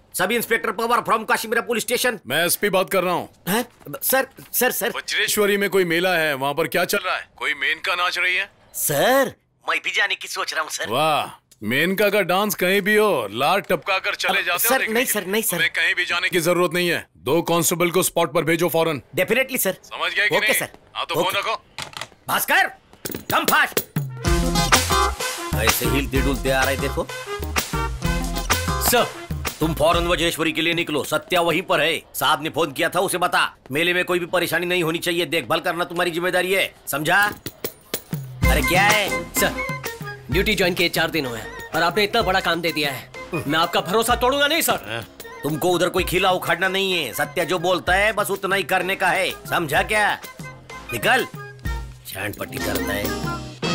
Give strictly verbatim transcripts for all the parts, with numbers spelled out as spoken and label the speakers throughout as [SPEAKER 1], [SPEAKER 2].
[SPEAKER 1] सब inspector Pawar from Kashimira police station.
[SPEAKER 2] मैं SP बात कर रहा हूँ।
[SPEAKER 1] सर सर सर
[SPEAKER 2] वज्रेश्वरी में कोई मेला है, वहाँ पर क्या चल रहा है? कोई मेनका नाच रही है?
[SPEAKER 1] सर मैं भी जाने की सोच रहा हूँ सर।
[SPEAKER 2] वाह, मेनका का डांस कहीं भी हो लार टपका कर चले जाते
[SPEAKER 1] सर, नहीं सर नहीं सर,
[SPEAKER 2] कहीं भी जाने की जरूरत नहीं है। दो कांस्टेबल को स्पॉट पर भेजो फौरन।
[SPEAKER 1] Definitely sir.
[SPEAKER 2] समझ गए कि
[SPEAKER 1] ओके
[SPEAKER 2] नहीं?
[SPEAKER 1] सर।
[SPEAKER 2] हाँ तो फोन रखो।
[SPEAKER 1] Bhaskar come fast. ऐसे हिलते डुलते आ रहे देखो सर। तुम फौरन वज्रेश्वरी के लिए निकलो, सत्या वहीं पर है। साहब ने फोन किया था, उसे बता मेले में कोई भी परेशानी नहीं होनी चाहिए। देखभाल करना तुम्हारी जिम्मेदारी है, समझा? अरे क्या है
[SPEAKER 3] सर? ड्यूटी ज्वाइन किए चार दिन हुए और आपने इतना बड़ा काम दे दिया है, मैं आपका भरोसा तोड़ूंगा नहीं सर।
[SPEAKER 1] तुमको उधर कोई खिला उखाड़ना नहीं है। सत्या जो बोलता है बस उतना ही करने का है, समझा क्या? निकल, छांट पट्टी करता है।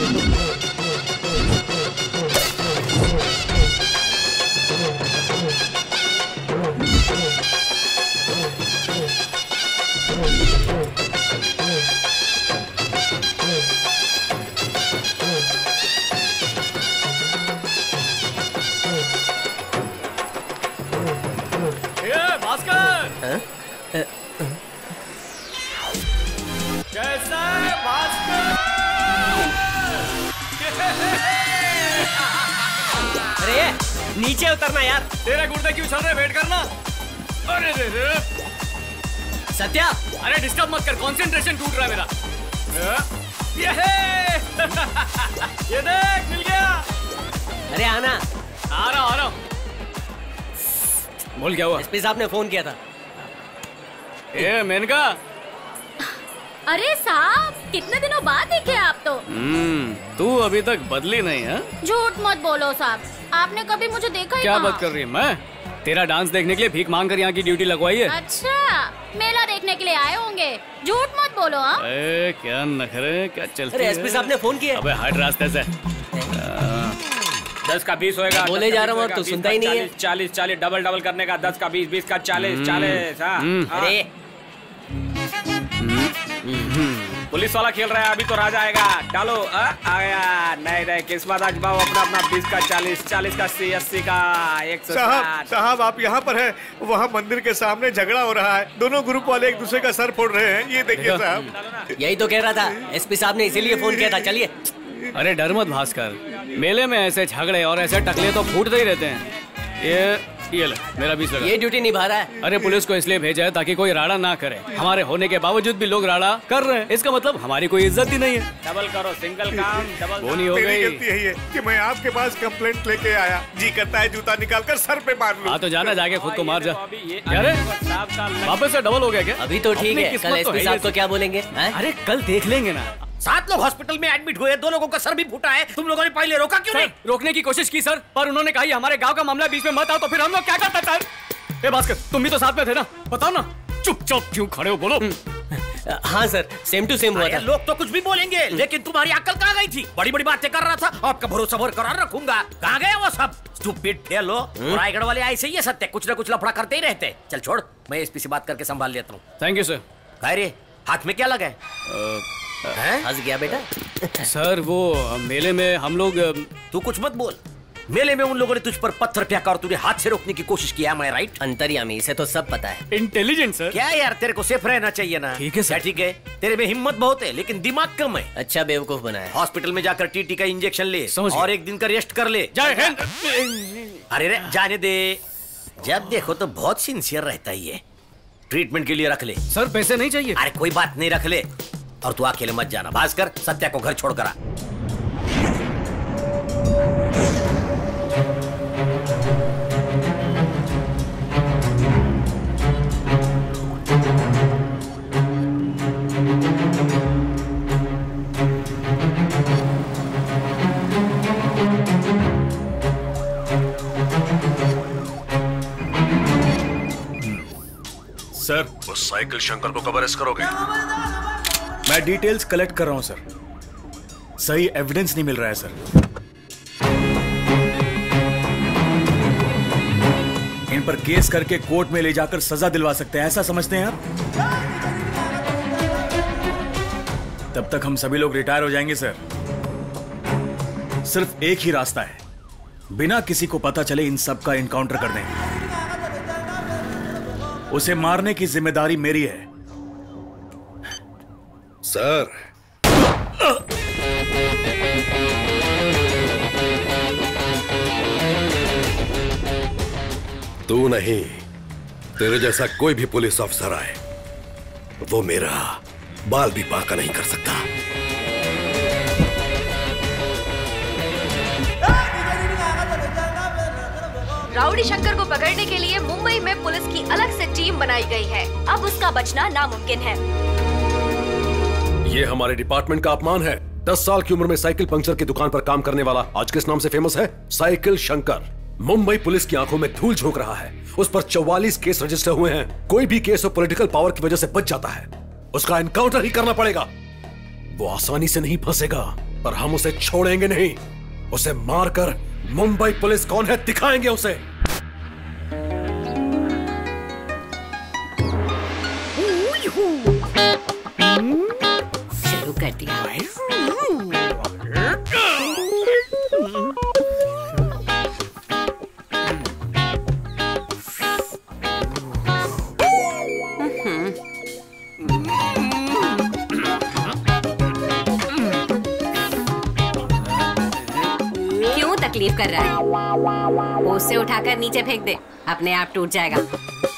[SPEAKER 3] कैसा है भास्कर? अरे नीचे उतरना यार।
[SPEAKER 4] तेरे गुर्दे क्यों चल रहे? वेट करना। अरे रे रे
[SPEAKER 3] सत्या,
[SPEAKER 4] अरे डिस्टर्ब मत कर, कंसंट्रेशन टूट रहा है मेरा। ये ये देख मिल गया।
[SPEAKER 3] अरे आना।
[SPEAKER 4] आ रहा आ रहा। बोल क्या हुआ?
[SPEAKER 3] एसपी साहब ने फोन किया था।
[SPEAKER 4] ए मेनका।
[SPEAKER 5] अरे साहब, कितने दिनों बाद दिखे आप तो।
[SPEAKER 4] हम्म, तू अभी तक बदली नहीं है?
[SPEAKER 5] झूठ मत बोलो साहब, आपने कभी मुझे देखा ही
[SPEAKER 4] क्या
[SPEAKER 5] कहाँ?
[SPEAKER 4] बात कर रही है? मैं तेरा डांस देखने के लिए भीख मांग कर यहाँ की ड्यूटी लगवाई है।
[SPEAKER 5] अच्छा, मेला देखने के लिए आए होंगे। झूठ मत बोलो। हाँ
[SPEAKER 4] अरे क्या नखरे, क्या चलती है?
[SPEAKER 3] एसपी साहब ने फोन किया।
[SPEAKER 4] अबे हट रास्ते से।
[SPEAKER 6] दस का बीस होएगा।
[SPEAKER 3] बोले जा रहा हूँ तो सुनता ही नहीं है।
[SPEAKER 6] चालीस चालीस डबल डबल करने का। दस का बीस, बीस का चालीस, चालीस।
[SPEAKER 3] अरे
[SPEAKER 6] पुलिस वाला खेल रहा है, अभी तो राजा आएगा। डालो। आ, आ गया। नहीं नहीं किस्मत आजमाओ अपना अपना। बीस का चालीस, चालीस का अस्सी, अस्सी का एक सौ
[SPEAKER 7] साहब साहब आप यहाँ पर हैं, वहाँ मंदिर के सामने झगड़ा हो रहा है। दोनों ग्रुप वाले एक दूसरे का सर फोड़ रहे हैं। ये देखिए साहब।
[SPEAKER 3] यही तो कह रहा था, एसपी साहब ने इसीलिए फोन किया था। चलिए।
[SPEAKER 4] अरे डर मत भास्कर, मेले में ऐसे झगड़े और ऐसे टकले तो फूटते ही रहते हैं। ये ये ले, मेरा बीस लगा।
[SPEAKER 3] ये ड्यूटी निभा रहा है।
[SPEAKER 4] अरे पुलिस को इसलिए भेजा है ताकि कोई राड़ा ना करे। हमारे होने के बावजूद भी लोग राड़ा कर रहे हैं, इसका मतलब हमारी कोई इज्जत ही नहीं है।
[SPEAKER 6] डबल करो, सिंगल काम डबल।
[SPEAKER 4] वो नहीं हो
[SPEAKER 7] मेरी
[SPEAKER 4] गई।
[SPEAKER 7] गलती है ये कि मैं आपके पास कंप्लेंट लेके आया। जी करता है जूता निकाल कर सर पे मार लूं।
[SPEAKER 4] हाँ तो जाना, जाके खुद को मार जा। अरे वापस से डबल हो गया क्या?
[SPEAKER 3] अभी तो ठीक है, कल एसपी साहब को क्या बोलेंगे?
[SPEAKER 4] अरे कल देख लेंगे ना।
[SPEAKER 1] सात लोग हॉस्पिटल में एडमिट हुए, दो लोगों का सर भी फूटा है। तुम लोगों ने पहले रोका क्यों नहीं?
[SPEAKER 4] रोकने की कोशिश की सर, पर उन्होंने कहा हमारे गांव का मामला, बीच में मत आओ। तो फिर हम लोग क्या करते सर? ए भास्कर, तुम भी तो साथ में थे ना, बताओ ना। चुपचाप क्यों खड़े हो, बोलो।
[SPEAKER 3] हाँ सर, सेम टू सेम हुआ था।
[SPEAKER 1] लोग तो कुछ भी बोलेंगे, लेकिन तुम्हारी अक्ल कहाँ गई थी? बड़ी बड़ी बातें कर रहा था, आपका भरोसा बरकरार रखूंगा। कहाँ गए वो सब? Stupid fellow. रायगढ़ वाले ऐसे ही है सत्य, कुछ ना कुछ लफड़ा करते ही रहते। चल छोड़, मैं एसपी से बात करके संभाल लेता हूँ।
[SPEAKER 4] Thank you sir.
[SPEAKER 1] अरे हाथ में क्या लगा है?
[SPEAKER 3] हंस गया बेटा।
[SPEAKER 4] सर वो मेले में हम लोग।
[SPEAKER 1] तू कुछ मत बोल। मेले में उन लोगों ने तुझ पर पत्थर फेंका और तुझे हाथ से रोकने की कोशिश किया। मैं राइट?
[SPEAKER 3] अंतर्यामी, इसे तो सब पता है।
[SPEAKER 4] Intelligent sir.
[SPEAKER 1] क्या यार, तेरे को सेफ रहना चाहिए ना।
[SPEAKER 4] ठीक है सर।
[SPEAKER 1] ठीक है, तेरे में हिम्मत बहुत है लेकिन दिमाग कम है।
[SPEAKER 3] अच्छा बेवकूफ बनाया।
[SPEAKER 1] हॉस्पिटल में जाकर टीटी का इंजेक्शन ले और एक दिन का रेस्ट कर ले।
[SPEAKER 4] जय हिंद।
[SPEAKER 1] अरे रे जाने दे, जब देखो तो बहुत सिंसियर रहता ही है। ट्रीटमेंट के लिए रख ले।
[SPEAKER 4] सर पैसे नहीं चाहिए।
[SPEAKER 1] अरे कोई बात नहीं, रख ले। और तू अकेले मत जाना। भास्कर, सत्या को घर छोड़ कर आ।
[SPEAKER 8] सर, उस साइकिल शंकर को कब अरेस्ट करोगे?
[SPEAKER 9] मैं डिटेल्स कलेक्ट कर रहा हूं सर। सही एविडेंस नहीं मिल रहा है सर। इन पर केस करके कोर्ट में ले जाकर सजा दिलवा सकते हैं, ऐसा समझते हैं आप? तब तक हम सभी लोग रिटायर हो जाएंगे सर। सिर्फ एक ही रास्ता है, बिना किसी को पता चले इन सब का एनकाउंटर कर दें। उसे मारने की जिम्मेदारी मेरी है।
[SPEAKER 8] सर, तू नहीं, तेरे जैसा कोई भी पुलिस अफसर आए, वो मेरा बाल भी बांका नहीं कर सकता।
[SPEAKER 10] राउडी शंकर को पकड़ने के लिए मुंबई में पुलिस की अलग से टीम बनाई गई है। अब उसका बचना नामुमकिन है।
[SPEAKER 8] ये हमारे डिपार्टमेंट का अपमान है। दस साल की उम्र में साइकिल पंक्चर की दुकान पर काम करने वाला आज किस नाम से फेमस है? साइकिल शंकर। मुंबई पुलिस की आंखों में धूल झोंक रहा है। उस पर चौवालीस केस रजिस्टर हुए हैं। कोई भी केस पॉलिटिकल पावर की वजह से बच जाता है, उसका एनकाउंटर ही करना पड़ेगा। वो आसानी से नहीं फंसेगा, पर हम उसे छोड़ेंगे नहीं। उसे मारकर मुंबई पुलिस कौन है दिखाएंगे उसे।
[SPEAKER 10] शुरू कर दिया। क्यों तकलीफ कर रहा है? उसे उठाकर नीचे फेंक दे, अपने आप टूट जाएगा।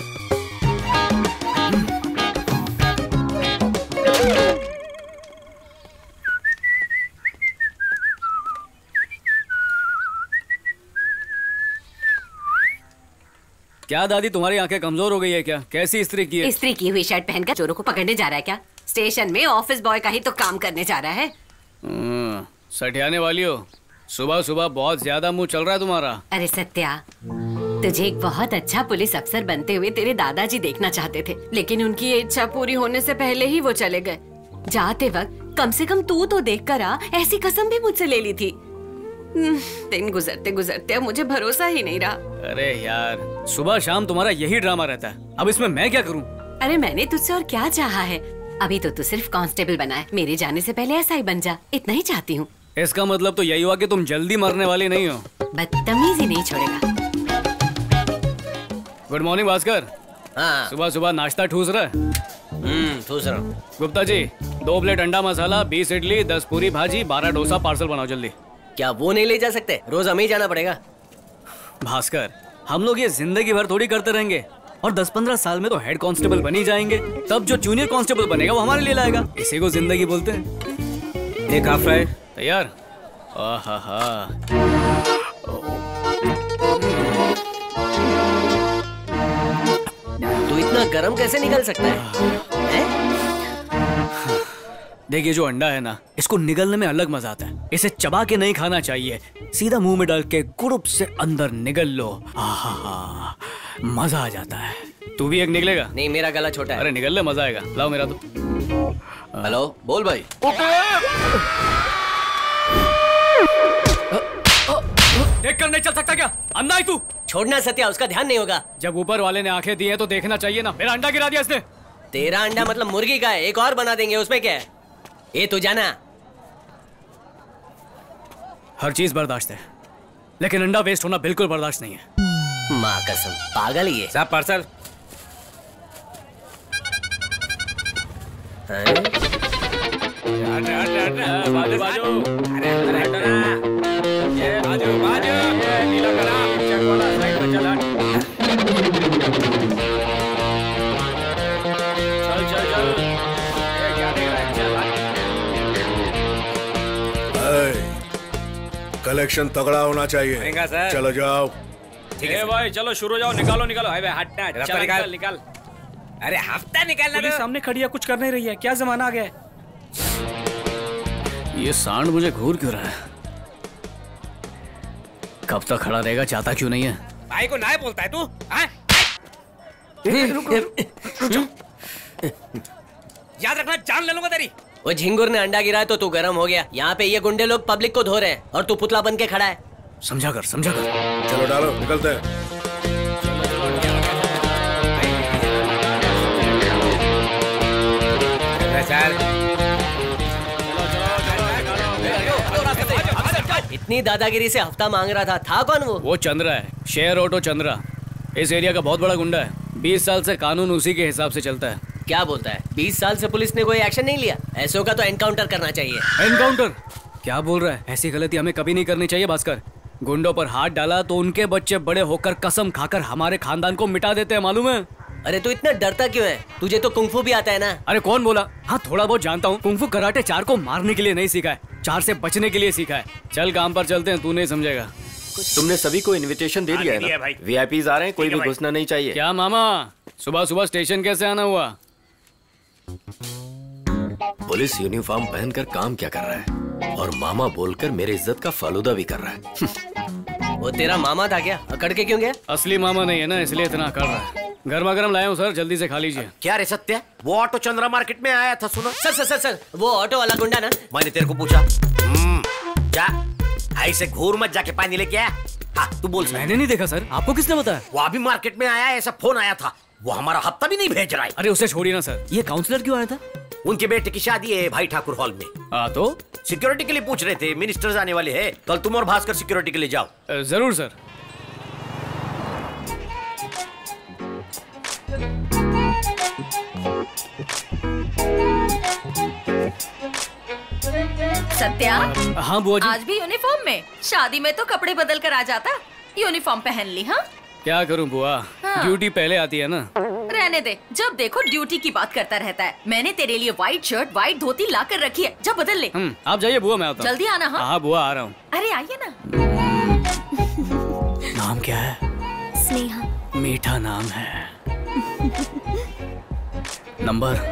[SPEAKER 4] क्या दादी, तुम्हारी आंखें कमजोर हो गई है क्या? कैसी इस्त्री की है?
[SPEAKER 10] इस्त्री की हुई शर्ट पहनकर चोरों को पकड़ने जा रहा है क्या? स्टेशन में ऑफिस बॉय का ही तो काम करने जा रहा है।
[SPEAKER 4] सठियाने वाली हो, सुबह सुबह बहुत ज्यादा मुंह चल रहा है तुम्हारा।
[SPEAKER 10] अरे सत्या, तुझे एक बहुत अच्छा पुलिस अफसर बनते हुए तेरे दादाजी देखना चाहते थे, लेकिन उनकी ये इच्छा पूरी होने से पहले ही वो चले गए। जाते वक्त कम से कम तू तो देख कर आ, ऐसी कसम भी मुझसे ले ली थी। दिन गुजरते गुजरते अब मुझे भरोसा ही नहीं रहा।
[SPEAKER 4] अरे यार, सुबह शाम तुम्हारा यही ड्रामा रहता है। अब इसमें मैं क्या करूं?
[SPEAKER 10] अरे मैंने तुझसे और क्या चाहा है? अभी तो तू सिर्फ कांस्टेबल बना है, मेरे जाने से पहले ऐसा ही बन जा, इतना ही चाहती हूँ।
[SPEAKER 4] इसका मतलब तो यही हुआ कि तुम जल्दी मरने वाली नहीं हो।
[SPEAKER 10] बदतमीजी नहीं छोड़ेगा।
[SPEAKER 4] Good morning Bhaskar.
[SPEAKER 1] हाँ,
[SPEAKER 4] सुबह सुबह नाश्ता ठूस रहा है?
[SPEAKER 1] हम्म ठूस रहा हूँ।
[SPEAKER 4] गुप्ता जी, दो प्लेट अंडा मसाला, बीस इडली, दस पूरी भाजी, बारह डोसा पार्सल बनाओ जल्दी।
[SPEAKER 1] क्या वो नहीं ले जा सकते? रोज हमें ही जाना पड़ेगा।
[SPEAKER 4] भास्कर, हम लोग ये जिंदगी भर थोड़ी करते रहेंगे, और दस पंद्रह साल में तो हेड कांस्टेबल बन ही जाएंगे। तब जो जूनियर कांस्टेबल बनेगा वो हमारे लिए लाएगा। इसी को जिंदगी बोलते हैं।
[SPEAKER 6] एक हाफ फ्राई
[SPEAKER 4] तैयार। आहा,
[SPEAKER 1] तू इतना गरम कैसे निकल सकता है?
[SPEAKER 4] देखिए, जो अंडा है ना, इसको निगलने में अलग मजा आता है। इसे चबा के नहीं खाना चाहिए, सीधा मुंह में डाल के गुरुप से अंदर निगल लो। आहा, मजा आ जाता है। तू भी एक निकलेगा?
[SPEAKER 1] नहीं, मेरा गला छोटा है।
[SPEAKER 4] अरे निकल ले, मजा आएगा। लाओ मेरा तो।
[SPEAKER 1] हेलो, बोल भाई।
[SPEAKER 4] देख कर नहीं चल सकता क्या? अंधा है तू?
[SPEAKER 1] छोड़ना सत्या, उसका ध्यान नहीं होगा।
[SPEAKER 4] जब ऊपर वाले ने आंखें दी है तो देखना चाहिए ना। मेरा अंडा गिरा दिया इसने।
[SPEAKER 1] तेरा अंडा मतलब मुर्गी का है, एक और बना देंगे, उसमें क्या है? ये तू जाना।
[SPEAKER 4] हर चीज बर्दाश्त है, लेकिन अंडा वेस्ट होना बिल्कुल बर्दाश्त नहीं है।
[SPEAKER 1] माँ कसम, पागल ही है।
[SPEAKER 6] साहब पार्सल।
[SPEAKER 4] बाजू बाजू।
[SPEAKER 6] अरे अरे हटो ना। ये बाजू बाजू। ये नीला करा, चेक वाला साइड में चला। चल चल चल। ये क्या देख रहा है? चल।
[SPEAKER 8] कलेक्शन तगड़ा होना चाहिए।
[SPEAKER 6] महंगा सर।
[SPEAKER 8] चलो जाओ।
[SPEAKER 6] ठीक है भाई, चलो शुरू जाओ। निकालो निकालो। हाय हटना। चल निकाल निकाल। अरे हफ्ता निकालना।
[SPEAKER 4] पुलिस सामने खड़ी है, कुछ कर नहीं रही है। क्या जमाना आ गया है? ये सांड मुझे घूर क्यों रहा है? कब तक खड़ा रहेगा? चाहता क्यों नहीं है?
[SPEAKER 6] भाई को नाय बोलता है तू? याद रखना, जान ले लूंगा तेरी।
[SPEAKER 1] वो झिंगुर ने अंडा गिराया तो तू गरम हो गया। यहाँ पे ये गुंडे लोग पब्लिक को धो रहे हैं और तू पुतला बन के खड़ा है।
[SPEAKER 4] समझा कर, समझा कर।
[SPEAKER 8] चलो डालो, निकलते हैं।
[SPEAKER 1] इतनी दादागिरी से हफ्ता मांग रहा था, था कौन वो?
[SPEAKER 4] वो चंद्रा है, शेर ऑटो चंद्रा। इस एरिया का बहुत बड़ा गुंडा है। बीस साल से कानून उसी के हिसाब से चलता है।
[SPEAKER 3] क्या बोलता है? बीस साल से पुलिस ने कोई एक्शन नहीं लिया? ऐसों का तो एनकाउंटर करना चाहिए।
[SPEAKER 4] एनकाउंटर? क्या बोल रहा है? ऐसी गलती हमें कभी नहीं करनी चाहिए भास्कर। गुंडों पर हाथ डाला तो उनके बच्चे बड़े होकर कसम खाकर हमारे खानदान को मिटा देते हैं, मालूम है?
[SPEAKER 3] अरे तू इतना डरता क्यों है? तुझे तो कुंफू भी आता है ना?
[SPEAKER 4] अरे कौन बोला? हाँ थोड़ा बहुत जानता हूँ। कुंफू कराटे चार को मारने के लिए नहीं सीखा है, चार से बचने के लिए सीखा है। चल काम पर चलते हैं, तू नहीं समझेगा।
[SPEAKER 1] तुमने सभी को इनविटेशन दे दिया है ना? वीआईपीज आ रहे हैं, कोई भी घुसना नहीं चाहिए।
[SPEAKER 4] क्या मामा, सुबह सुबह स्टेशन कैसे आना हुआ?
[SPEAKER 1] पुलिस यूनिफॉर्म पहनकर काम क्या कर रहा है और मामा बोलकर मेरे इज्जत का फालूदा भी कर रहा है।
[SPEAKER 3] वो तेरा मामा था क्या? अकड़ के क्यों गया?
[SPEAKER 4] असली मामा नहीं है ना, इसलिए इतना अकड़ रहा है। गर्मा गर्म लाया हूँ सर, जल्दी से खा लीजिए।
[SPEAKER 1] क्या रे सत्या, वो ऑटो चंद्रा मार्केट में आया था, सुनो।
[SPEAKER 3] सर सर सर सर वो ऑटो वाला गुंडा ना?
[SPEAKER 1] मैंने तेरे को पूछा। जा ऐसे घूर मत, जाके पानी लेके आया। हाँ तू बोल।
[SPEAKER 4] मैंने नहीं देखा सर, आपको किसने बताया?
[SPEAKER 1] वो अभी मार्केट में आया, ऐसा फोन आया था। वो हमारा हफ्ता भी नहीं भेज रहा है।
[SPEAKER 4] अरे उसे छोड़िए ना सर, ये काउंसलर क्यों आया था?
[SPEAKER 1] उनके बेटे की शादी है भाई ठाकुर हॉल में।
[SPEAKER 4] हाँ तो
[SPEAKER 1] सिक्योरिटी के लिए पूछ रहे थे, मिनिस्टर्स आने वाले हैं, कल तुम और भास्कर सिक्योरिटी के लिए जाओ।
[SPEAKER 4] जरूर सर।
[SPEAKER 5] सत्या,
[SPEAKER 4] हाँ बुआ जी।
[SPEAKER 5] आज भी यूनिफॉर्म में? शादी में तो कपड़े बदल कर आ जाता। यूनिफॉर्म पहन ली? हाँ
[SPEAKER 4] क्या करूं बुआ,
[SPEAKER 5] हाँ।
[SPEAKER 4] ड्यूटी पहले आती है ना।
[SPEAKER 5] रहने दे, जब देखो ड्यूटी की बात करता रहता है। मैंने तेरे लिए व्हाइट शर्ट व्हाइट धोती ला कर रखी है, जब बदल ले।
[SPEAKER 4] आप जाइए बुआ, मैं आता हूँ।
[SPEAKER 5] जल्दी आना। हाँ
[SPEAKER 4] हाँ बुआ आ रहा हूँ।
[SPEAKER 5] अरे आइए ना।
[SPEAKER 4] नाम क्या है?
[SPEAKER 5] स्नेहा।
[SPEAKER 4] मीठा नाम है। नंबर?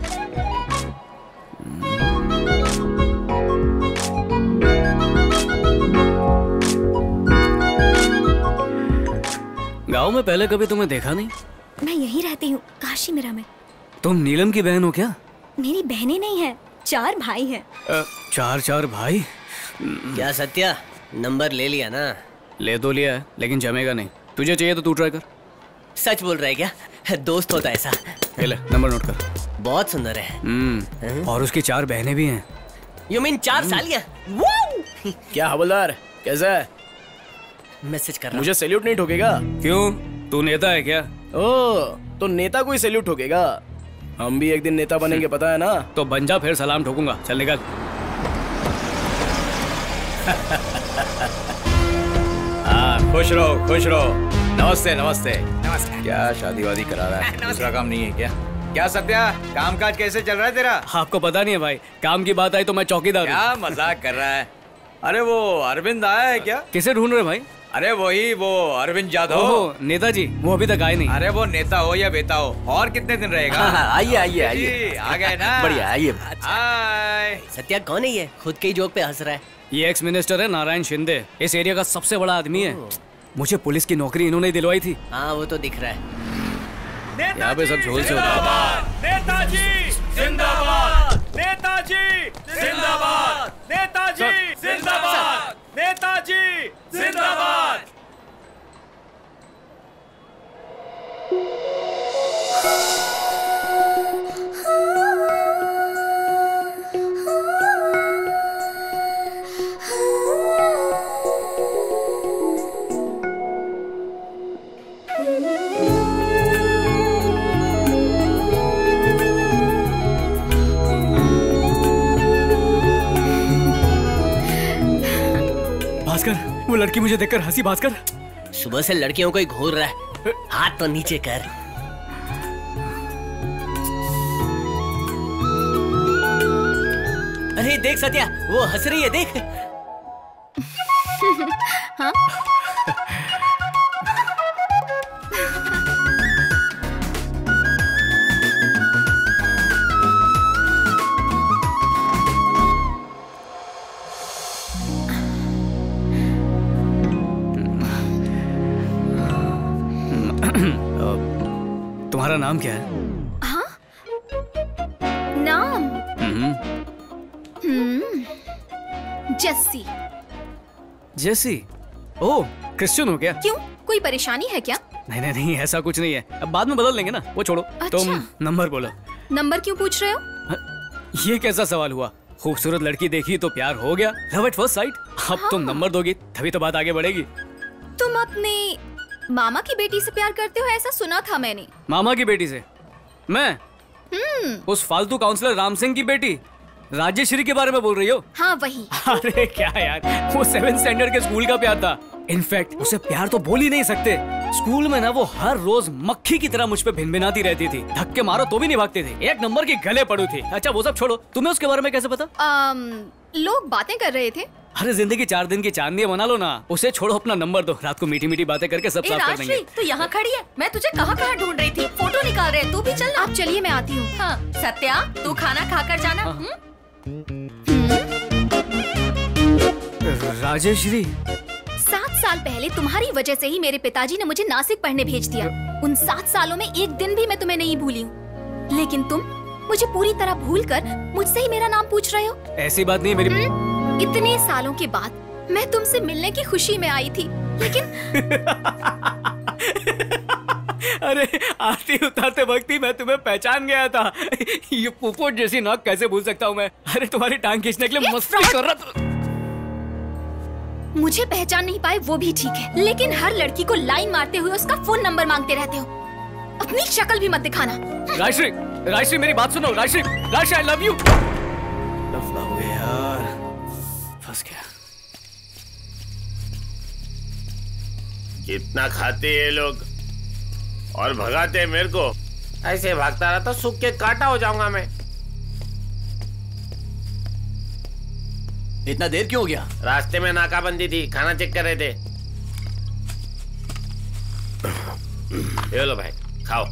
[SPEAKER 4] गांव में पहले कभी तुम्हें देखा नहीं?
[SPEAKER 11] मैं यहीं रहती हूँ, काशीमीरा में।
[SPEAKER 4] तुम नीलम की बहन हो क्या?
[SPEAKER 11] मेरी बहनें नहीं है, चार भाई हैं।
[SPEAKER 4] चार चार भाई?
[SPEAKER 3] क्या सत्या, नंबर ले लिया ना?
[SPEAKER 4] ले तो लिया है, लेकिन जमेगा नहीं। तुझे चाहिए तो तू ट्राई कर।
[SPEAKER 3] सच बोल रहा है क्या? दोस्त होता ऐसा।
[SPEAKER 4] ले, नंबर नोट कर।
[SPEAKER 3] बहुत सुंदर है।
[SPEAKER 4] हम्म, और उसकी चार बहनें भी हैं।
[SPEAKER 3] यू मीन चार सालियां?
[SPEAKER 12] क्या हवलदार, कैसा है?
[SPEAKER 3] मैसेज कर रहा।
[SPEAKER 12] मुझे सैल्यूट नहीं ठोकेगा?
[SPEAKER 4] क्यों, तू नेता है क्या?
[SPEAKER 12] ओ, तो नेता को ही सैल्यूट ठोकेगा? हम भी एक दिन नेता बनेंगे, पता है ना?
[SPEAKER 4] तो बन जा, फिर सलाम ठोकूंगा। चल निकल।
[SPEAKER 9] हाँ खुश रहो खुश रहो। नमस्ते नमस्ते नमस्ते। क्या शादी वादी करा रहा है? दूसरा काम नहीं है क्या? क्या सत्या, कामकाज कैसे चल रहा है तेरा?
[SPEAKER 4] आपको पता नहीं है भाई, काम की बात आई तो मैं चौकीदार हूँ।
[SPEAKER 9] क्या मजाक कर रहा है? अरे वो अरविंद आया है क्या?
[SPEAKER 4] किसे ढूंढ रहे भाई?
[SPEAKER 9] अरे वही वो अरविंद यादव।
[SPEAKER 4] ओहो, नेताजी, वो अभी तक आए नहीं।
[SPEAKER 9] अरे वो नेता हो या बेटा हो, और कितने दिन रहेगा?
[SPEAKER 1] आइए आइए आइए,
[SPEAKER 9] आ गए ना?
[SPEAKER 1] बढ़िया, आइए।
[SPEAKER 3] सत्या कौन है ये? खुद के ही जोक पे हंस रहा है।
[SPEAKER 4] ये एक्स मिनिस्टर है नारायण शिंदे, इस एरिया का सबसे बड़ा आदमी है। मुझे पुलिस की नौकरी इन्होंने ही दिलवाई थी।
[SPEAKER 3] हाँ वो तो दिख रहा है।
[SPEAKER 4] यहाँ पे सब झोल से होता है।
[SPEAKER 6] नेताजी जिंदाबाद, नेताजी जिंदाबाद, नेताजी जिंदाबाद, नेताजी जिंदाबाद।
[SPEAKER 4] भास्कर, वो लड़की मुझे देखकर हंसी। भास्कर,
[SPEAKER 3] सुबह से लड़कियों को ही घूर रहा है। हाथ तो नीचे कर। अरे देख सत्या, वो हंस रही है, देख।
[SPEAKER 11] हाँ?
[SPEAKER 4] तुम्हारा नाम क्या है?
[SPEAKER 11] हाँ? नाम?
[SPEAKER 4] हम्म,
[SPEAKER 11] हम्म, जस्सी।
[SPEAKER 4] जेसी? ओह, क्रिश्चियन हो क्या?
[SPEAKER 11] क्यों, कोई परेशानी है क्या?
[SPEAKER 4] नहीं नहीं नहीं, ऐसा कुछ नहीं है। अब बाद में बदल लेंगे ना, वो छोड़ो।
[SPEAKER 11] अच्छा।
[SPEAKER 4] तुम नंबर बोलो।
[SPEAKER 11] नंबर क्यों पूछ रहे हो?
[SPEAKER 4] ये कैसा सवाल हुआ? खूबसूरत लड़की देखी तो प्यार हो गया, लव एट फर्स्ट साइट। अब
[SPEAKER 11] हाँ।
[SPEAKER 4] तुम नंबर दोगी तभी तो बात आगे बढ़ेगी।
[SPEAKER 11] तुम अपने मामा की बेटी से प्यार करते हो ऐसा सुना था मैंने।
[SPEAKER 4] मामा की बेटी से? मैं?
[SPEAKER 11] हम्म।
[SPEAKER 4] उस फालतू काउंसलर राम सिंह की बेटी राजेश्वरी के बारे में बोल रही हो?
[SPEAKER 11] हाँ वही।
[SPEAKER 4] अरे क्या यार, वो सेवन स्टैंडर्ड के स्कूल का प्यार था। इनफैक्ट उसे प्यार तो बोल ही नहीं सकते। स्कूल में ना वो हर रोज मक्खी की तरह मुझ पे भिनभिनाती रहती थी। धक्के मारो तो भी नहीं भागती थी। एक नंबर की गले पड़ू थी। अच्छा वो सब छोड़ो, तुम्हें उसके बारे में कैसे पता?
[SPEAKER 11] आम, लोग बातें कर रहे थे।
[SPEAKER 4] अरे जिंदगी चार दिन की चांदनी बना लो ना। उसे छोड़ो, अपना नंबर दो, रात को मीठी मीठी बातें करके सब साफ कर देंगे।
[SPEAKER 5] तू यहाँ खड़ी है, मैं तुझे कहाँ कहाँ ढूंढ रही थी। फोटो निकाल रहे, तू भी चल।
[SPEAKER 11] आप चलिए मैं आती हूँ।
[SPEAKER 5] हाँ सत्या, तू खाना खाकर जाना। हाँ।
[SPEAKER 4] राजेश्वरी,
[SPEAKER 11] सात साल पहले तुम्हारी वजह से ही मेरे पिताजी ने मुझे नासिक पढ़ने भेज दिया। उन सात सालों में एक दिन भी मैं तुम्हें नहीं भूली हूँ, लेकिन तुम मुझे पूरी तरह भूलकर मुझसे ही मेरा नाम पूछ रहे हो।
[SPEAKER 4] ऐसी बात नहीं मेरी।
[SPEAKER 11] इतने सालों के बाद मैं तुमसे मिलने की खुशी में आई थी, लेकिन
[SPEAKER 4] अरे आरती उतारते वक्त ही मैं तुम्हें पहचान गया था। ये पोपट जैसी नाक कैसे भूल सकता हूँ मैं? अरे तुम्हारी टांग खींचने के लिए मस्ती कर रहा था।
[SPEAKER 11] मुझे पहचान नहीं पाए वो भी ठीक है, लेकिन हर लड़की को लाइन मारते हुए उसका फोन नंबर मांगते रहते हो। अपनी शक्ल भी मत दिखाना।
[SPEAKER 4] राजश्री, राजश्री मेरी बात सुनो। Rajshree, Rajshree I love you. लफड़ा हो गया यार, फंस गया।
[SPEAKER 13] कितना खाते ये लोग और भगाते हैं मेरे को। ऐसे भागता रहा तो सूख के काटा हो जाऊंगा मैं।
[SPEAKER 3] इतना देर क्यों हो गया?
[SPEAKER 13] रास्ते में नाकाबंदी थी, खाना चेक कर रहे थे। ये लो भाई, खाओ।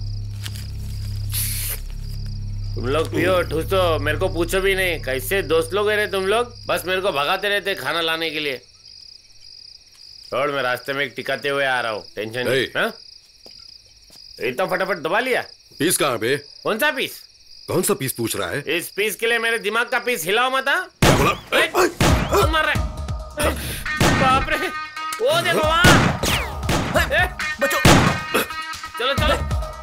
[SPEAKER 13] तुम लोग पियो, ठूसो, मेरे को पूछो भी नहीं। कैसे दोस्त लोग रहे तुम लोग, बस मेरे को भगाते रहते खाना लाने के लिए। छोड़, मैं रास्ते में एक टिकाते हुए आ रहा हूँ, टेंशन नहीं। हाँ? ये तो फटाफट दबा लिया।
[SPEAKER 8] पीस कहाँ पे?
[SPEAKER 13] कौन सा पीस?
[SPEAKER 8] कौन सा पीस पूछ रहा है?
[SPEAKER 13] इस पीस के लिए मेरे दिमाग का पीस हिलाओ मत।
[SPEAKER 8] क्या बोला?
[SPEAKER 13] कौन मार रहा है? बाप रे, वो देखो वहाँ।
[SPEAKER 1] बचो।
[SPEAKER 13] चलो चलो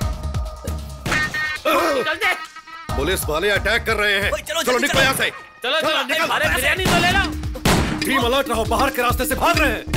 [SPEAKER 13] निकल दे।
[SPEAKER 8] पुलिस वाले अटैक कर रहे हैं।
[SPEAKER 1] चलो,
[SPEAKER 8] चलो निकलो यहाँ से।
[SPEAKER 13] चलो चलो निकल। अरे बिरयानी तो ले लो।
[SPEAKER 8] टीम अलर्ट रहो, बाहर के रास्ते से भाग रहे हैं।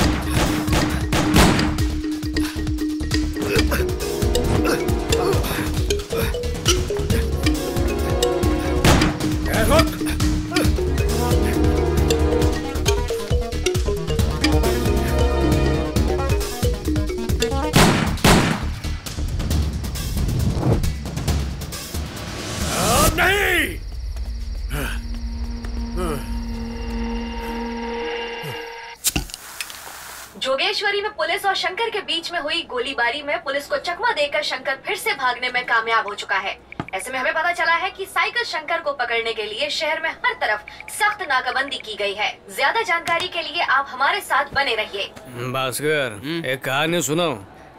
[SPEAKER 14] जोगेश्वरी में पुलिस और शंकर के बीच में हुई गोलीबारी में पुलिस को चकमा देकर शंकर फिर से भागने में कामयाब हो चुका है। ऐसे में हमें पता चला है कि साइकिल शंकर को पकड़ने के लिए शहर में हर तरफ सख्त नाकाबंदी की गई है। ज्यादा जानकारी के लिए आप हमारे साथ बने रहिए।
[SPEAKER 4] भास्कर, एक कहानी सुनो।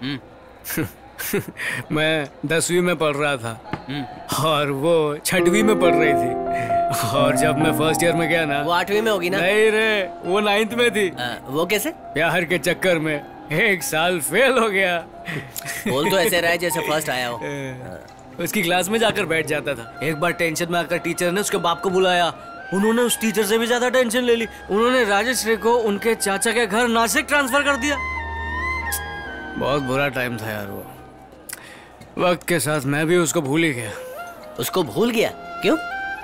[SPEAKER 4] मैं दसवीं में पढ़ रहा था और वो छठवीं में पढ़ रही थी। और जब मैं फर्स्ट ईयर में गया ना,
[SPEAKER 3] वो आठवीं में होगी ना?
[SPEAKER 4] नहीं रे, वो नाइन्थ में थी।
[SPEAKER 3] आ, वो कैसे?
[SPEAKER 4] प्यार के चक्कर में एक साल फेल हो गया।
[SPEAKER 3] बोल तो ऐसे रहा है जैसे फर्स्ट आया हो।
[SPEAKER 4] उसकी क्लास में जाकर बैठ जाता था। एक बार टेंशन में आकर टीचर ने उसके बाप को बुलाया। उन्होंने उस टीचर से भी ज्यादा टेंशन ले ली। उन्होंने राजेश्री को उनके चाचा के घर नासिक ट्रांसफर कर दिया। बहुत बुरा टाइम था यार वो। वक्त के साथ मैं भी उसको भूल ही गया।
[SPEAKER 3] उसको भूल गया? क्यों?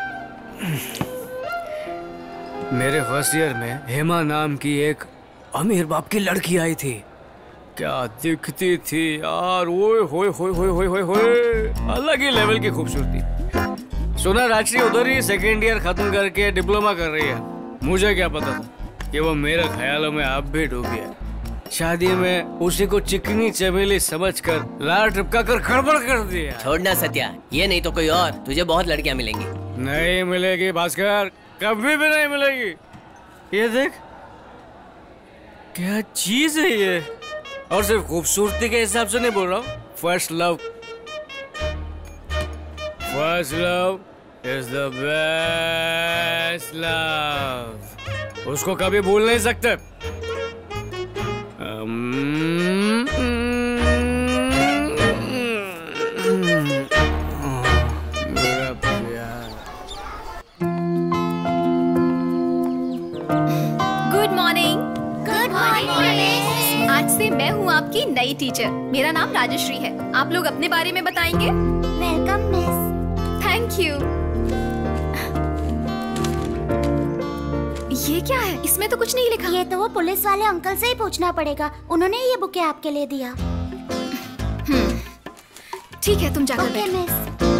[SPEAKER 4] मेरे फर्स्ट ईयर में हेमा नाम की एक अमीर बाप की लड़की आई थी। क्या दिखती थी यार, ओए होए होए होए होए होए होए, अलग ही लेवल की खूबसूरती। सुना राजश्री उधर ही सेकेंड ईयर खत्म करके डिप्लोमा कर रही है। मुझे क्या पता था कि वो मेरे ख्यालों में अब भी डूबी है। शादी में उसी को चिकनी चमेली समझकर लाल टपका कर गड़बड़ कर दिया।
[SPEAKER 3] छोड़ना सत्या, ये नहीं तो कोई और। तुझे बहुत लड़कियां मिलेंगी।
[SPEAKER 4] नहीं मिलेगी भास्कर, कभी भी नहीं मिलेगी। ये देख क्या चीज है ये। और सिर्फ खूबसूरती के हिसाब से नहीं बोल रहा हूँ। First love, first love is the best love. उसको कभी भूल नहीं सकते।
[SPEAKER 11] Good morning. Good morning. आज से मैं हूँ आपकी नई टीचर, मेरा नाम राजश्री है। आप लोग अपने बारे में बताएंगे?
[SPEAKER 15] Welcome miss.
[SPEAKER 11] Thank you. ये क्या है? इसमें तो कुछ नहीं लिखा।
[SPEAKER 15] ये तो वो पुलिस वाले अंकल से ही पूछना पड़ेगा, उन्होंने ये बुके आपके लिए दिया।
[SPEAKER 11] ठीक है, तुम जाकर
[SPEAKER 15] ओके मिस।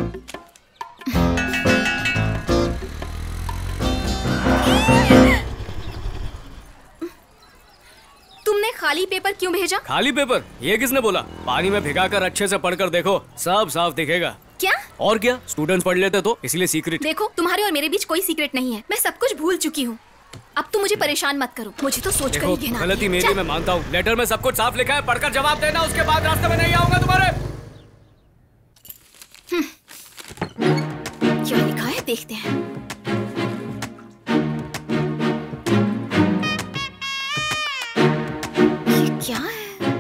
[SPEAKER 11] तुमने खाली पेपर क्यों भेजा?
[SPEAKER 4] खाली पेपर? ये किसने बोला? पानी में भिगाकर अच्छे से पढ़कर देखो, सब साफ दिखेगा।
[SPEAKER 11] क्या?
[SPEAKER 4] और क्या, स्टूडेंट्स पढ़ लेते तो इसलिए सीक्रेट।
[SPEAKER 11] देखो, तुम्हारे और मेरे बीच कोई सीक्रेट नहीं है। मैं सब कुछ भूल चुकी हूँ। अब तुम मुझे परेशान मत करो, मुझे तो सोच कर ही कहना।
[SPEAKER 4] गलती मेरी, मैं मानता हूँ। लेटर में सब कुछ साफ लिखा है, पढ़कर जवाब देना, उसके बाद रास्ते में नहीं आऊंगा तुम्हारे।
[SPEAKER 11] क्या लिखा है देखते हैं। ये क्या है?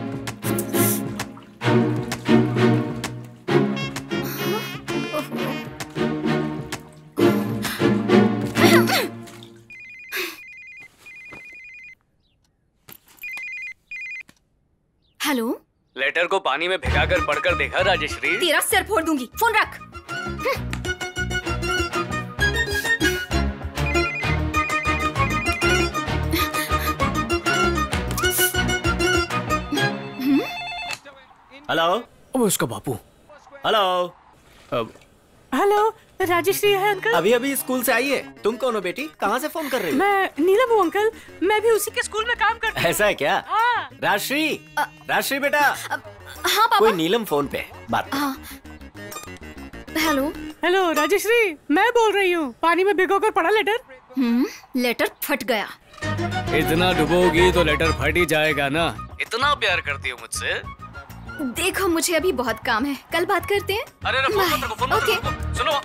[SPEAKER 11] हेलो,
[SPEAKER 4] लेटर को पानी में भिगाकर पढ़कर देखा राजश्री?
[SPEAKER 11] तेरा सिर फोड़ दूंगी। फोन रख।
[SPEAKER 1] हेलो।
[SPEAKER 4] वो उसका बापू।
[SPEAKER 1] हेलो।
[SPEAKER 16] हेलो, राजश्री है अंकल।
[SPEAKER 1] अभी अभी स्कूल से आई है। तुम कौन हो बेटी? कहाँ से फोन कर रही हो?
[SPEAKER 16] मैं नीलम हूँ अंकल, मैं भी उसी के स्कूल में काम करती हूँ।
[SPEAKER 1] ऐसा है क्या?
[SPEAKER 16] हाँ।
[SPEAKER 1] राजश्री, राजश्री बेटा।
[SPEAKER 11] हाँ पापा।
[SPEAKER 1] कोई नीलम फोन पे बात।
[SPEAKER 11] हाँ। हेलो।
[SPEAKER 16] हेलो राजश्री, मैं बोल रही हूँ। पानी में भिगोकर पढ़ा लेटर?
[SPEAKER 11] हम्म, लेटर फट गया।
[SPEAKER 4] इतना डुबोगी तो लेटर फट ही जाएगा ना। इतना प्यार करती हो मुझसे?
[SPEAKER 11] देखो, मुझे अभी बहुत काम है, कल बात करते हैं।
[SPEAKER 4] अरे रे, फोन मत रखो, फोन मत रखो। सुनो।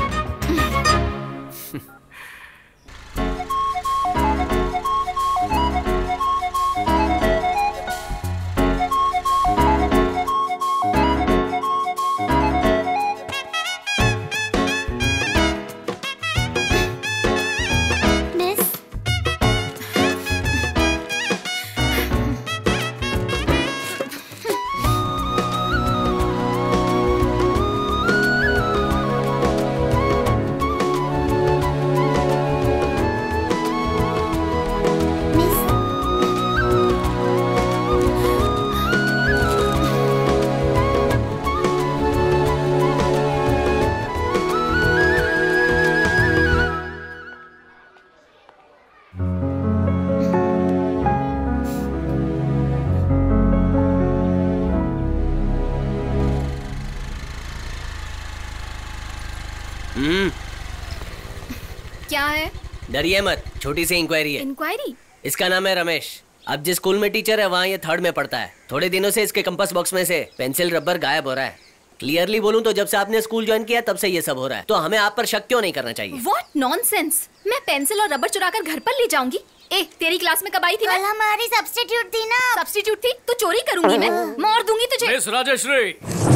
[SPEAKER 11] क्या है?
[SPEAKER 3] डरिए मत, छोटी सी इंक्वायरी है।
[SPEAKER 11] इंक्वायरी?
[SPEAKER 3] इसका नाम है रमेश। अब जिस स्कूल में टीचर है वहाँ ये थर्ड में पढ़ता है। थोड़े दिनों से इसके कंपास बॉक्स में से पेंसिल रबर गायब हो रहा है। क्लियरली बोलूं तो जब से आपने स्कूल ज्वाइन किया तब से ये सब हो रहा है। तो हमें आप पर शक क्यों नहीं करना चाहिए?
[SPEAKER 11] What nonsense! मैं पेंसिल और रबर चुराकर घर पर ले जाऊंगी? ए, तेरी क्लास में कब आई थी मैं?
[SPEAKER 15] कल हमारी सब्स्टिट्यूट थी ना।
[SPEAKER 11] सब्स्टिट्यूट थी तो चोरी करूंगी मैं, मार दूंगी तुझे।
[SPEAKER 4] Miss Rajshri.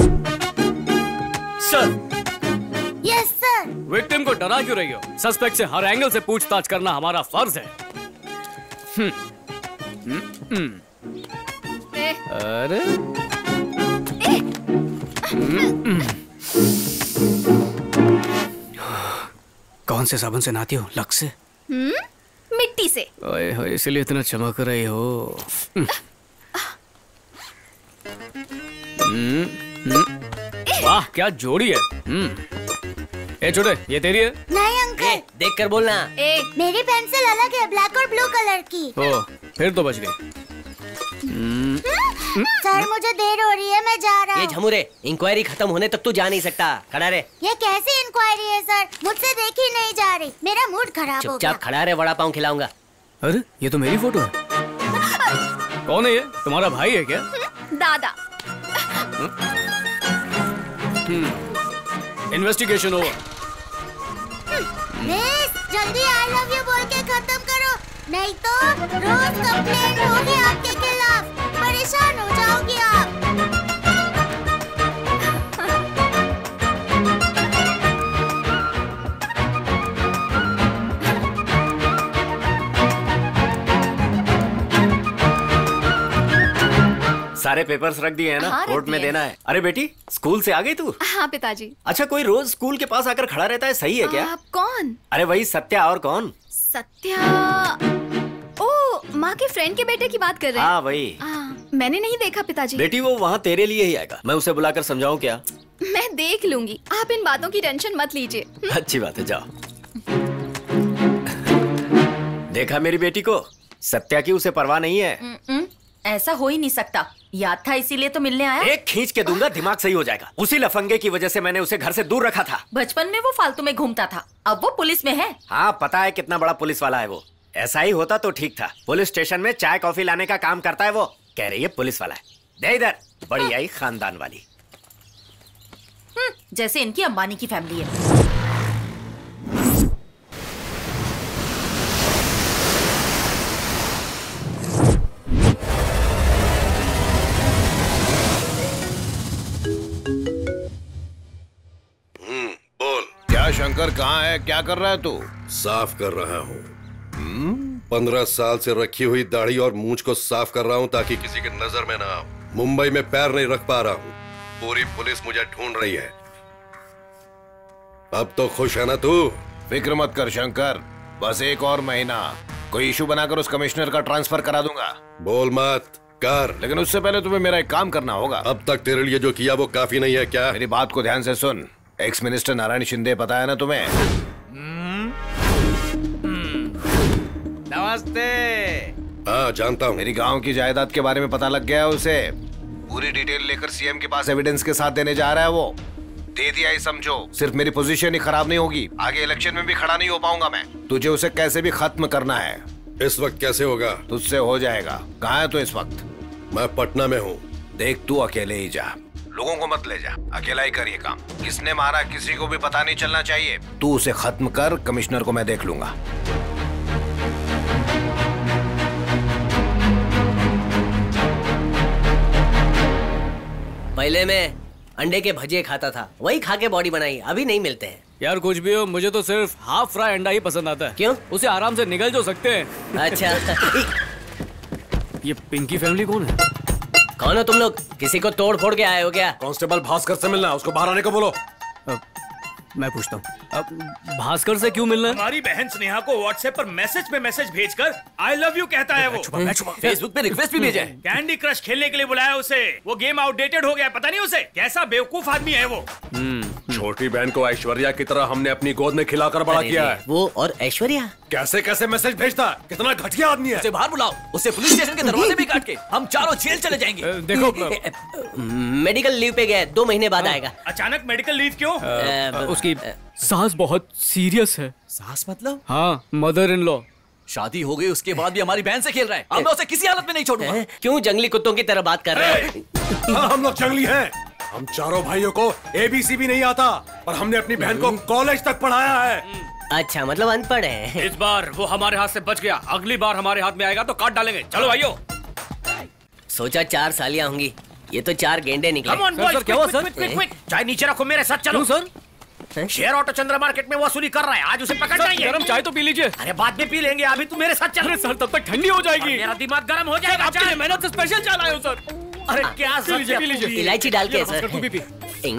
[SPEAKER 4] Sir.
[SPEAKER 15] Yes sir.
[SPEAKER 4] Victim को डरा क्यों रही हो? सस्पेक्ट से हर एंगल से पूछताछ करना हमारा फर्ज है। हम्म, हम्म, हम्म। अरे कौन से साबुन से नहाती हो? लक्स से?
[SPEAKER 11] हम्म, मिट्टी से।
[SPEAKER 4] ओए होए, इसलिए इतना चमक रही हो। वाह क्या जोड़ी है। ए छोटे, ये तेरी है?
[SPEAKER 15] नहीं अंकल।
[SPEAKER 3] देख कर बोलना।
[SPEAKER 11] ए,
[SPEAKER 15] मेरी पेंसिल अलग है, ब्लैक और ब्लू कलर की।
[SPEAKER 4] ओ, फिर तो बच गई।
[SPEAKER 15] सर मुझे देर हो रही है, मैं जा रहा हूँ।
[SPEAKER 3] ये झमुरे, इंक्वायरी खत्म होने तक तू जा नहीं सकता। खड़ा रहे।
[SPEAKER 15] ये कैसी इंक्वायरी है सर? मुझसे देखी नहीं जा रही, मेरा मूड खराब हो गया।
[SPEAKER 3] चुपचाप खड़ा रहे, वड़ा पाव खिलाऊंगा।
[SPEAKER 4] अरे ये तो मेरी फोटो है। कौन है ये? तुम्हारा भाई है क्या?
[SPEAKER 11] दादा।
[SPEAKER 4] Investigation over.
[SPEAKER 15] मिस, जल्दी आई लव यू बोल के खत्म करो, नहीं तो रोज कंप्लेंट होगी आपके खिलाफ। परेशान हो जाओगी आप।
[SPEAKER 1] सारे पेपर्स रख दिए हैं ना?
[SPEAKER 11] हाँ, रख
[SPEAKER 1] कोर्ट में
[SPEAKER 11] दिए।
[SPEAKER 1] देना है। अरे बेटी, स्कूल से आ गई तू?
[SPEAKER 11] हाँ पिताजी।
[SPEAKER 1] अच्छा, कोई रोज स्कूल के पास आकर खड़ा रहता है, सही है क्या?
[SPEAKER 11] आप कौन?
[SPEAKER 1] अरे वही सत्या, और कौन?
[SPEAKER 11] सत्या, ओ माँ के फ्रेंड के बेटे की बात कर रहे हैं?
[SPEAKER 1] हाँ वही।
[SPEAKER 11] हाँ, मैंने नहीं देखा पिताजी।
[SPEAKER 1] बेटी वो वहाँ तेरे लिए ही आएगा, मैं उसे बुलाकर समझाऊं क्या?
[SPEAKER 11] मैं देख लूंगी, आप इन बातों की टेंशन मत लीजिए।
[SPEAKER 1] अच्छी बात है, जाओ। देखा मेरी बेटी को, सत्या की उसे परवाह नहीं है।
[SPEAKER 5] हम्म, हम्म, ऐसा हो ही नहीं सकता। याद था इसीलिए तो मिलने आया।
[SPEAKER 1] एक खींच के दूंगा, दिमाग सही हो जाएगा। उसी लफंगे की वजह से मैंने उसे घर से दूर रखा था।
[SPEAKER 5] बचपन में वो फालतू में घूमता था, अब वो पुलिस में है।
[SPEAKER 1] हाँ पता है कितना बड़ा पुलिस वाला है वो। ऐसा ही होता तो ठीक था। पुलिस स्टेशन में चाय कॉफी लाने का काम करता है वो। कह रही है पुलिस वाला है। दे इधर, बड़ी आई खानदान वाली।
[SPEAKER 5] हम्म, जैसे इनकी अंबानी की फैमिली है।
[SPEAKER 9] क्या शंकर, कहाँ है? क्या कर रहा है तू?
[SPEAKER 8] साफ कर रहा हूँ। पंद्रह साल से रखी हुई दाढ़ी और मूंछ को साफ कर रहा हूँ ताकि किसी की नजर में ना आऊं। मुंबई में पैर नहीं रख पा रहा हूँ, पूरी पुलिस मुझे ढूंढ रही है। अब तो खुश है ना तू?
[SPEAKER 9] फिक्र मत कर शंकर, बस एक और महीना, कोई इशू बनाकर उस कमिश्नर का ट्रांसफर करा दूंगा।
[SPEAKER 8] बोल मत कर।
[SPEAKER 9] लेकिन उससे पहले तुम्हें मेरा एक काम करना होगा।
[SPEAKER 8] अब तक तेरे लिए जो किया वो काफी नहीं है क्या?
[SPEAKER 9] मेरी बात को ध्यान से सुन। एक्स मिनिस्टर नारायण शिंदे पता है ना तुम्हें?
[SPEAKER 6] नमस्ते।
[SPEAKER 8] हाँ जानता हूँ।
[SPEAKER 9] मेरी गांव की जायदाद के बारे में पता लग गया है उसे। पूरी डिटेल लेकर सीएम के पास एविडेंस के साथ देने जा रहा है वो। दे दिया ही समझो। सिर्फ मेरी पोजीशन ही खराब नहीं होगी, आगे इलेक्शन में भी खड़ा नहीं हो पाऊंगा मैं। तुझे उसे कैसे भी खत्म करना है।
[SPEAKER 8] इस वक्त कैसे होगा?
[SPEAKER 9] तुझसे हो जाएगा। कहाँ है तू इस वक्त?
[SPEAKER 8] मैं पटना में हूँ।
[SPEAKER 9] देख तू अकेले ही जा, लोगों को मत ले जा, अकेला ही कर ये काम। किसने मारा किसी को भी पता नहीं चलना चाहिए। तू उसे खत्म कर, कमिश्नर को मैं देख लूंगा।
[SPEAKER 3] पहले मैं अंडे के भजिए खाता था, वही खा के बॉडी बनाई, अभी नहीं मिलते हैं।
[SPEAKER 4] यार कुछ भी हो, मुझे तो सिर्फ हाफ फ्राई अंडा ही पसंद आता है।
[SPEAKER 3] क्यों?
[SPEAKER 4] उसे आराम से निगल जो सकते हैं।
[SPEAKER 3] अच्छा।
[SPEAKER 4] ये पिंकी फैमिली कौन है?
[SPEAKER 3] कौन हो तुम लोग? किसी को तोड़ फोड़ के आए हो क्या?
[SPEAKER 8] कांस्टेबल भास्कर से मिलना, उसको बाहर आने को बोलो।
[SPEAKER 4] मैं पूछता हूँ, अब भास्कर से क्यों मिलना है?
[SPEAKER 17] हमारी बहन स्नेहा को व्हाट्सएप पर मैसेज पे मैसेज भेजकर आई लव यू कहता है वो।
[SPEAKER 1] फेसबुक पे रिक्वेस्ट भी भेजा है।
[SPEAKER 17] कैंडी क्रश खेलने के लिए बुलाया उसे। वो गेम आउटडेटेड हो गया, पता नहीं उसे। कैसा बेवकूफ आदमी है वो।
[SPEAKER 8] छोटी बहन को ऐश्वर्या की तरह हमने अपनी गोद में खिलाकर बड़ा किया है।
[SPEAKER 3] वो और ऐश्वर्या
[SPEAKER 8] कैसे कैसे मैसेज भेजता है, कितना घटिया आदमी है।
[SPEAKER 1] उसे बाहर बुलाओ, उसे पुलिस स्टेशन के दरवाजे भी काट के हम चारों जेल चले जाएंगे।
[SPEAKER 4] देखो
[SPEAKER 3] मेडिकल लीव पे गया, दो महीने बाद आएगा।
[SPEAKER 17] अचानक मेडिकल लीव क्यों?
[SPEAKER 4] उसकी सास बहुत सीरियस है।
[SPEAKER 1] सास मतलब?
[SPEAKER 4] हाँ, मदर इन लॉ।
[SPEAKER 1] शादी हो गई उसके बाद भी हमारी बहन से खेल रहा है। अब मैं उसे किसी हालत में नहीं छोड़ूंगा।
[SPEAKER 3] क्यों जंगली कुत्तों की तरह बात कर रहे हैं?
[SPEAKER 8] हाँ, हम लोग जंगली हैं। हम चारों भाइयों को एबीसी भी नहीं आता, पर हमने अपनी बहन को कॉलेज तक पढ़ाया है।
[SPEAKER 3] अच्छा, मतलब अनपढ़ है।
[SPEAKER 6] इस बार वो हमारे हाथ से बच गया, अगली बार हमारे हाथ में आएगा तो काट डालेंगे। चलो भाइयों।
[SPEAKER 3] सोचा चार सालियां होंगी, ये तो चार गेंडे निकले।
[SPEAKER 17] Come on, boys, quick, quick, quick, quick, quick. चाय नीचे रखो, मेरे साथ चलो।
[SPEAKER 4] Sir?
[SPEAKER 17] Share auto Chandra market में वसूली कर रहा है, आज उसे पकड़ना ही है।
[SPEAKER 4] गरम चाय तो पी लीजिए।
[SPEAKER 17] अरे बाद में पी लेंगे, अभी तू मेरे साथ चल।
[SPEAKER 4] अरे सर, तब तक ठंडी हो जाएगी।
[SPEAKER 17] मेरा दिमाग गर्म हो जाएगा।
[SPEAKER 4] आपके लिए मेहनत से स्पेशल चाय लाया हूं सर।
[SPEAKER 17] अरे क्या
[SPEAKER 4] पी लीजिए, पी लीजिए।
[SPEAKER 3] इलायची डाल के सर।
[SPEAKER 4] तू भी पी।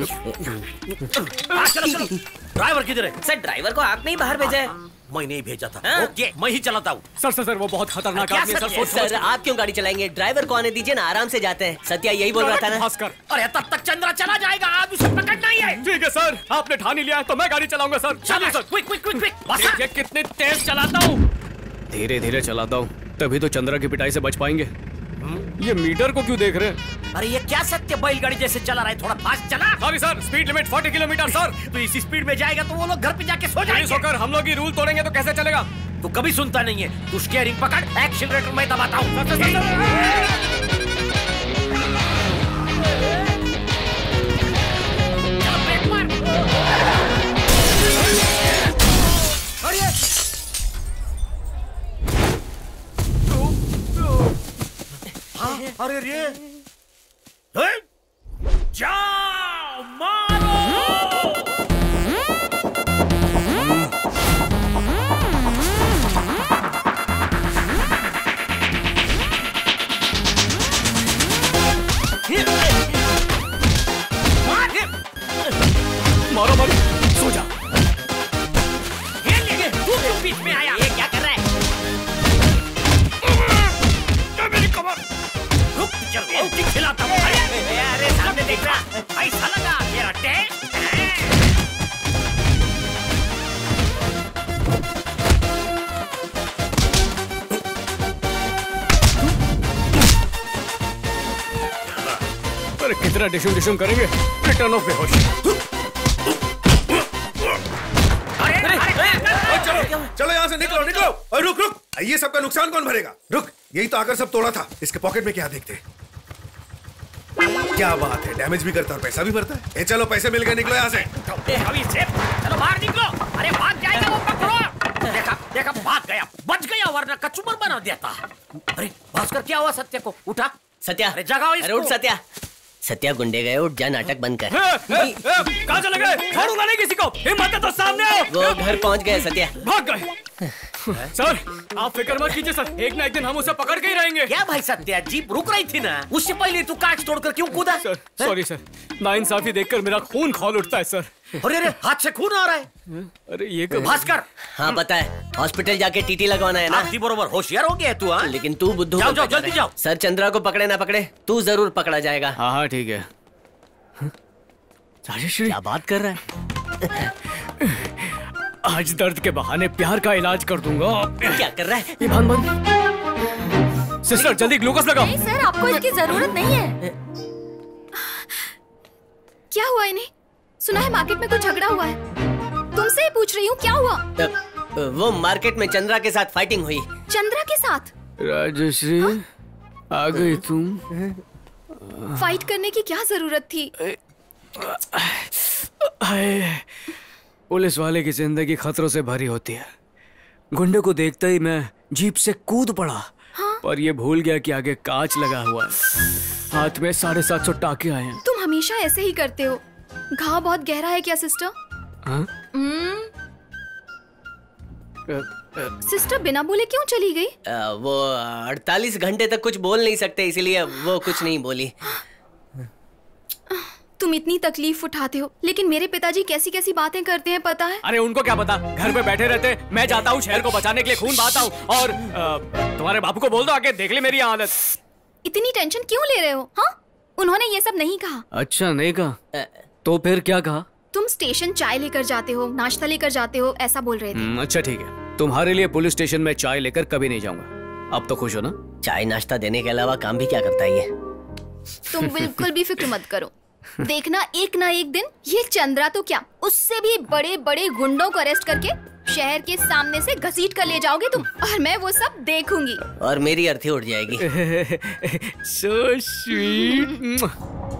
[SPEAKER 17] चलो चलो। ड्राइवर किधर है?
[SPEAKER 3] सर ड्राइवर को आपने ही बाहर भेजा है।
[SPEAKER 17] मैं नहीं भेजा था।
[SPEAKER 3] हाँ?
[SPEAKER 17] ओके, मैं ही चलाता हूँ।
[SPEAKER 4] सर सर सर वो बहुत खतरनाक आदमी है सर। सोच
[SPEAKER 3] सर आप क्यों गाड़ी चलाएंगे? ड्राइवर को आने दीजिए ना, आराम से जाते हैं। सत्या यही बोल रहा था ना।
[SPEAKER 4] भास्कर।
[SPEAKER 17] अरे तब तक चंद्रा चला जाएगा, आज उसे पकड़ना ही है।
[SPEAKER 4] ठीक है सर, आपने ठान ही लिया है तो मैं गाड़ी चलाऊंगा सर।
[SPEAKER 17] चलो sir, quick quick quick quick.
[SPEAKER 4] देखिए कितने तेज चलाता हूँ। धीरे धीरे चलाता हूँ, तभी तो चंद्रा की पिटाई से बच पाएंगे। ये मीटर को क्यों देख रहे हैं?
[SPEAKER 17] अरे ये क्या सत्य बैलगाड़ी जैसे चला रहा है, थोड़ा फास्ट चला।
[SPEAKER 4] सॉरी सर, स्पीड लिमिट चालीस किलोमीटर सर।
[SPEAKER 17] तो इसी स्पीड में जाएगा तो वो लोग घर पे जाके सो जाएंगे।
[SPEAKER 4] होकर हम लोग ही रूल तोड़ेंगे तो कैसे चलेगा?
[SPEAKER 17] तू कभी सुनता नहीं है। तू स्टीयरिंग पकड़, एक्सीलरेटर मैं दबाता हूँ। अरे रे, जाओ मारो।
[SPEAKER 4] सो जा।
[SPEAKER 1] ये ले, तू क्यों बीच में आया? ये क्या कर रहा है? मेरी कमर। रुक, चल, और किक खिलाता हूँ। अरे, अरे, सामने देख रहा। ऐसा लगा मेरा टैंक।
[SPEAKER 4] अरे कितना डिशुम डिशुम करेंगे? रिटर्न ऑफ बेहोश।
[SPEAKER 7] अरे, अरे, अरे, चलो, चलो यहाँ से निकलो, निकलो। और रुक, रुक। ये सबका नुकसान कौन भरेगा? रुक, यही तो आकर सब तोड़ा था। इसके पॉकेट में क्या देखते? क्या बात है, डैमेज भी करता है और पैसा भी भरता है। ए, चलो पैसे मिल गए, निकलो यहाँ से।
[SPEAKER 1] चलो बाहर निकलो। अरे भाग जाएगा वो, पकड़ो। देखा, देखा, भाग गया, बच गया, वरना कचूमर बना देता। अरे भास्कर, क्या हुआ सत्या को? उठा
[SPEAKER 3] सत्या।
[SPEAKER 1] अरे जगाओ इसको।
[SPEAKER 3] अरे उठ सत्या। सत्या गुंडे गए, उठ जा, नाटक बंद कर।
[SPEAKER 4] कहाँ चले गए? छोड़ूंगा नहीं किसी को। हिम्मत है तो सामने आओ।
[SPEAKER 3] वो घर पहुंच गए सत्या।
[SPEAKER 4] भाग गए। सर आप फिक्र मत कीजिए सर, एक ना एक दिन हम उसे पकड़ के ही रहेंगे।
[SPEAKER 1] क्या भाई सत्या, जीप रुक रही थी ना, उससे पहले तू कांच तोड़कर क्यों कूदा?
[SPEAKER 4] सर सॉरी सर, नाइंसाफी देखकर मेरा खून खौल उठता है सर।
[SPEAKER 1] अरे अरे, हाथ से खून आ रहा है।
[SPEAKER 4] अरे ये कर...
[SPEAKER 1] भास्कर।
[SPEAKER 3] हाँ पता है, हॉस्पिटल जाके टीटी लगवाना है ना।
[SPEAKER 1] आपकी बरोबर होशियार हो गया तू। हाँ
[SPEAKER 3] लेकिन तू बुद्धू।
[SPEAKER 1] जाओ जाओ, जल्दी जाओ।
[SPEAKER 3] सर चंद्रा को पकड़े ना पकड़े, तू जरूर पकड़ा जाएगा।
[SPEAKER 4] हाँ हाँ ठीक है। राजेश्वरी
[SPEAKER 3] क्या बात कर रहा है?
[SPEAKER 4] आज दर्द के बहाने प्यार का इलाज कर दूंगा।
[SPEAKER 3] क्या कर रहा है?
[SPEAKER 4] ये बंद बंद। सिस्टर जल्दी ग्लूकोज लगाओ।
[SPEAKER 11] नहीं सर, आपको इसकी जरूरत नहीं है। क्या हुआ इन्हें? सुना है मार्केट में कुछ झगड़ा हुआ है। तुमसे ही पूछ रही हूँ, क्या हुआ?
[SPEAKER 3] वो मार्केट में चंद्रा के साथ फाइटिंग हुई।
[SPEAKER 11] चंद्रा के साथ?
[SPEAKER 4] राजेश्री आ गई तुम।
[SPEAKER 11] फाइट करने की क्या जरूरत थी?
[SPEAKER 4] पुलिस वाले की जिंदगी खतरों से भरी होती है। गुंडे को देखते ही मैं जीप से कूद पड़ा। हाँ? पर ये भूल गया कि आगे कांच लगा हुआ है। हाथ में साढ़े सात सौ टाके आए हैं।
[SPEAKER 11] तुम हमेशा ऐसे ही करते हो। घाव बहुत गहरा है क्या सिस्टर?
[SPEAKER 4] हाँ?
[SPEAKER 11] सिस्टर बिना बोले क्यों चली गई?
[SPEAKER 3] आ, वो अड़तालीस घंटे तक कुछ बोल नहीं सकते, इसलिए वो कुछ नहीं बोली।
[SPEAKER 11] तुम इतनी तकलीफ उठाते हो, लेकिन मेरे पिताजी कैसी कैसी बातें करते हैं पता है?
[SPEAKER 4] अरे उनको क्या पता, घर पे बैठे रहते। मैं जाता हूँ शहर को बचाने के लिए, खून बहाता हूँ। और आ, तुम्हारे बापू को बोल दो आके देख ले मेरी हालत।
[SPEAKER 11] इतनी टेंशन क्यों ले रहे हो? हाँ, उन्होंने ये सब नहीं कहा।
[SPEAKER 4] अच्छा नहीं कहा? तो फिर क्या कहा?
[SPEAKER 11] तुम स्टेशन चाय लेकर जाते हो, नाश्ता लेकर जाते हो, ऐसा बोल रहे थे।
[SPEAKER 4] अच्छा ठीक है, तुम्हारे लिए पुलिस स्टेशन में चाय लेकर कभी नहीं जाऊंगा। अब तो खुश हो ना?
[SPEAKER 3] चाय नाश्ता देने के अलावा काम भी क्या करता है ये?
[SPEAKER 11] तुम बिल्कुल भी फिक्र मत करो, देखना एक ना एक दिन ये चंद्रा तो क्या, उससे भी बड़े बड़े गुंडों को अरेस्ट करके शहर के सामने से घसीट कर ले जाओगे तुम, और मैं वो सब देखूंगी।
[SPEAKER 3] और मेरी अर्थी उड़ जाएगी।
[SPEAKER 4] So sweet.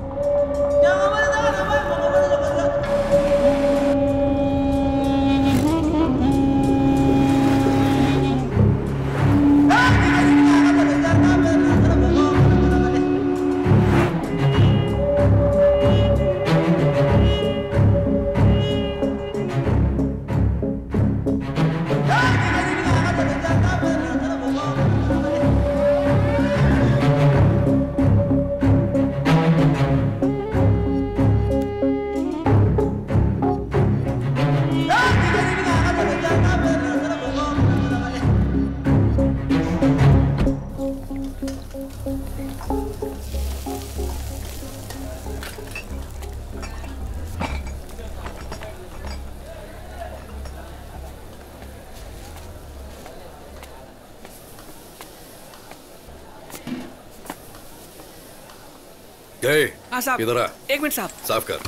[SPEAKER 8] हाँ साहब, इधर आ।
[SPEAKER 12] एक मिनट साहब।
[SPEAKER 8] साफ कर।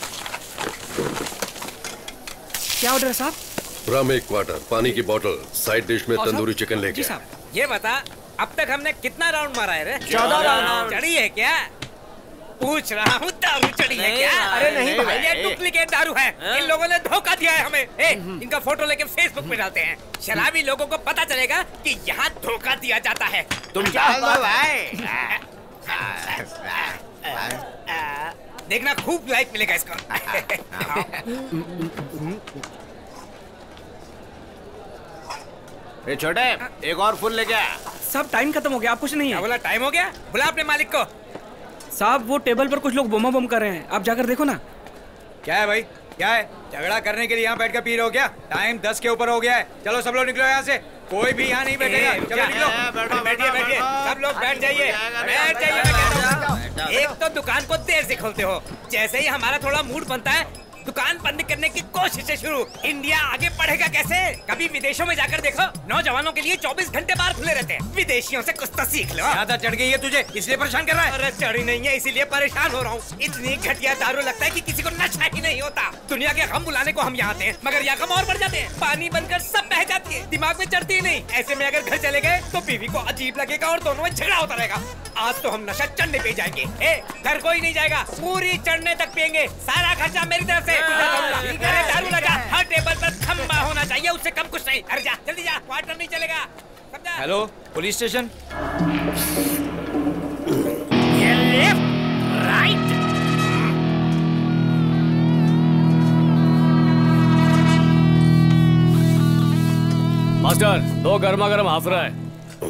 [SPEAKER 12] क्या ऑर्डर है साहब?
[SPEAKER 8] रम एक क्वार्टर, पानी की बोतल, साइड डिश में तंदूरी चिकन लेके।
[SPEAKER 12] जी साहब। ये बता, अब तक हमने कितना राउंड मारा है रे?
[SPEAKER 3] चौदह राउंड।
[SPEAKER 12] चढ़ी है क्या? पूछ रहा हूँ, दारू चढ़ी है क्या? अरे नहीं भाई, ये डुप्लीकेट दारू है। इन लोगों ने धोखा दिया है हमें। ए, इनका फोटो लेके फेसबुक पे डालते हैं, शराबी लोगों को पता चलेगा कि यहाँ धोखा दिया जाता है।
[SPEAKER 3] तुम क्या
[SPEAKER 12] भाई? देखना खूब लाइक मिलेगा इसका।
[SPEAKER 9] ए छोटे, एक और फुल लेके आ।
[SPEAKER 12] सब टाइम खत्म हो गया, आप कुछ नहीं है। बोला टाइम हो गया? बुला अपने मालिक को। साहब वो टेबल पर कुछ लोग बोमा बम कर रहे हैं, आप जाकर देखो ना। क्या है भाई, क्या है? झगड़ा करने के लिए यहाँ बैठ कर पी रहे हो क्या? टाइम दस के ऊपर हो गया है। चलो सब लोग निकलो यहाँ से, कोई भी यहाँ नहीं बैठेगा। चलो निकलो, बैठिए बैठिए, सब लोग बैठ जाइए, बैठ जाइए। एक तो दुकान को देर से खोलते हो, जैसे ही हमारा थोड़ा मूड बनता है दुकान बंद करने की कोशिशें शुरू। इंडिया आगे बढ़ेगा कैसे? कभी विदेशों में जाकर देखो, नौजवानों के लिए चौबीस घंटे बाहर खुले रहते हैं। विदेशियों से कुछ तो सीख लो। ज्यादा चढ़ गई है तुझे, इसलिए परेशान कर रहा है? अरे चढ़ी नहीं है, इसीलिए परेशान हो रहा हूँ। इतनी घटिया दारू लगता है कि किसी को नशा ही नहीं होता। दुनिया के गम बुलाने को हम यहाँ आते हैं, मगर यहाँ गम और बढ़ जाते हैं। पानी बनकर सब बह जाती है, दिमाग में चढ़ती ही नहीं। ऐसे में अगर घर चले गए तो बीवी को अजीब लगेगा और दोनों में झगड़ा होता रहेगा। आज तो हम नशा चढ़ने पे जाएंगे। ए, घर कोई नहीं जाएगा, पूरी चढ़ने तक पियेंगे। सारा खर्चा मेरी तरफ से। अरे दारू लगा, हर टेबल पर खंबा होना चाहिए, उससे कम कुछ नहीं। अरे जा जल्दी जा, वाटर नहीं चलेगा। समझा? Hello police station.
[SPEAKER 17] ये लेफ्ट राइट।
[SPEAKER 4] मास्टर, दो गर्मा गर्म हाफ रहा है।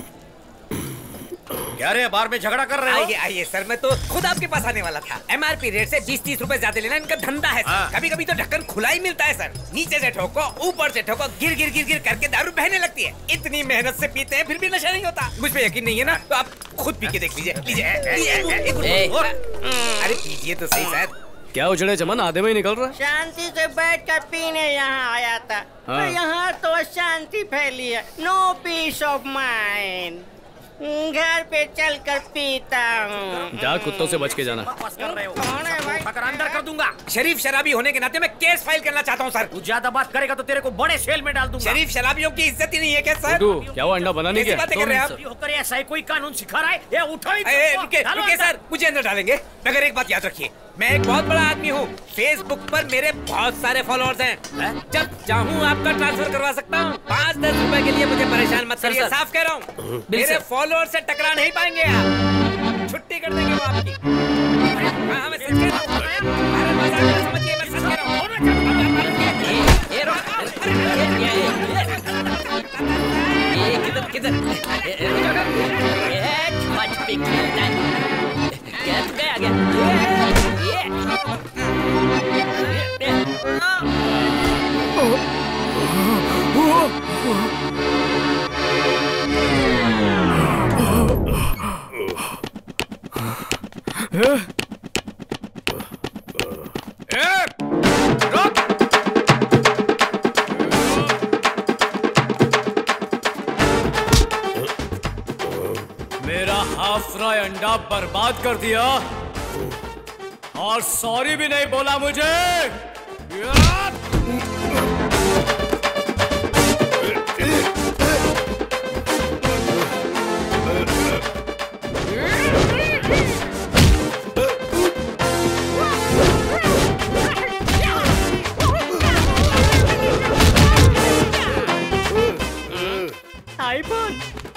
[SPEAKER 1] क्या रे, बार में झगड़ा कर रहे हो?
[SPEAKER 12] आइए आइए सर, मैं तो खुद आपके पास आने वाला था। एमआरपी रेट से बीस तीस रुपए ज्यादा लेना इनका धंधा है सर। कभी कभी तो ढक्कन खुला ही मिलता है सर। नीचे से ठोको, ऊपर से ठोको, गिर गिर गिर गिर करके दारू बहने लगती है। इतनी मेहनत से पीते हैं फिर भी नशा नहीं होता। मुझ पे यकीन नहीं है ना, तो आप खुद पी के देख लीजिए। लीजिए, अरे पीजिए तो सही सर।
[SPEAKER 4] क्या उजड़े चमन आधे में ही निकल रहा?
[SPEAKER 18] शांति से बैठ कर पीने यहाँ आया था।
[SPEAKER 4] हाँ।
[SPEAKER 18] तो यहाँ तो शांति फैली है, नो पीस ऑफ माइंड। घर पे चल कर पीता हूँ।
[SPEAKER 4] जा, कुत्तों से बच के जाना।
[SPEAKER 1] पकड़ अंदर कर दूंगा।
[SPEAKER 12] शरीफ शराबी होने के नाते मैं केस फाइल करना चाहता हूँ सर।
[SPEAKER 1] तू ज्यादा बात करेगा तो तेरे को बड़े सेल में डाल दूंगा।
[SPEAKER 12] शरीफ शराबियों की इज्जत ही नहीं है क्या सर?
[SPEAKER 4] क्या वो अंडा बनाने के
[SPEAKER 12] बातें कर रहे हैं आप?
[SPEAKER 1] होकर ऐसा ही कोई कानून सिखा रहा है? ये उठो ही।
[SPEAKER 12] रुके रुके सर, मुझे अंदर डालेंगे, मगर एक बात याद रखिए, मैं एक बहुत बड़ा आदमी हूँ। फेसबुक पर मेरे बहुत सारे फॉलोअर्स हैं। जब चाहूँ आपका ट्रांसफर करवा सकता हूँ। पाँच दस रुपए के लिए मुझे परेशान मत करिए, साफ कह रहा हूँ। मेरे फॉलोअर से टकरा नहीं पाएंगे आप, छुट्टी कर देंगे वो आपकी। हाँ, मैं सच कह रहा हूँ। अरे मजाक मत समझिए, मैं सच कह रहा हूँ।
[SPEAKER 3] ये रो, ये किधर किधर? क्या तू गया गया?
[SPEAKER 4] मेरा हाफ फ्राई अंडा बर्बाद कर दिया और सॉरी भी नहीं बोला मुझे।
[SPEAKER 18] IPhone.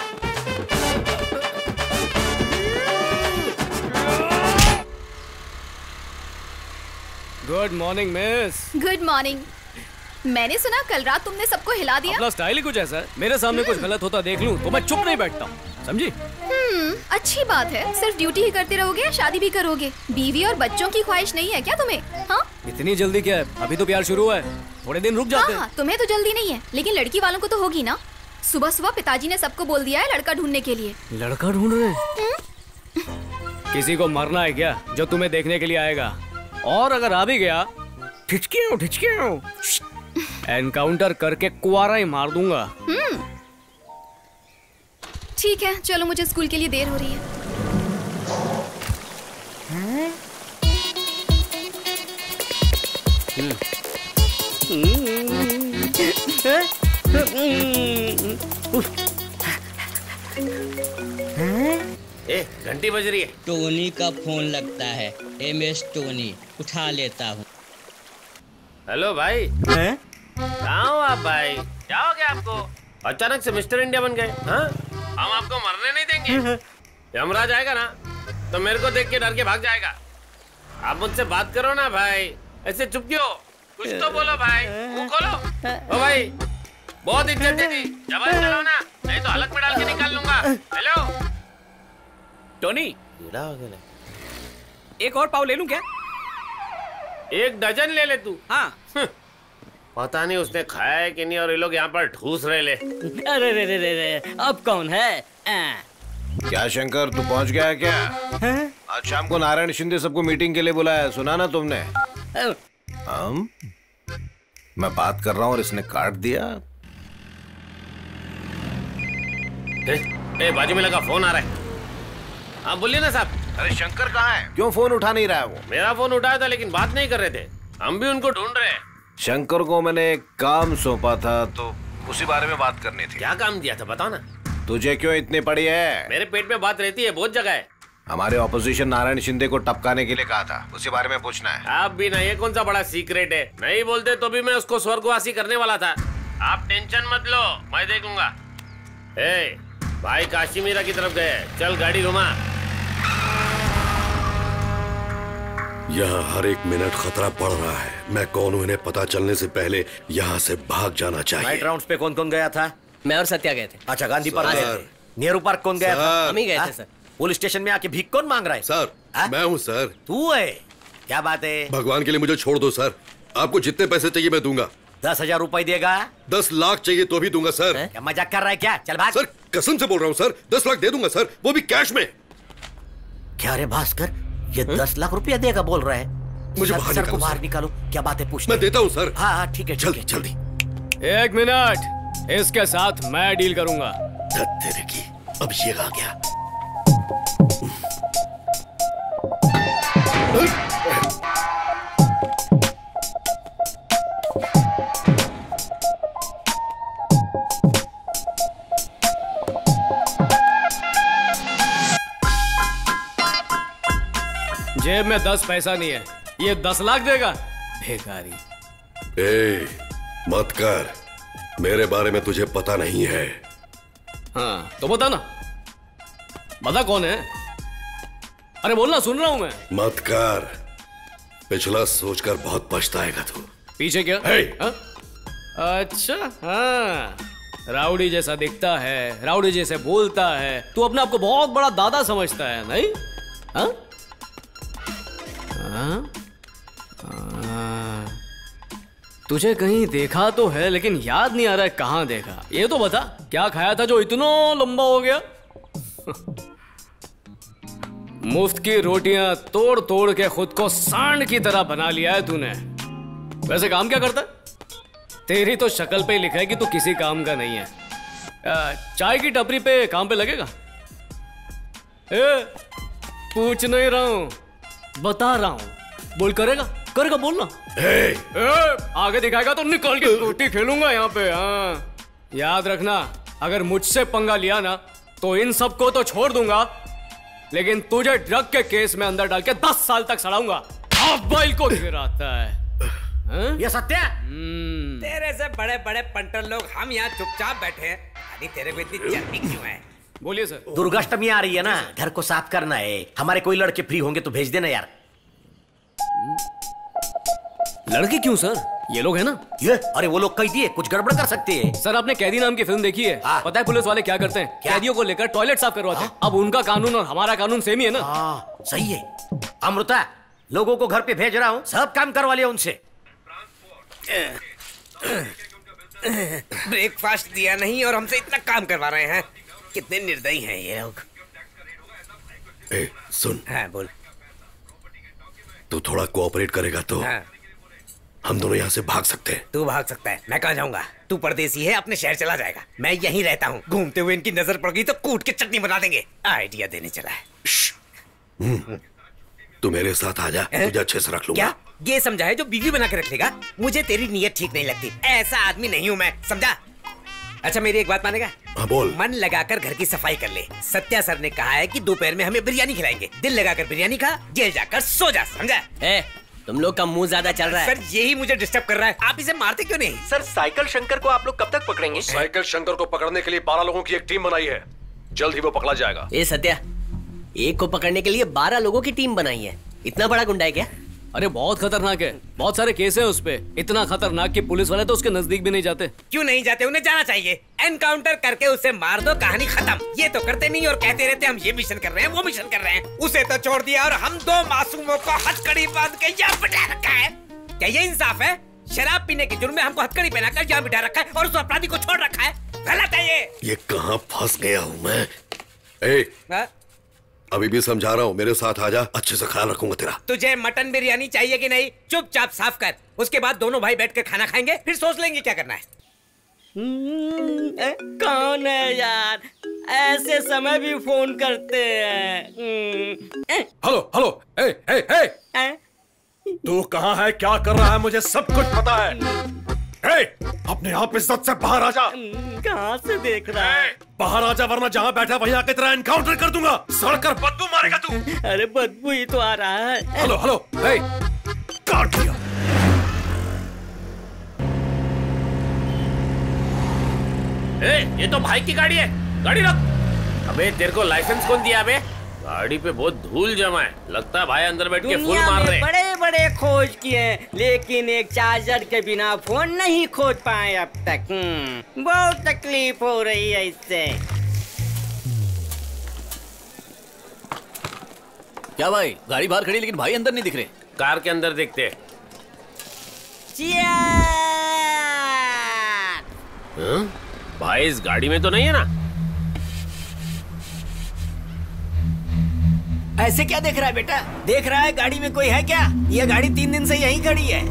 [SPEAKER 4] Good morning miss.
[SPEAKER 11] Good morning. मैंने सुना कल रात तुमने सबको हिला दिया।
[SPEAKER 4] अपना स्टाइल ही कुछ ऐसा है, मेरे सामने कुछ गलत होता देख लूं तो मैं चुप नहीं बैठता हूँ, समझी?
[SPEAKER 11] हम्म, अच्छी बात है। सिर्फ ड्यूटी ही करते रहोगे या शादी भी करोगे? बीवी और बच्चों की ख्वाहिश नहीं है क्या तुम्हें? हाँ?
[SPEAKER 4] इतनी जल्दी क्या है, अभी तो प्यार शुरू हुआ है, थोड़े दिन रुक जाते हैं।
[SPEAKER 11] हाँ, तुम्हें तो जल्दी नहीं है, लेकिन लड़की वालों को तो होगी ना। सुबह सुबह पिताजी ने सबको बोल दिया है लड़का ढूंढने के लिए।
[SPEAKER 4] लड़का ढूंढ रहे हैं? किसी को मरना है क्या जो तुम्हें देखने के लिए आएगा? और अगर आ भी गया, ठिचकियों ठिचकियों एनकाउंटर करके कुआरा ही मार दूंगा।
[SPEAKER 11] हम्म, ठीक है, चलो मुझे स्कूल के लिए देर हो रही है।
[SPEAKER 13] ए, घंटी बज रही है।
[SPEAKER 19] टोनी का फोन लगता है। एम एस टोनी, उठा लेता हूँ।
[SPEAKER 13] हेलो भाई। कहाँ हो आप भाई? क्या हो गया आपको? अचानक से मिस्टर इंडिया बन गए। हाँ? हम आपको मरने नहीं देंगे। यमराज आएगा ना तो मेरे को देख के डर के भाग जाएगा। आप मुझसे बात करो ना भाई, ऐसे चुप क्यों? कुछ तो बोलो भाई, मुंह खोलो। ओ भाई, बहुत इज्जत दे दी, जबान चलाओ ना, नहीं तो हलक में डाल के निकाल लूंगा। हेलो
[SPEAKER 17] टोनी, एक और पाव ले लूं क्या?
[SPEAKER 13] एक डजन ले ले तू।
[SPEAKER 17] हाँ।
[SPEAKER 13] पता नहीं उसने खाया है कि नहीं, और ये लोग यहाँ पर ठूस रहे ले।
[SPEAKER 4] अरे रे रे रे रे, अब कौन है? आ।
[SPEAKER 9] क्या शंकर, तू पहुंच गया है क्या? है? आज शाम को नारायण शिंदे सबको मीटिंग के लिए बुलाया, सुना ना तुमने? हम? मैं बात कर रहा हूँ और इसने काट दिया।
[SPEAKER 13] ए, ए, बाजू में लगा फोन आ रहा है। हाँ बोलिए ना साहब।
[SPEAKER 9] अरे शंकर कहाँ है? क्यों फोन उठा नहीं रहा है वो?
[SPEAKER 13] मेरा फोन उठाया था लेकिन बात नहीं कर रहे थे। हम भी उनको ढूंढ रहे हैं।
[SPEAKER 9] शंकर को मैंने एक काम सौंपा था तो उसी बारे में बात करनी थी।
[SPEAKER 13] क्या काम दिया था बताओ ना।
[SPEAKER 9] तुझे क्यों इतनी पड़ी है?
[SPEAKER 13] मेरे पेट में बात रहती है, बहुत जगह है।
[SPEAKER 9] हमारे ऑपोजिशन नारायण शिंदे को टपकाने के लिए कहा था, उसी बारे में पूछना है।
[SPEAKER 13] आप भी ना, ये कौन सा बड़ा सीक्रेट है? नहीं बोलते तो भी मैं उसको स्वर्गवासी करने वाला था। आप टेंशन मत लो, मैं देखूंगा। ए, भाई काशीमीरा की तरफ गए, चल गाड़ी घुमा।
[SPEAKER 8] यहाँ हर एक मिनट खतरा बढ़ रहा है। मैं कौन हूँ इन्हें पता चलने से पहले यहाँ से भाग जाना चाहिए।
[SPEAKER 1] नाइट राउंड्स पे कौन कौन गया था?
[SPEAKER 3] मैं और सत्या गए थे।
[SPEAKER 1] अच्छा, गांधी पार्क गए थे। नेहरू पार्क कौन गया था?
[SPEAKER 3] हम ही गए थे सर।
[SPEAKER 1] पुलिस स्टेशन में आके भीख कौन मांग रहा है?
[SPEAKER 8] सर आ? मैं हूँ सर।
[SPEAKER 1] तू है? क्या बात है?
[SPEAKER 8] भगवान के लिए मुझे छोड़ दो सर। आपको जितने पैसे चाहिए मैं दूंगा।
[SPEAKER 1] दस हजार रुपए देगा?
[SPEAKER 8] दस लाख चाहिए तो भी दूंगा सर।
[SPEAKER 1] क्या मजाक कर रहा है क्या? चल भाग।
[SPEAKER 8] सर कसम से बोल रहा हूँ सर, दस लाख दे दूंगा सर, वो भी कैश में।
[SPEAKER 1] क्या रे भास्कर, ये दस लाख रुपया देगा बोल रहा है?
[SPEAKER 8] मुझे
[SPEAKER 1] बाहर निकालो, बाहर निकालो। क्या बात है पूछ।
[SPEAKER 8] मैं देता हूँ सर।
[SPEAKER 1] हाँ हाँ ठीक है,
[SPEAKER 8] जल्दी जल्दी।
[SPEAKER 4] एक मिनट, इसके साथ मैं डील करूंगा।
[SPEAKER 8] तेरे की, अब ये आ गया।
[SPEAKER 4] जेब में दस पैसा नहीं है, ये दस लाख देगा? भिखारी।
[SPEAKER 8] ए, मत कर, मेरे बारे में तुझे पता नहीं है।
[SPEAKER 4] हाँ तो बता ना, बता कौन है? अरे बोलना, सुन रहा हूं मैं।
[SPEAKER 8] मत कर, पिछला सोचकर बहुत पछताएगा तू।
[SPEAKER 4] पीछे क्या?
[SPEAKER 8] hey!
[SPEAKER 4] अच्छा हाँ, राउडी जैसा दिखता है, राउडी जैसे बोलता है, तू अपने आप को बहुत बड़ा दादा समझता है नहीं? हाँ? हाँ? हाँ। तुझे कहीं देखा तो है लेकिन याद नहीं आ रहा है कहाँ देखा। ये तो बता, क्या खाया था जो इतना लंबा हो गया? मुफ्त की रोटियां तोड़ तोड़ के खुद को सांड की तरह बना लिया है तूने। वैसे काम क्या करता है? तेरी तो शक्ल पे लिखा है कि तू किसी काम का नहीं है। आ, चाय की टपरी पे काम पे लगेगा? ए, पूछ नहीं रहा हूं, बता रहा हूं। बोल, करेगा? करेगा बोलना।
[SPEAKER 8] hey!
[SPEAKER 4] ए, आगे दिखाएगा तो निकाल के रोटी खेलूंगा यहाँ पे। हाँ याद रखना, अगर मुझसे पंगा लिया ना तो इन सबको तो छोड़ दूंगा, लेकिन तुझे ड्रग के केस में अंदर डाल के दस साल तक सड़ाऊंगा। बैल को गिराता है। हाँ?
[SPEAKER 1] ये सत्य?
[SPEAKER 12] तेरे से बड़े बड़े पंटर लोग हम यहाँ चुपचाप बैठे हैं, अभी तेरे को इतनी चर्बी क्यों है?
[SPEAKER 4] बोलिए सर।
[SPEAKER 1] दुर्गाष्टमी आ रही है ना, घर को साफ करना है। हमारे कोई लड़के फ्री होंगे तो भेज देना यार।
[SPEAKER 4] लड़के क्यों सर? ये लोग है ना।
[SPEAKER 1] ये अरे वो लोग कैदी है, कुछ गड़बड़ कर सकते हैं।
[SPEAKER 4] सर आपने कैदी नाम की फिल्म देखी है? हाँ। पता है पुलिस वाले क्या करते हैं? कैदियों को लेकर टॉयलेट साफ करवाते हैं। अब उनका कानून और हमारा कानून सेम ही है ना।
[SPEAKER 1] हाँ सही है। अमृता, लोगों को घर पे भेज रहा हूँ, सब काम करवा लिया उनसे।
[SPEAKER 12] ब्रेकफास्ट दिया नहीं और हमसे इतना काम करवा रहे हैं। कितने निर्दयी हैं ये लोग।
[SPEAKER 8] ए, सुन।
[SPEAKER 12] हाँ बोल।
[SPEAKER 8] तू थोड़ा कोऑपरेट करेगा तो
[SPEAKER 12] हाँ।
[SPEAKER 8] हम दोनों यहाँ से भाग सकते हैं।
[SPEAKER 12] तू भाग सकता है, मैं कहाँ जाऊंगा? तू परदेसी है, अपने शहर चला जाएगा। मैं यहीं रहता हूँ, घूमते हुए इनकी नजर पड़ गई तो कूट के चटनी बना देंगे। आइडिया देने चला है।
[SPEAKER 8] तू मेरे साथ आ जा, तुझे अच्छे से रख लूंगा।
[SPEAKER 12] क्या ये समझा है जो बीवी बना के रख लेगा? मुझे तेरी नीयत ठीक नहीं लगती, ऐसा आदमी नहीं हूँ मैं, समझा? अच्छा मेरी एक बात मानेगा?
[SPEAKER 8] हाँ बोल।
[SPEAKER 12] मन लगाकर घर की सफाई कर ले। सत्या सर ने कहा है कि दोपहर में हमें बिरयानी खिलाएंगे। दिल लगाकर बिरयानी खा, जेल जाकर सो जा, समझा?
[SPEAKER 3] ए, तुम लोग का मुंह ज्यादा चल रहा है।
[SPEAKER 12] सर यही मुझे डिस्टर्ब कर रहा है, आप इसे मारते क्यों नहीं?
[SPEAKER 20] सर साइकिल शंकर को आप लोग कब तक पकड़ेंगे?
[SPEAKER 8] साइकिल शंकर को पकड़ने के लिए बारह लोगों की एक टीम बनाई है, जल्द ही वो पकड़ा जाएगा।
[SPEAKER 3] ए सत्या, एक को पकड़ने के लिए बारह लोगों की टीम बनाई है, इतना बड़ा गुंडा है क्या?
[SPEAKER 4] अरे बहुत खतरनाक है, बहुत सारे केस है उस पे। इतना खतरनाक कि पुलिस वाले तो उसके नजदीक भी नहीं जाते।
[SPEAKER 12] क्यों नहीं जाते? उन्हें जाना चाहिए। एनकाउंटर करके उसे मार दो, कहानी खत्म। ये तो करते नहीं और कहते रहते हम ये मिशन कर रहे हैं, वो मिशन कर रहे हैं। उसे तो छोड़ दिया और हम दो मासूमों को हथकड़ी बांध के यहाँ बिठा रखा है। क्या ये इंसाफ है? शराब पीने के जुर्म में हमको हथकड़ी पहनाकर यहाँ बिठा रखा है और उस अपराधी को छोड़ रखा है। गलत है ये।
[SPEAKER 8] ये कहाँ फंस गया हूँ मैं? ए, अभी भी समझा रहा हूँ, मेरे साथ आ जा, अच्छे से ख्याल रखूंगा तेरा।
[SPEAKER 12] तुझे मटन बिरयानी चाहिए कि नहीं? चुपचाप साफ कर, उसके बाद दोनों भाई बैठ कर खाना खाएंगे, फिर सोच लेंगे क्या करना है।
[SPEAKER 18] कौन है यार, ऐसे समय भी फोन करते हैं।
[SPEAKER 8] हेलो हेलो, ए ए ए, तू कहाँ है, क्या कर रहा है, मुझे सब कुछ पता है। ए, अपने आप इज्जत से बाहर आ जा।
[SPEAKER 18] कहाँ से देख रहा है?
[SPEAKER 8] बाहर आ जा, वरना जहाँ बैठा वहीं आके तेरा एनकाउंटर कर दूंगा। सड़कर बदबू मारेगा तू।
[SPEAKER 18] अरे बदबू ही तो आ रहा है।
[SPEAKER 8] हेलो हेलो, ए, काट दिया।
[SPEAKER 13] ए, ये तो भाई की गाड़ी है, गाड़ी रख। अबे तेरे को लाइसेंस कौन दिया बे? गाड़ी पे बहुत धूल जमा है, लगता है भाई अंदर बैठ के फुल मार रहे।
[SPEAKER 18] बड़े बड़े खोज किए, लेकिन एक चार्जर के बिना फोन नहीं खोज पाए अब तक। बहुत तकलीफ हो रही है इससे।
[SPEAKER 1] क्या भाई, गाड़ी बाहर खड़ी लेकिन भाई अंदर नहीं दिख रहे।
[SPEAKER 13] कार के अंदर देखते। हाँ? भाई इस गाड़ी में तो नहीं है ना?
[SPEAKER 4] ऐसे क्या देख रहा है बेटा? देख रहा है गाड़ी में कोई है क्या? ये गाड़ी तीन दिन से यहीं खड़ी है।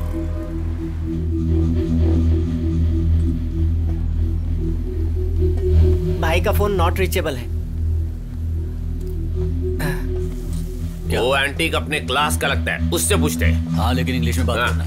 [SPEAKER 3] भाई का फोन नॉट रीचेबल है।
[SPEAKER 13] वो एंटीक अपने क्लास का लगता है, उससे पूछते हैं।
[SPEAKER 1] हाँ लेकिन इंग्लिश में बात करना।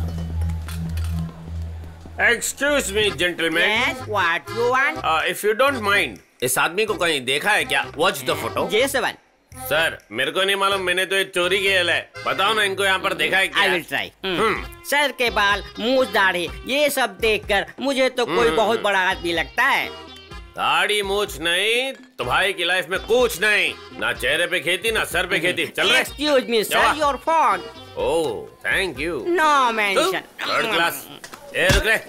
[SPEAKER 13] Excuse me gentleman.
[SPEAKER 18] Yes, what you want?
[SPEAKER 13] If you don't mind, इस आदमी को कहीं देखा है क्या? Watch the photo.
[SPEAKER 18] ये सेवन।
[SPEAKER 13] सर मेरे को नहीं मालूम, मैंने तो ये चोरी की है। बताओ ना इनको यहाँ पर देखा है क्या?
[SPEAKER 18] I will try. सर के बाल, मूछ, दाढ़ी, ये सब देखकर मुझे तो कोई बहुत बड़ा आदमी लगता है।
[SPEAKER 13] दाढ़ी मूछ नहीं तो भाई की लाइफ में कुछ नहीं, ना चेहरे पे खेती ना सर पे खेती। चल रहे?
[SPEAKER 18] Excuse me, sir, your phone.
[SPEAKER 13] Oh thank you.
[SPEAKER 18] No mention.
[SPEAKER 13] Third class. ए रुक रे।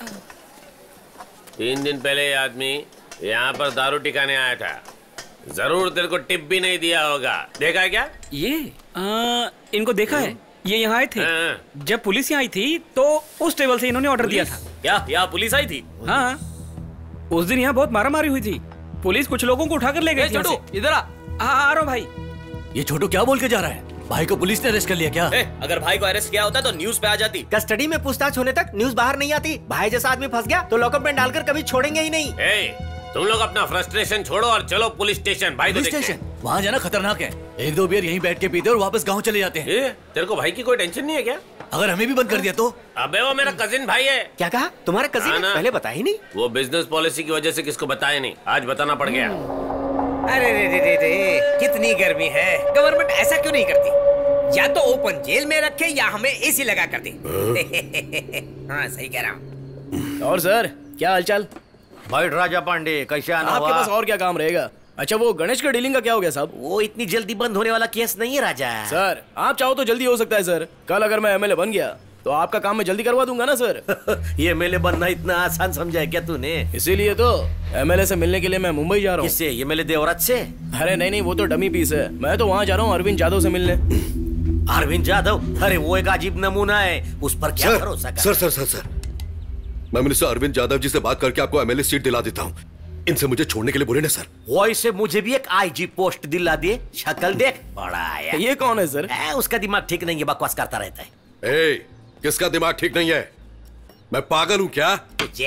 [SPEAKER 13] तीन दिन पहले ये आदमी यहाँ पर दारू टिकाने आया था, जरूर तेरे को टिप भी नहीं दिया होगा। देखा है क्या?
[SPEAKER 6] ये आ, इनको देखा है, ये यहाँ आए थे। जब पुलिस यहाँ आई थी तो उस टेबल से इन्होंने ऑर्डर दिया था।
[SPEAKER 1] क्या यहाँ पुलिस आई थी?
[SPEAKER 6] हाँ, उस दिन यहाँ बहुत मारामारी हुई थी, पुलिस कुछ लोगों को उठाकर ले गई।
[SPEAKER 1] छोटू इधर आ।
[SPEAKER 6] आ रहा हूँ भाई।
[SPEAKER 1] ये छोटू क्या बोल के जा रहा है? भाई को पुलिस ने अरेस्ट कर लिया क्या?
[SPEAKER 3] ए, अगर भाई को अरेस्ट किया होता तो न्यूज पे आ जाती। कस्टडी में पूछताछ होने तक न्यूज बाहर नहीं आती। भाई जैसा आदमी फंस गया तो लॉकअप में डालकर कभी छोड़ेंगे ही नहीं।
[SPEAKER 13] ए, तुम लोग अपना फ्रस्ट्रेशन छोड़ो और चलो पुलिस स्टेशन। भाई को देखते हैं।
[SPEAKER 1] वहाँ जाना खतरनाक है। एक दो बियर यहीं बैठ के पीते और वापस गाँव चले जाते हैं।
[SPEAKER 13] ए, तेरे को भाई की कोई टेंशन नहीं है क्या?
[SPEAKER 1] अगर हमें भी बंद कर दिया तो?
[SPEAKER 13] अबे वो मेरा कजिन भाई है।
[SPEAKER 3] क्या कहा? तुम्हारा कजिन है? पहले बता ही नहीं।
[SPEAKER 13] वो बिजनेस पॉलिसी की वजह से किसको बताया नहीं, आज बताना पड़ गया।
[SPEAKER 12] अरे रे रे रे रे, कितनी गर्मी है। गवर्नमेंट ऐसा क्यों नहीं करती? या तो ओपन जेल में रखे या हमें एसी लगा कर दे। हाँ सही कह रहा हूँ।
[SPEAKER 4] और सर क्या हालचाल?
[SPEAKER 1] भाई राजा पांडे कैसे आना
[SPEAKER 4] आपके
[SPEAKER 1] हुआ?
[SPEAKER 4] पास और क्या काम रहेगा? अच्छा वो गणेश का डीलिंग का क्या हो गया साहब?
[SPEAKER 1] वो इतनी जल्दी बंद होने वाला केस नहीं है राजा।
[SPEAKER 4] सर आप चाहो तो जल्दी हो सकता है सर। कल अगर मैं एमएलए बन गया तो आपका काम मैं जल्दी करवा दूंगा ना सर।
[SPEAKER 1] ये एमएलए बनना इतना आसान समझा है क्या तूने?
[SPEAKER 4] इसीलिए तो एमएलए से मिलने के लिए मैं मुंबई जा रहा हूँ।
[SPEAKER 1] किससे? एमएलए देवराज से?
[SPEAKER 4] अरे नहीं नहीं, वो तो डमी पीस है। मैं तो वहाँ जा रहा हूँ अरविंद यादव से मिलने।
[SPEAKER 1] अरविंद यादव? अरे वो एक अजीब नमूना है, उस पर क्या भरोसा कर?
[SPEAKER 8] सर सर सर सर मैं मिनिस्टर अरविंद यादव जी से बात करके आपको एमएलए सीट दिला देता हूँ। इनसे मुझे छोड़ने के लिए बोले ना सर।
[SPEAKER 1] वैसे मुझे भी एक आईजी पोस्ट दिला दे। शक्ल देख, बड़ा है।
[SPEAKER 4] ये कौन है सर?
[SPEAKER 1] ए, उसका दिमाग ठीक नहीं है, बकवास करता रहता है।
[SPEAKER 8] ए, किसका दिमाग ठीक नहीं है? मैं पागल हूँ क्या?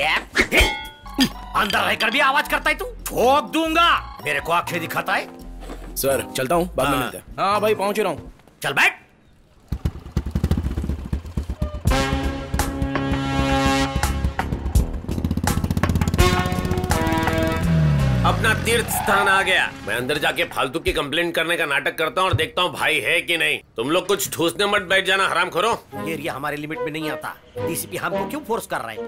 [SPEAKER 1] अंदर रहकर भी आवाज करता है तू? ठोक दूंगा। मेरे को आंखें दिखाता है।
[SPEAKER 4] सर चलता हूँ, बाद में मिलते हैं। हाँ भाई पहुंच रहा हूँ।
[SPEAKER 1] चल बैठ।
[SPEAKER 13] अपना तीर्थ स्थान आ गया। मैं अंदर जाके फालतू की कंप्लेंट करने का नाटक करता हूँ और देखता हूँ भाई है कि नहीं। तुम लोग कुछ ठूसने मत बैठ जाना, हराम खोरो।
[SPEAKER 1] एरिया हमारे लिमिट में नहीं आता। डीसीपी हमको क्यों फोर्स कर रहे हैं?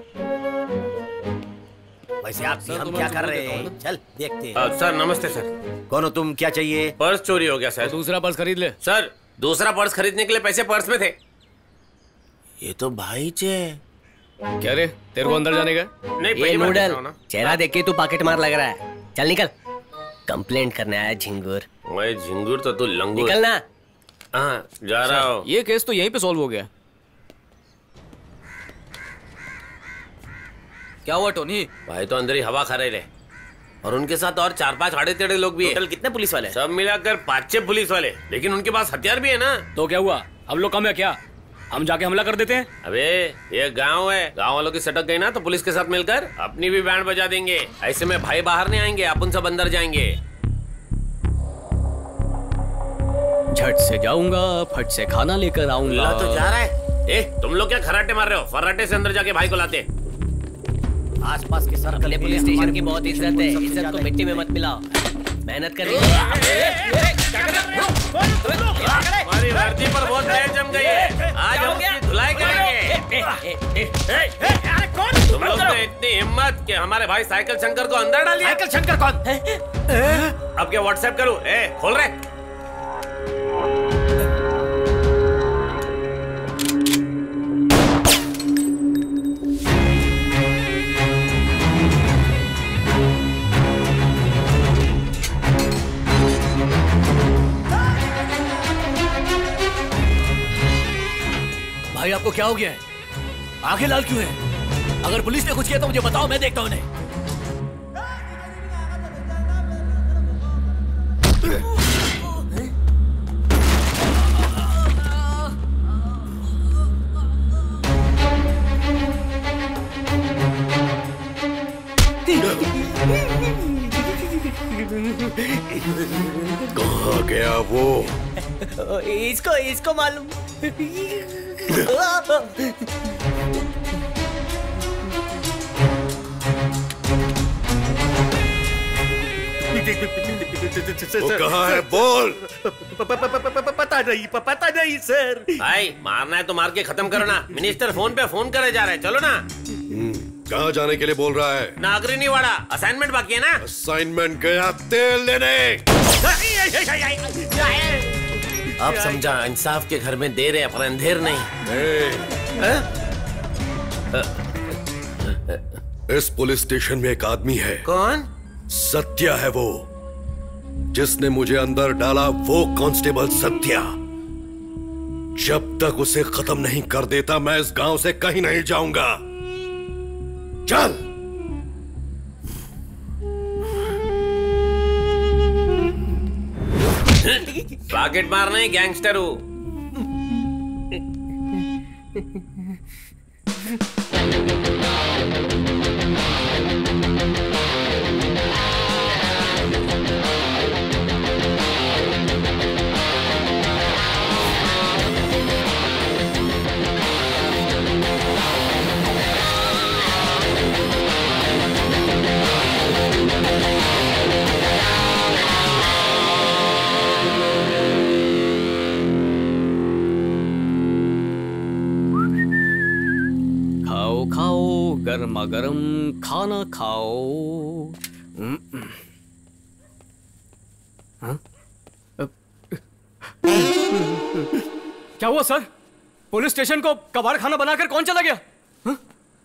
[SPEAKER 1] वैसे आप हम क्या कर रहे हैं? चल देखते हैं।
[SPEAKER 13] सर नमस्ते सर।
[SPEAKER 1] कौन हो तुम? क्या चाहिए?
[SPEAKER 13] पर्स चोरी हो गया सर।
[SPEAKER 4] दूसरा पर्स खरीद ले।
[SPEAKER 13] सर दूसरा पर्स खरीदने के लिए पैसे पर्स में थे।
[SPEAKER 1] ये तो भाई चे।
[SPEAKER 4] क्या रे, तेरे को अंदर जाने का?
[SPEAKER 13] नहीं,
[SPEAKER 3] ये नूडल चेहरा देख के तू पॉकेट मार लग रहा है। चल निकल, कंप्लेंट करने आया झिंगुर।
[SPEAKER 13] मैं झिंगुर तो तू लंगूर।
[SPEAKER 3] निकल ना।
[SPEAKER 13] हाँ जा रहा हूँ।
[SPEAKER 4] ये केस तो यहीं पे सॉल्व हो गया।
[SPEAKER 13] क्या हुआ टोनी? भाई तो अंदर ही हवा खा रहे ले, और उनके साथ और चार पांच आड़े टेढ़े लोग भी हैं।
[SPEAKER 3] कितने पुलिस वाले?
[SPEAKER 13] सब मिलाकर पाँच छह पुलिस वाले, लेकिन उनके पास हथियार भी है ना।
[SPEAKER 4] तो क्या हुआ, हम लोग कम है क्या? हम जाके हमला कर देते हैं।
[SPEAKER 13] अबे ये गांव है, गांव वालों की सटक गई ना तो पुलिस के साथ मिलकर अपनी भी बैंड बजा देंगे। ऐसे में भाई बाहर नहीं आएंगे, अपन सब अंदर जाएंगे।
[SPEAKER 4] झट से जाऊंगा, फट से खाना लेकर आऊंगा।
[SPEAKER 13] तो जा रहा है। ए, तुम लोग क्या खराटे मार रहे हो? फर्राटे से अंदर जाके भाई को लाते।
[SPEAKER 3] आसपास के सर्कल पुलिस स्टेशन की बहुत इज्जत है, इज्जत को मिट्टी में मत मिलाओ। मेहनत करेंगे।
[SPEAKER 13] हमारी धरती पर बहुत देर जम गई है, आज हम उसकी धुलाई करेंगे। तुम लोग में इतनी हिम्मत कि हमारे भाई साइकिल शंकर को अंदर डालिए।
[SPEAKER 1] साइकिल शंकर कौन?
[SPEAKER 13] अब क्या व्हाट्सएप करूं? ए, खोल रहे।
[SPEAKER 1] भाई आपको क्या हो गया है? आंखें लाल क्यों है? अगर पुलिस ने कुछ किया तो मुझे बताओ, मैं देखता हूं उन्हें।
[SPEAKER 8] कहाँ गया वो?
[SPEAKER 3] इसको इसको मालूम।
[SPEAKER 8] वो कहाँ है? बोल।
[SPEAKER 1] पता नहीं, पता नहीं सर।
[SPEAKER 13] भाई मारना है तो मार के खत्म करो ना। मिनिस्टर फोन पे फोन करे जा रहे हैं, चलो ना।
[SPEAKER 8] कहाँ जाने के लिए बोल रहा है?
[SPEAKER 13] नागरिनी वाड़ा, असाइनमेंट बाकी है ना।
[SPEAKER 8] असाइनमेंट गया तेल लेने।
[SPEAKER 13] अब समझा, इंसाफ के घर में देर है पर अंधेर नहीं।
[SPEAKER 8] इस पुलिस स्टेशन में एक आदमी है।
[SPEAKER 13] कौन?
[SPEAKER 8] सत्या है वो, जिसने मुझे अंदर डाला। वो कांस्टेबल सत्या। जब तक उसे खत्म नहीं कर देता मैं इस गांव से कहीं नहीं जाऊंगा। चल।
[SPEAKER 13] पॉकेट मारना है, गैंगस्टर हूँ।
[SPEAKER 4] गर्मा गर्म खाना खाओ। हाँ? क्या हुआ सर? पुलिस स्टेशन को कबाड़ खाना बनाकर कौन चला गया? हाँ?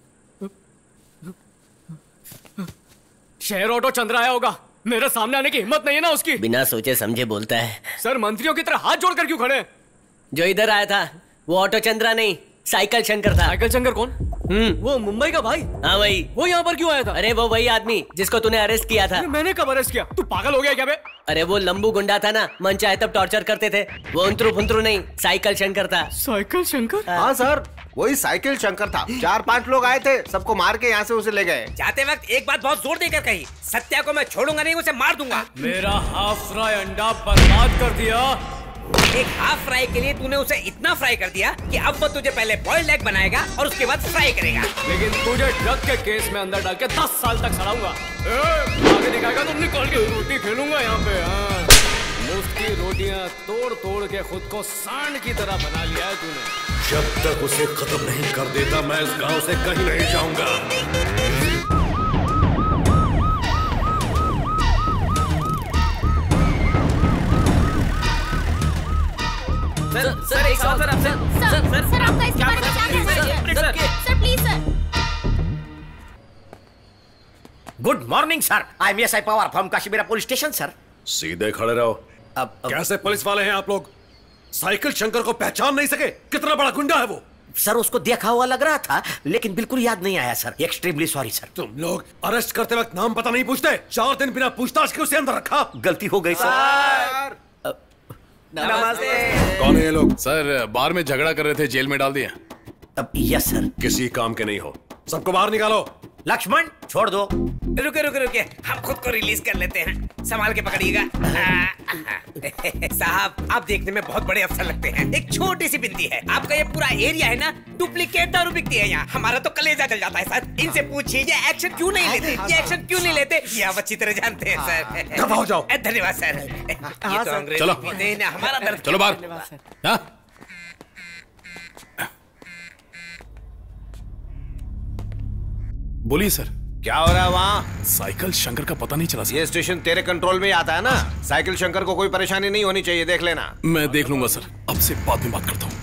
[SPEAKER 4] शहर ऑटो चंद्रा आया होगा। मेरे सामने आने की हिम्मत नहीं है ना उसकी।
[SPEAKER 3] बिना सोचे समझे बोलता है।
[SPEAKER 4] सर मंत्रियों की तरह हाथ जोड़कर क्यों खड़े?
[SPEAKER 3] जो इधर आया था वो ऑटो चंद्रा नहीं, साइकिल शंकर था।
[SPEAKER 4] साइकिल शंकर कौन? हम्म, वो मुंबई का भाई।
[SPEAKER 3] हाँ वही।
[SPEAKER 4] वो यहाँ पर क्यों आया था?
[SPEAKER 3] अरे वो वही आदमी जिसको तूने अरेस्ट किया था।
[SPEAKER 4] मैंने कब अरेस्ट किया? तू पागल हो गया क्या बे?
[SPEAKER 3] अरे वो लंबू गुंडा था ना, मन चाहे तब टॉर्चर करते थे। वो उंतरू फुंतरू नहीं, साइकिल शंकर था।
[SPEAKER 4] साइकिल शंकर?
[SPEAKER 9] हाँ सर, वही साइकिल शंकर था। चार पांच लोग आए थे, सबको मार के यहाँ से उसे ले गए।
[SPEAKER 12] जाते वक्त एक बात बहुत जोर देकर कही, सत्या को मैं छोड़ूंगा नहीं, उसे मार दूंगा।
[SPEAKER 4] मेरा हाफ फ्राई अंडा बर्बाद कर दिया।
[SPEAKER 12] एक हाफ फ्राई के लिए तूने उसे इतना फ्राई कर दिया कि अब वो तुझे पहले बॉइल्ड एग बनाएगा और उसके बाद फ्राई करेगा।
[SPEAKER 4] लेकिन तुझे ड्रग के केस में अंदर डाल के दस साल तक सड़ाऊंगा। आगे दिखाएगा तो निकाल के रोटी खेलूंगा यहाँ पे। हाँ, मुफ्त की रोटियां तोड़ तोड़ के खुद को सांड की तरह बना लिया है तूने।
[SPEAKER 8] जब तक उसे खत्म नहीं कर देता मैं इस गांव से कहीं नहीं जाऊंगा।
[SPEAKER 15] सर सर एक सवाल sir sir sir sir sir आपका इस बारे में क्या कहना है? Sir please sir.
[SPEAKER 1] Good morning sir, I am S I Pawar from Kashimira police station sir.
[SPEAKER 8] सीधे खड़े रहो।
[SPEAKER 1] अब, अब
[SPEAKER 8] कैसे पुलिस वाले हैं आप लोग? साइकिल शंकर को पहचान नहीं सके? कितना बड़ा गुंडा है वो?
[SPEAKER 1] सर उसको देखा हुआ लग रहा था लेकिन बिल्कुल याद नहीं आया सर। Extremely sorry sir.
[SPEAKER 8] तुम लोग अरेस्ट करते वक्त नाम पता नहीं पूछते? चार दिन बिना पूछताछ के उसे अंदर रखा।
[SPEAKER 1] गलती हो गई सर।
[SPEAKER 2] नमस्ते।
[SPEAKER 8] कौन है ये लोग?
[SPEAKER 2] सर बार में झगड़ा कर रहे थे, जेल में डाल दिया।
[SPEAKER 1] अब यस सर।
[SPEAKER 8] किसी काम के नहीं हो, सबको बाहर निकालो।
[SPEAKER 1] लक्ष्मण छोड़ दो।
[SPEAKER 12] रुके रुके रुके, हम खुद को रिलीज कर लेते हैं, संभाल के पकड़िएगा। साहब आप देखने में बहुत बड़े अफसर लगते हैं, एक छोटी सी बिनती है, आपका ये पूरा एरिया है ना, डुप्लीकेट दारू बिकती है यहाँ, हमारा तो कलेजा जल जाता है सर। इनसे पूछिए ये एक्शन क्यों नहीं लेते, ये एक्शन क्यों नहीं लेते, ये आप अच्छी तरह जानते हैं सर।
[SPEAKER 8] दफा हो जाओ।
[SPEAKER 12] धन्यवाद सर। ये तो अंग्रेजी
[SPEAKER 8] चलो
[SPEAKER 12] पीते हैं ना, हमारा दर्द।
[SPEAKER 8] चलो बाहर।
[SPEAKER 2] बोलिए सर।
[SPEAKER 9] क्या हो रहा है वहाँ?
[SPEAKER 2] साइकिल शंकर का पता नहीं चला सर।
[SPEAKER 9] ये स्टेशन तेरे कंट्रोल में ही आता है ना, साइकिल शंकर को कोई परेशानी नहीं होनी चाहिए, देख लेना।
[SPEAKER 2] मैं देख लूंगा सर, अब से बाद में बात करता हूँ।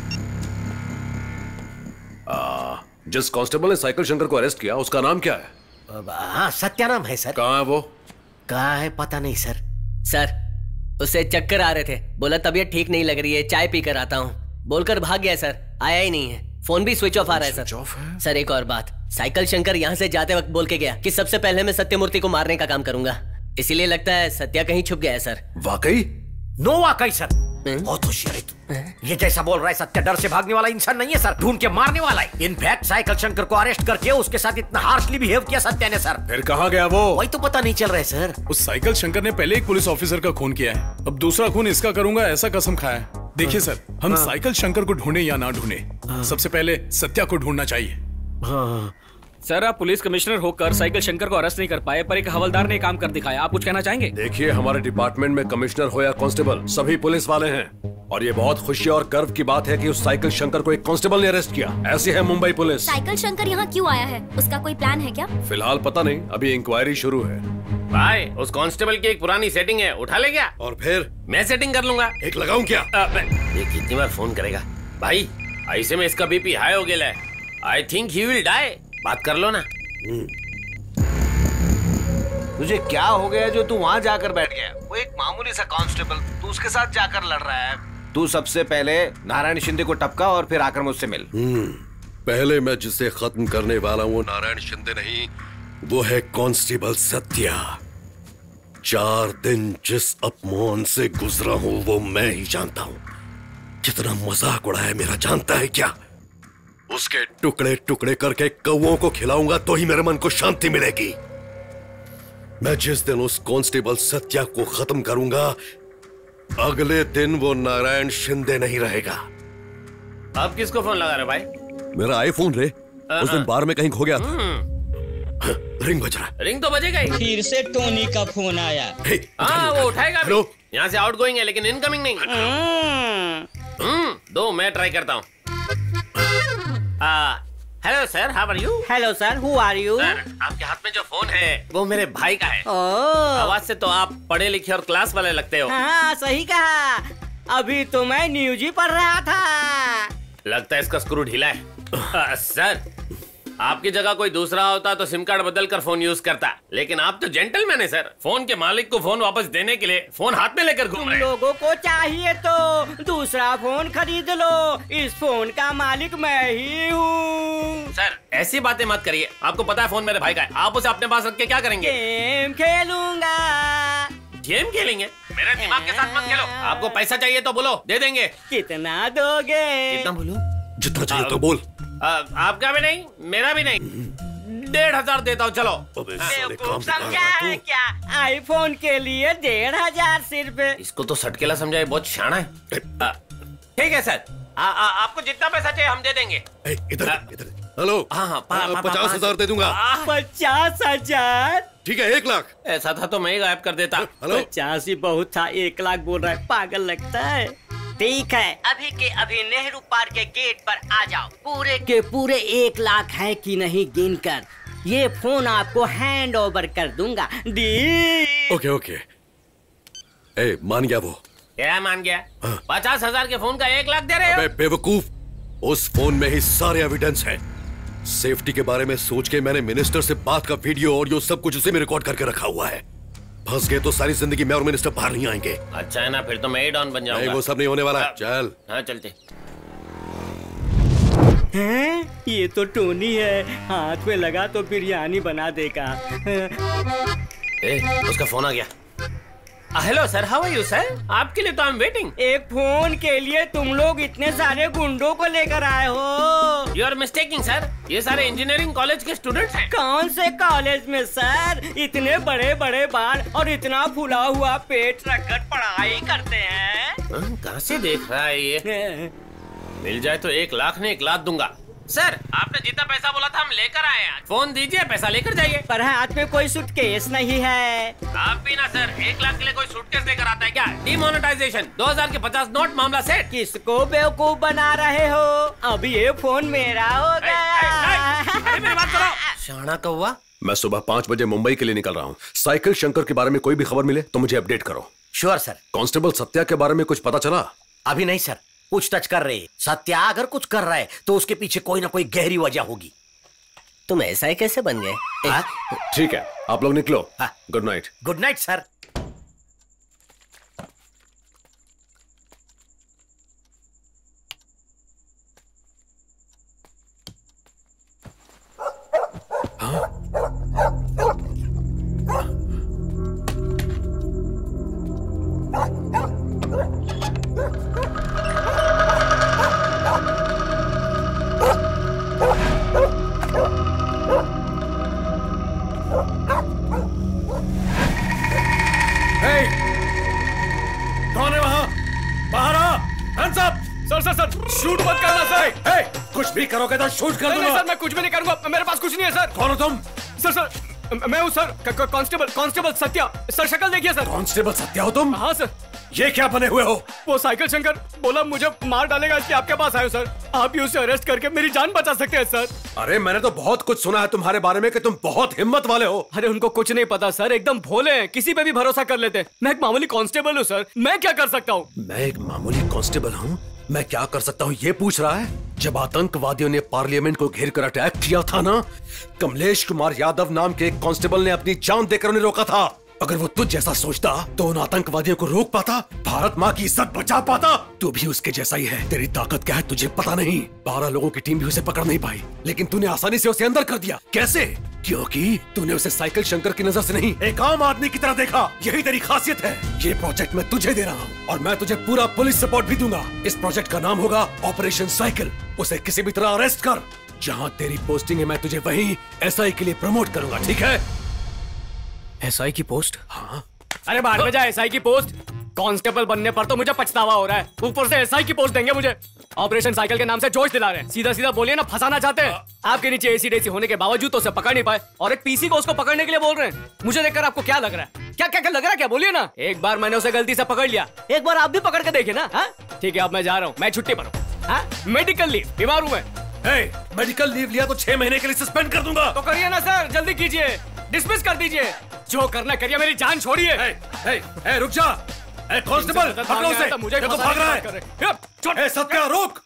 [SPEAKER 8] जिस कांस्टेबल ने साइकिल शंकर को अरेस्ट किया उसका नाम क्या है?
[SPEAKER 1] हाँ सत्या नाम है सर।
[SPEAKER 8] कहाँ है वो?
[SPEAKER 1] कहाँ है पता नहीं सर।
[SPEAKER 3] सर उसे चक्कर आ रहे थे, बोला तबीयत ठीक नहीं लग रही है, चाय पी कर आता हूँ, बोलकर भाग गया सर, आया ही नहीं है, फोन भी स्विच ऑफ आ रहा है सर। सर एक और बात, साइकिल शंकर यहाँ से जाते वक्त बोल के गया कि सबसे पहले मैं सत्यमूर्ति को मारने का काम करूंगा, इसीलिए लगता है सत्या कहीं छुप गया है सर।
[SPEAKER 8] वाकई?
[SPEAKER 1] नो वाकई सर, बहुत होशियार है तू। ये जैसा बोल रहा है सत्या डर से भागने वाला इंसान नहीं है सर, ढूंढ के मारने वाला है। इनफैक्ट साइकिल शंकर को अरेस्ट करके उसके साथ इतना हार्शली बिहेव किया सत्या ने सर।
[SPEAKER 8] फिर कहाँ गया वो?
[SPEAKER 1] वही तो पता नहीं चल रहा है सर।
[SPEAKER 2] उस साइकिल शंकर ने पहले एक पुलिस ऑफिसर का खून किया है, अब दूसरा खून इसका करूंगा ऐसा कसम खाया है। देखिए सर, हम साइकिल शंकर को ढूंढे या ना ढूंढे, सबसे पहले सत्या को ढूंढना चाहिए।
[SPEAKER 6] सर आप पुलिस कमिश्नर होकर साइकिल शंकर को अरेस्ट नहीं कर पाए, पर एक हवलदार ने काम कर दिखाया, आप कुछ कहना चाहेंगे?
[SPEAKER 8] देखिए हमारे डिपार्टमेंट में कमिश्नर हो या कांस्टेबल सभी पुलिस वाले हैं, और ये बहुत खुशी और गर्व की बात है कि उस साइकिल शंकर को एक कांस्टेबल ने अरेस्ट किया। ऐसी है मुंबई पुलिस।
[SPEAKER 11] साइकिल शंकर यहाँ क्यों आया है, उसका कोई प्लान है क्या?
[SPEAKER 8] फिलहाल पता नहीं, अभी इंक्वायरी शुरू है।
[SPEAKER 13] भाई उस कांस्टेबल की एक पुरानी सेटिंग है, उठा ले क्या?
[SPEAKER 8] और फिर?
[SPEAKER 13] मैं सेटिंग कर लूंगा।
[SPEAKER 8] एक लगाऊं क्या?
[SPEAKER 13] ये कितनी बार फोन करेगा भाई, ऐसे में इसका बीपी हाई हो गया है, I think he will die, बात कर लो ना।
[SPEAKER 9] तुझे क्या हो गया जो तू वहाँ जाकर बैठ गया? वो एक मामूली सा कांस्टेबल, तू उसके साथ जाकर लड़ रहा है। तू सबसे पहले नारायण शिंदे को टपका और फिर आकर मुझसे मिल।
[SPEAKER 8] पहले मैं जिसे खत्म करने वाला हूँ नारायण शिंदे नहीं, वो है कांस्टेबल सत्या। चार दिन जिस अपमान से गुजरा हूँ वो मैं ही जानता हूँ। कितना मजाक उड़ाया मेरा जानता है क्या? उसके टुकड़े टुकड़े करके कौओं को खिलाऊंगा तो ही मेरे मन को शांति मिलेगी। मैं जिस दिन उस कांस्टेबल सत्या को खत्म करूंगा, अगले दिन वो नारायण शिंदे नहीं रहेगा।
[SPEAKER 13] आप किसको फोन लगा रहे भाई?
[SPEAKER 8] मेरा आईफोन रे, उस दिन बार में कहीं खो गया था। रिंग बज रहा है।
[SPEAKER 13] रिंग तो बजेगा ही।
[SPEAKER 19] फिर से टोनी का फोन आया।
[SPEAKER 13] हाँ वो उठाएगा भी। यहाँ से आउटगोइंग है लेकिन इनकमिंग नहीं। हम्म दो मैं ट्राई करता हूँ। Hello sir, how are you?
[SPEAKER 18] Hello sir, who are you?
[SPEAKER 13] Sir आपके हाथ में जो फोन है वो मेरे भाई का है। आवाज से तो आप पढ़े लिखे और क्लास वाले लगते हो।
[SPEAKER 18] हाँ सही कहा, अभी तो मैं न्यूज ही पढ़ रहा था।
[SPEAKER 13] लगता है इसका स्क्रू ढीला है। आ, सर आपकी जगह कोई दूसरा होता तो सिम कार्ड बदल कर फोन यूज करता, लेकिन आप तो जेंटलमैन है सर, फोन के मालिक को फोन वापस देने के लिए फोन हाथ में लेकर घूम रहे हैं।
[SPEAKER 18] लोगों को चाहिए तो दूसरा फोन खरीद लो, इस फोन का मालिक मैं ही हूँ।
[SPEAKER 13] सर ऐसी बातें मत करिए, आपको पता है फोन मेरे भाई का है, आप उसे अपने पास रख के क्या करेंगे?
[SPEAKER 18] गेम खेलूंगा।
[SPEAKER 13] गेम खेलेंगे? मेरे दिमाग के साथ मत खेलो, आपको पैसा चाहिए तो बोलो, दे देंगे।
[SPEAKER 18] कितना दोगे?
[SPEAKER 13] कितना बोलूं?
[SPEAKER 8] जितना चाहिए तो बोल।
[SPEAKER 13] आ, आपका भी नहीं मेरा भी नहीं, डेढ़ हजार देता हूँ चलो।
[SPEAKER 18] समझा है क्या? आईफोन के लिए डेढ़ हजार सिर्फ।
[SPEAKER 13] इसको तो सटकेला समझाए, बहुत शाना है। ठीक है सर, आ, आ, आपको जितना पैसा चाहिए हम दे देंगे।
[SPEAKER 8] इधर इधर। हेलो।
[SPEAKER 13] हाँ हाँ
[SPEAKER 8] पचास हजार दे दूंगा।
[SPEAKER 18] पचास हजार?
[SPEAKER 8] ठीक है, एक लाख।
[SPEAKER 13] ऐसा था तो मैं ही गायब कर देता।
[SPEAKER 18] पचास ही बहुत था, एक लाख बोल रहा है, पागल लगता है। ठीक है, अभी के अभी नेहरू पार्क के गेट पर आ जाओ, पूरे के पूरे एक लाख है कि नहीं गिन कर ये फोन आपको हैंड ओवर कर दूंगा। D
[SPEAKER 8] okay okay. ए, मान गया वो?
[SPEAKER 13] क्या मान गया? पचास हजार के फोन का एक लाख दे रहे हो?
[SPEAKER 8] अबे बेवकूफ, उस फोन में ही सारे एविडेंस है। सेफ्टी के बारे में सोच के मैंने मिनिस्टर से बात का वीडियो ऑडियो सब कुछ उसी में रिकॉर्ड करके रखा हुआ है। फंस गए तो सारी जिंदगी मैं और मिनिस्टर बाहर नहीं आएंगे।
[SPEAKER 13] अच्छा है ना, फिर तो मैं ही डॉन बन जाऊंगा।
[SPEAKER 8] नहीं, वो सब नहीं होने वाला। चल।
[SPEAKER 13] हाँ चलते।
[SPEAKER 18] हैं? ये तो टोनी है, हाथ में लगा तो बिरयानी बना देगा।
[SPEAKER 1] ए, उसका फोन आ गया।
[SPEAKER 13] Hello sir, how are you sir? आपके लिए तो आई एम वेटिंग।
[SPEAKER 18] एक फोन के लिए तुम लोग इतने सारे गुंडों को लेकर आए हो?
[SPEAKER 13] यू आर मिस्टेकिंग सर, ये सारे इंजीनियरिंग कॉलेज के स्टूडेंट्स हैं।
[SPEAKER 18] कौन से कॉलेज में सर? इतने बड़े बड़े बाल और इतना फूला हुआ पेट रखकर पढ़ाई करते हैं।
[SPEAKER 13] कहाँ से देख रहा है ये? मिल जाए तो एक लाख ने एक लाख दूंगा। सर, आपने जितना पैसा बोला था हम लेकर आए हैं। फोन दीजिए, पैसा लेकर जाइए।
[SPEAKER 18] पर हाथ में कोई सूटकेस नहीं है।
[SPEAKER 13] आप भी ना सर, एक लाख के लिए कोई सूटकेस लेकर आता है क्या? डिमोनेटाइजेशन, दो हजार के पचास नोट, मामला सेट।
[SPEAKER 18] किसको बेवकूफ बना रहे हो? अब ये फोन मेरा हो गया।
[SPEAKER 13] अरे मेरी बात करो।
[SPEAKER 1] शाना कौवा।
[SPEAKER 8] मैं सुबह पाँच बजे मुंबई के लिए निकल रहा हूँ। साइकिल शंकर के बारे में कोई भी खबर मिले तो मुझे अपडेट करो।
[SPEAKER 1] Sure sir.
[SPEAKER 8] कांस्टेबल सत्या के बारे में कुछ पता चला?
[SPEAKER 1] अभी नहीं सर, पूछताछ कर रहे। सत्या अगर कुछ कर रहा है तो उसके पीछे कोई ना कोई गहरी वजह होगी।
[SPEAKER 3] तुम ऐसा ही कैसे बन गए?
[SPEAKER 8] ठीक है, आप लोग निकलो। Good night.
[SPEAKER 1] Good night sir.
[SPEAKER 8] कौन है वहाँ? बाहर आ! Hands up!
[SPEAKER 6] Sir sir sir shoot मत करना सर।
[SPEAKER 8] hey, hey, कुछ भी करोगे तो शूट कर दूंगा।
[SPEAKER 6] सर मैं कुछ भी नहीं करूंगा, मेरे पास कुछ नहीं है सर।
[SPEAKER 8] कौन हो तुम?
[SPEAKER 6] सर सर मैं हूँ sir, constable constable Satya. Sir शक्ल देखिए सर।
[SPEAKER 8] कांस्टेबल सत्या हो तुम?
[SPEAKER 6] हाँ सर।
[SPEAKER 8] ये क्या बने हुए हो?
[SPEAKER 6] वो साइकिल शंकर बोला मुझे मार डालेगा, इसलिए आपके पास आयो सर। आप भी उसे अरेस्ट करके मेरी जान बचा सकते हैं सर।
[SPEAKER 8] अरे मैंने तो बहुत कुछ सुना है तुम्हारे बारे में कि तुम बहुत हिम्मत वाले हो।
[SPEAKER 6] अरे उनको कुछ नहीं पता सर, एकदम भोले हैं, किसी पे भी भरोसा कर लेते हैं। मैं एक मामूली कांस्टेबल हूँ सर, मैं क्या कर सकता हूँ?
[SPEAKER 8] मैं एक मामूली कांस्टेबल हूँ, मैं क्या कर सकता हूँ ये पूछ रहा है? जब आतंकवादियों ने पार्लियामेंट को घेर कर अटैक किया था ना, कमलेश कुमार यादव नाम के एक कांस्टेबल ने अपनी जान देकर उन्हें रोका था। अगर वो तुझ जैसा सोचता तो उन आतंकवादियों को रोक पाता, भारत माँ की इज्जत बचा पाता। तू भी उसके जैसा ही है। तेरी ताकत क्या है तुझे पता नहीं। बारह लोगों की टीम भी उसे पकड़ नहीं पाई, लेकिन तूने आसानी से उसे अंदर कर दिया। कैसे? क्योंकि तूने उसे साइकिल शंकर की नजर से नहीं, एक आम आदमी की तरह देखा। यही तेरी खासियत है। ये प्रोजेक्ट मैं तुझे दे रहा हूँ और मैं तुझे पूरा पुलिस सपोर्ट भी दूंगा। इस प्रोजेक्ट का नाम होगा ऑपरेशन साइकिल। उसे किसी भी तरह अरेस्ट कर। जहाँ तेरी पोस्टिंग है मैं तुझे वहीं एसआई के लिए प्रमोट करूंगा, ठीक है?
[SPEAKER 4] एसआई की पोस्ट?
[SPEAKER 8] हाँ।
[SPEAKER 6] अरे बाहर में जा, एसआई की पोस्ट। कांस्टेबल बनने पर तो मुझे पछतावा हो रहा है, ऊपर से एसआई की पोस्ट देंगे मुझे। ऑपरेशन साइकिल के नाम से जोश दिला रहे हैं। सीधा सीधा बोलिए ना, फंसाना चाहते हैं। आपके नीचे एसी डेसी होने के बावजूद तो उसे पकड़ नहीं पाए, और एक पीसी को उसको पकड़ने के लिए बोल रहे हैं। मुझे देखकर आपको क्या लग रहा है? क्या क्या क्या लग रहा है? क्या बोलिए ना। एक बार मैंने उसे गलती से पकड़ लिया, एक बार आप भी पकड़ के देखिए ना। हाँ ठीक है, अब मैं जा रहा हूँ, मैं छुट्टी पर हूँ। मेडिकल लीव, बीमार हूँ मैं।
[SPEAKER 8] मेडिकल लीव लिया तो छह महीने के लिए सस्पेंड कर दूंगा।
[SPEAKER 6] तो करिए ना सर, जल्दी कीजिए, डिसमिस कर दीजिए। जो करना करिए, मेरी जान छोड़िए।
[SPEAKER 8] रुक जा। कांस्टेबल पकड़ो उसे,
[SPEAKER 6] मुझे
[SPEAKER 8] तो भाग रहा है। ए, सत्या रोक।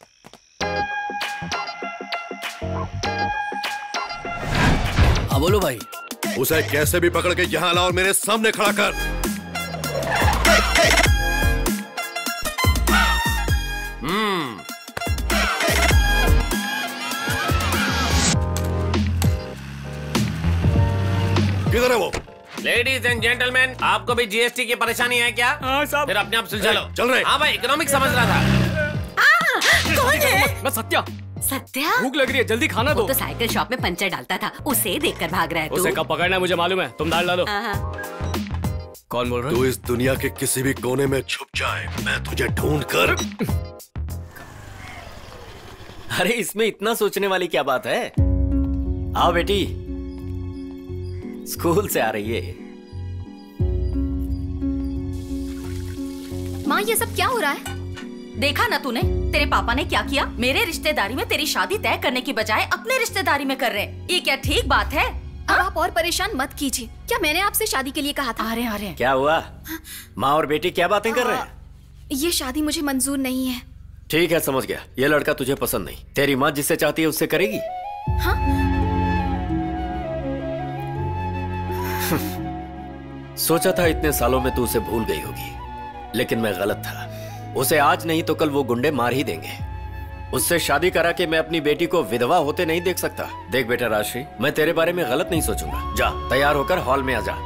[SPEAKER 1] हाँ बोलो भाई।
[SPEAKER 7] उसे कैसे भी पकड़ के यहाँ लाओ और मेरे सामने खड़ा कर।
[SPEAKER 8] हम्म
[SPEAKER 7] किधर है वो?
[SPEAKER 13] लेडीज एंड जेंटलमैन, आपको भी जीएसटी की परेशानी है क्या?
[SPEAKER 6] हाँ साहब।
[SPEAKER 13] फिर अपने आप सुलझा लो।
[SPEAKER 7] चल रहे।
[SPEAKER 13] हाँ भाई, इकोनॉमिक समझ रहा था।
[SPEAKER 10] कौन है?
[SPEAKER 6] मैं सत्या।
[SPEAKER 10] सत्या?
[SPEAKER 6] भूख लग रही है, जल्दी खाना दो।
[SPEAKER 10] तो साइकिल शॉप में पंचर डालता था, उसे देखकर भाग रहा है तू।
[SPEAKER 6] उसे कब पकड़ना है मुझे मालूम है, तुम डाल डालो। कौन बोल रहा है?
[SPEAKER 7] तू इस दुनिया के किसी भी कोने में छुप जाए, मैं तुझे ढूंढ कर।
[SPEAKER 1] अरे इसमें इतना सोचने वाली क्या बात है? आओ बेटी, स्कूल से आ रही है।
[SPEAKER 11] माँ ये सब क्या हो रहा है?
[SPEAKER 5] देखा ना तूने, तेरे पापा ने क्या किया? मेरे रिश्तेदारी में तेरी शादी तय करने की बजाय अपने रिश्तेदारी में कर रहे हैं। ये क्या ठीक बात है?
[SPEAKER 11] अब आप और परेशान मत कीजिए। क्या मैंने आपसे शादी के लिए कहा था?
[SPEAKER 5] अरे अरे
[SPEAKER 1] क्या हुआ? माँ और बेटी क्या बातें कर रहे हैं?
[SPEAKER 11] ये शादी मुझे मंजूर नहीं है।
[SPEAKER 1] ठीक है, समझ गया। ये लड़का तुझे पसंद नहीं। तेरी माँ जिससे चाहती है उससे करेगी?
[SPEAKER 11] हाँ?
[SPEAKER 1] सोचा था इतने सालों में तू उसे भूल गई होगी, लेकिन मैं गलत था। उसे आज नहीं तो कल वो गुंडे मार ही देंगे। उससे शादी करा के मैं अपनी बेटी को विधवा होते नहीं देख सकता। देख बेटा राजश्री, मैं तेरे बारे में गलत नहीं सोचूंगा। जा तैयार होकर हॉल में आ जा।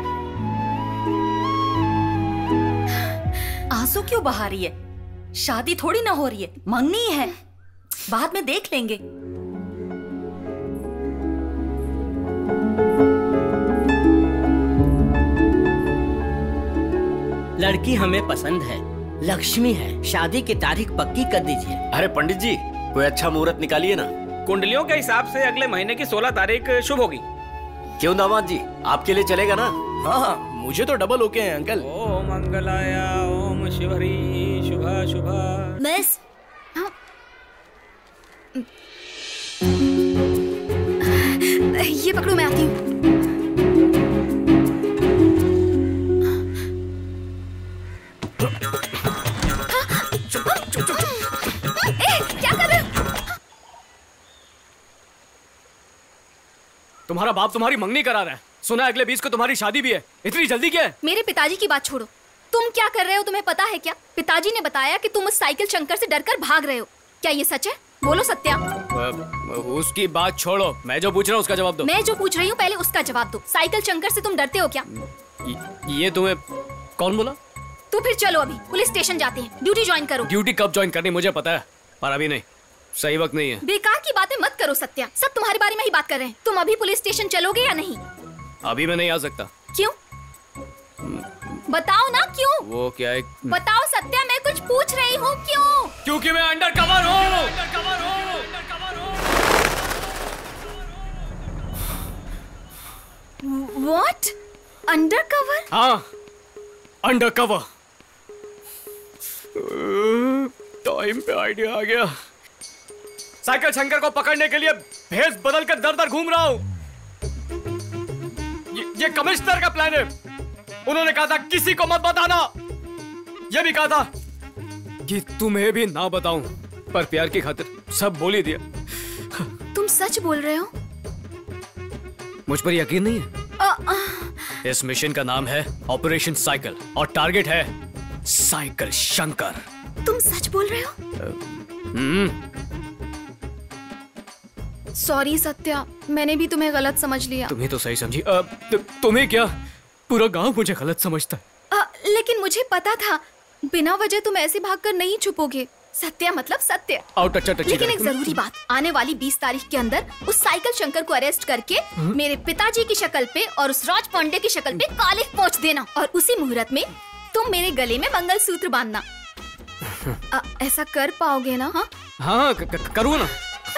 [SPEAKER 5] आंसू क्यों बहा रही है? शादी थोड़ी ना हो रही है, मंगनी है, बाद में देख लेंगे।
[SPEAKER 18] लड़की हमें पसंद है, लक्ष्मी है, शादी की तारीख पक्की कर दीजिए।
[SPEAKER 1] अरे पंडित जी, कोई अच्छा मुहूर्त निकालिए ना।
[SPEAKER 20] कुंडलियों के हिसाब से अगले महीने की सोलह तारीख शुभ होगी।
[SPEAKER 1] क्यों दामाद जी, आपके लिए चलेगा ना?
[SPEAKER 20] हाँ हाँ, मुझे तो डबल ओके है अंकल। ओम मंगलाय ओम शिवहरी शुभा शुभा।
[SPEAKER 11] मिस, हाँ। ये पकड़ो, मैं आती हूँ।
[SPEAKER 6] तुम्हारा बाप तुम्हारी मंगनी करा रहा है। सुना अगले बीस को तुम्हारी शादी भी है। इतनी जल्दी क्या है?
[SPEAKER 11] मेरे पिताजी की बात छोड़ो, तुम क्या कर रहे हो तुम्हें पता है क्या? पिताजी ने बताया कि तुम उस साइकिल शंकर से डरकर भाग रहे हो। क्या ये सच है? बोलो सत्या।
[SPEAKER 6] उसकी बात छोड़ो, मैं जो पूछ रहा हूँ उसका जवाब दो।
[SPEAKER 11] मैं जो पूछ रही हूँ पहले उसका जवाब दो। साइकिल शंकर से तुम डरते हो क्या?
[SPEAKER 6] ये तुम्हें कौन बोला?
[SPEAKER 11] तो फिर चलो अभी पुलिस स्टेशन जाते हैं, ड्यूटी ज्वाइन करो।
[SPEAKER 6] ड्यूटी कब ज्वाइन करनी मुझे पता है, पर अभी नहीं, सही वक्त नहीं है।
[SPEAKER 11] बेकार की बातें मत करो सत्या, सब तुम्हारे बारे में ही बात कर रहे हैं। तुम अभी पुलिस स्टेशन चलोगे या नहीं?
[SPEAKER 6] अभी मैं नहीं आ सकता।
[SPEAKER 11] क्यों? बताओ ना क्यों?
[SPEAKER 6] वो क्या है?
[SPEAKER 11] बताओ सत्या, मैं कुछ पूछ रही हूँ। क्यों?
[SPEAKER 6] क्योंकि मैं अंडर कवर हूँ।
[SPEAKER 11] What? Undercover?
[SPEAKER 6] हाँ, अंडर कवर। टाइम पे आइडिया आ गया। साइकिल शंकर को पकड़ने के लिए भेष बदल कर दर दर घूम रहा हूं। ये, ये कमिश्नर का प्लान है। उन्होंने कहा था किसी को मत बताना। ये भी कहा था कि तुम्हें भी ना बताऊं, पर प्यार की खातिर सब बोल ही दिया।
[SPEAKER 11] तुम सच बोल रहे हो?
[SPEAKER 6] मुझ पर यकीन नहीं है?
[SPEAKER 11] आ, आ,
[SPEAKER 6] इस मिशन का नाम है ऑपरेशन साइकिल और टारगेट है साइकिल शंकर।
[SPEAKER 11] तुम सच बोल रहे हो?
[SPEAKER 6] हम्म।
[SPEAKER 11] सॉरी सत्या, मैंने भी तुम्हें गलत समझ लिया।
[SPEAKER 6] तुम्हें तो सही समझी। अब तु, तुम्हें क्या, पूरा गांव मुझे गलत समझता है।
[SPEAKER 11] आ, लेकिन मुझे पता था बिना वजह तुम ऐसे भागकर नहीं छुपोगे। सत्या मतलब सत्य।
[SPEAKER 6] आउट अच्छा अच्छा।
[SPEAKER 11] लेकिन एक जरूरी बात, आने वाली बीस तारीख के अंदर उस साइकिल शंकर को अरेस्ट करके हुँ? मेरे पिताजी की शक्ल पे और उस राज पांडे की शक्ल पे काले पहुंच देना, और उसी मुहूर्त में तुम मेरे गले में मंगलसूत्र बांधना। आ, ऐसा कर पाओगे ना? हाँ
[SPEAKER 6] हाँ करूँ ना।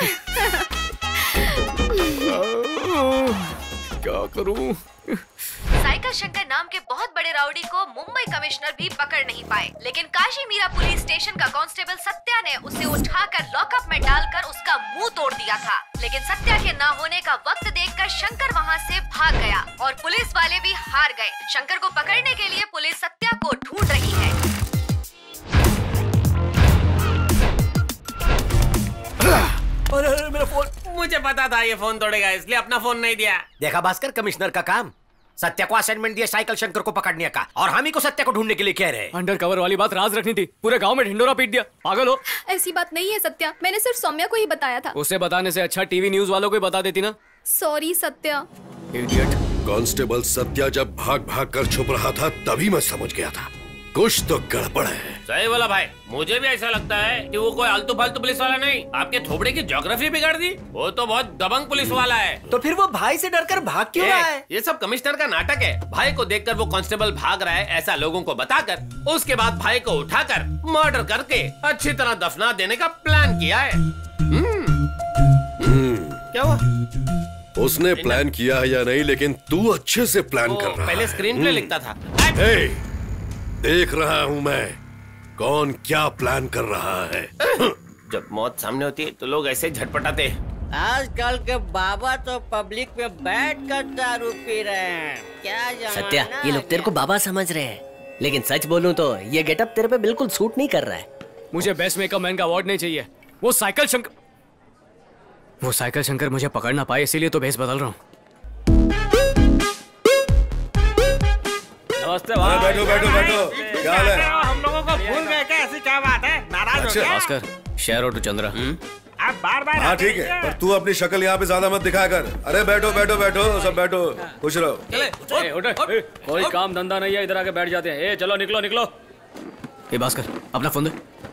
[SPEAKER 6] क्या करूं?
[SPEAKER 14] साइकिल शंकर नाम के बहुत बड़े राउडी को मुंबई कमिश्नर भी पकड़ नहीं पाए, लेकिन काशी मीरा पुलिस स्टेशन का कांस्टेबल सत्या ने उसे उठाकर लॉकअप में डालकर उसका मुंह तोड़ दिया था। लेकिन सत्या के ना होने का वक्त देखकर शंकर वहां से भाग गया और पुलिस वाले भी हार गए। शंकर को पकड़ने के लिए पुलिस सत्या को ढूंढ रही है।
[SPEAKER 1] अरे अरे मेरा फोन।
[SPEAKER 13] मुझे पता था ये फोन तोड़ेगा, इसलिए अपना फोन नहीं दिया।
[SPEAKER 1] देखा भास्कर, कमिश्नर का काम। सत्या को असाइनमेंट दिया साइकिल शंकर को पकड़ने का, और हम ही को सत्या को ढूंढने के लिए कह रहे हैं।
[SPEAKER 6] अंडर कवर वाली बात राज रखनी थी, पूरे गांव में ढिंडोरा पीट दिया। पागल हो?
[SPEAKER 11] ऐसी बात नहीं है सत्या, मैंने सिर्फ सौम्या को ही बताया था।
[SPEAKER 6] उसे बताने से अच्छा टीवी न्यूज वालों को ही बता देती ना।
[SPEAKER 11] Sorry Satya.
[SPEAKER 8] Idiot. Constable Satya जब भाग भाग कर छुप रहा था तभी मैं समझ गया था कुछ तो गड़बड़ है।
[SPEAKER 13] सही बोला भाई, मुझे भी ऐसा लगता है कि वो कोई आलतू फालतू पुलिस वाला नहीं, आपके थोबड़े की ज्योग्राफी बिगाड़ दी। वो तो बहुत दबंग पुलिस वाला है।
[SPEAKER 1] तो फिर वो भाई से डरकर भाग क्यों रहा है?
[SPEAKER 13] ये सब कमिश्नर का नाटक है। भाई को देखकर वो कांस्टेबल भाग रहा है ऐसा लोगों को बताकर, उसके बाद भाई को उठाकर मर्डर करके अच्छी तरह दफना देने का प्लान किया है। क्या हुआ?
[SPEAKER 8] उसने प्लान किया है या नहीं, लेकिन तू अच्छे से प्लान कर रहा है।
[SPEAKER 13] पहले स्क्रीन प्ले लिखता था।
[SPEAKER 8] देख रहा हूँ मैं कौन क्या प्लान कर रहा है।
[SPEAKER 13] जब मौत सामने होती है तो लोग ऐसे झटपटाते हैं।
[SPEAKER 18] आजकल के बाबा तो पब्लिक में बैठ कर दारू पी रहे हैं। क्या जमाना
[SPEAKER 3] सत्या, ये लोग तेरे को बाबा समझ रहे हैं, लेकिन सच बोलूं तो ये गेटअप तेरे पे बिल्कुल सूट नहीं कर रहा है।
[SPEAKER 6] मुझे बेस्ट मेकअप मैन का अवार्ड नहीं चाहिए। वो साइकिल शंकर वो साइकिल शंकर मुझे पकड़ ना पाए, इसीलिए तो भेस बदल रहा हूँ।
[SPEAKER 13] नमस्ते भाई।
[SPEAKER 7] बैठो बैठो बैठो। क्या हाल है?
[SPEAKER 17] हम लोगों
[SPEAKER 12] को भूल गए क्या? ऐसी क्या बात है? नाराज हो क्या?
[SPEAKER 6] Bhaskar, share auto Chandra.
[SPEAKER 12] आप बार बार
[SPEAKER 7] हाँ ठीक है, पर तू अपनी शक्ल यहाँ पे ज्यादा मत दिखाया कर। अरे बैठो बैठो बैठो, सब बैठो, खुश रहो।
[SPEAKER 6] ए, उठ, ए, कोई काम धंधा नहीं है, इधर आके बैठ जाते हैं। ए, चलो निकलो निकलो। ए भास्कर, अपना फोन दे।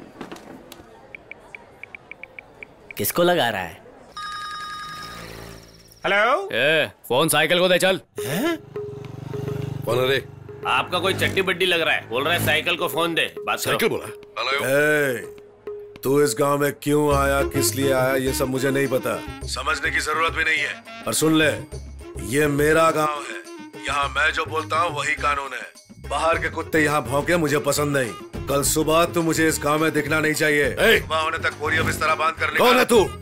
[SPEAKER 3] किसको लगा रहा है?
[SPEAKER 12] हेलो।
[SPEAKER 6] ए, फोन साइकिल को दे चल।
[SPEAKER 8] कौन है रे?
[SPEAKER 13] आपका कोई चट्टी बड्डी लग रहा है। बोल रहा है साइकिल को फोन दे। बात
[SPEAKER 8] साइकिल बोला?
[SPEAKER 7] ए, तू इस गांव में क्यों आया, किस लिए आया, ये सब मुझे नहीं पता। समझने की जरूरत भी नहीं है। और सुन ले, ये मेरा गांव है, यहाँ मैं जो बोलता हूँ वही कानून है। बाहर के कुत्ते यहाँ भौंके मुझे पसंद नहीं। कल सुबह तू मुझे इस गांव में दिखना नहीं चाहिए। सुबह होने तक बोरिया बिस्तरा बांध कर निकल।
[SPEAKER 8] कौन है तू?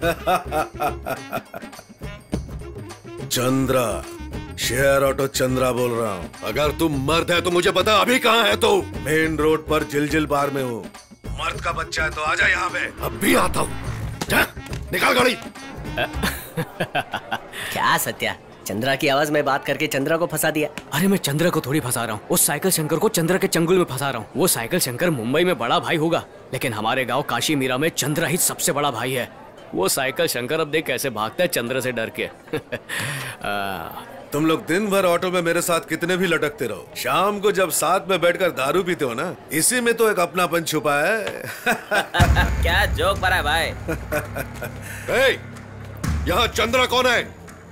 [SPEAKER 7] चंद्रा, शेयर ऑटो चंद्रा बोल रहा हूँ।
[SPEAKER 8] अगर तू मर्द है तो मुझे बता, अभी कहाँ है तू?
[SPEAKER 7] मेन रोड पर जिलजिल बार में हूँ। मर्द का बच्चा है तो आजा यहाँ पे।
[SPEAKER 8] अब भी आता हूँ। निकाल गाड़ी।
[SPEAKER 3] क्या सत्या, चंद्रा की आवाज में बात करके चंद्रा को फंसा दिया।
[SPEAKER 4] अरे मैं चंद्रा को थोड़ी फंसा रहा हूँ, उस साइकिल शंकर को चंद्रा के चंगुल में फंसा रहा हूँ। वो साइकिल शंकर मुंबई में बड़ा भाई होगा, लेकिन हमारे गांव काशी मीरा में चंद्रा ही सबसे बड़ा भाई है। वो साइकिल शंकर अब देख कैसे भागता है चंद्र से डर के।
[SPEAKER 7] आ, तुम लोग दिन भर ऑटो में मेरे साथ कितने भी लटकते रहो, शाम को जब साथ में बैठकर दारू पीते हो ना, इसी में तो एक अपनापन छुपा है।
[SPEAKER 3] क्या जोक भरा है भाई।
[SPEAKER 8] ए, यहाँ चंद्रा कौन है?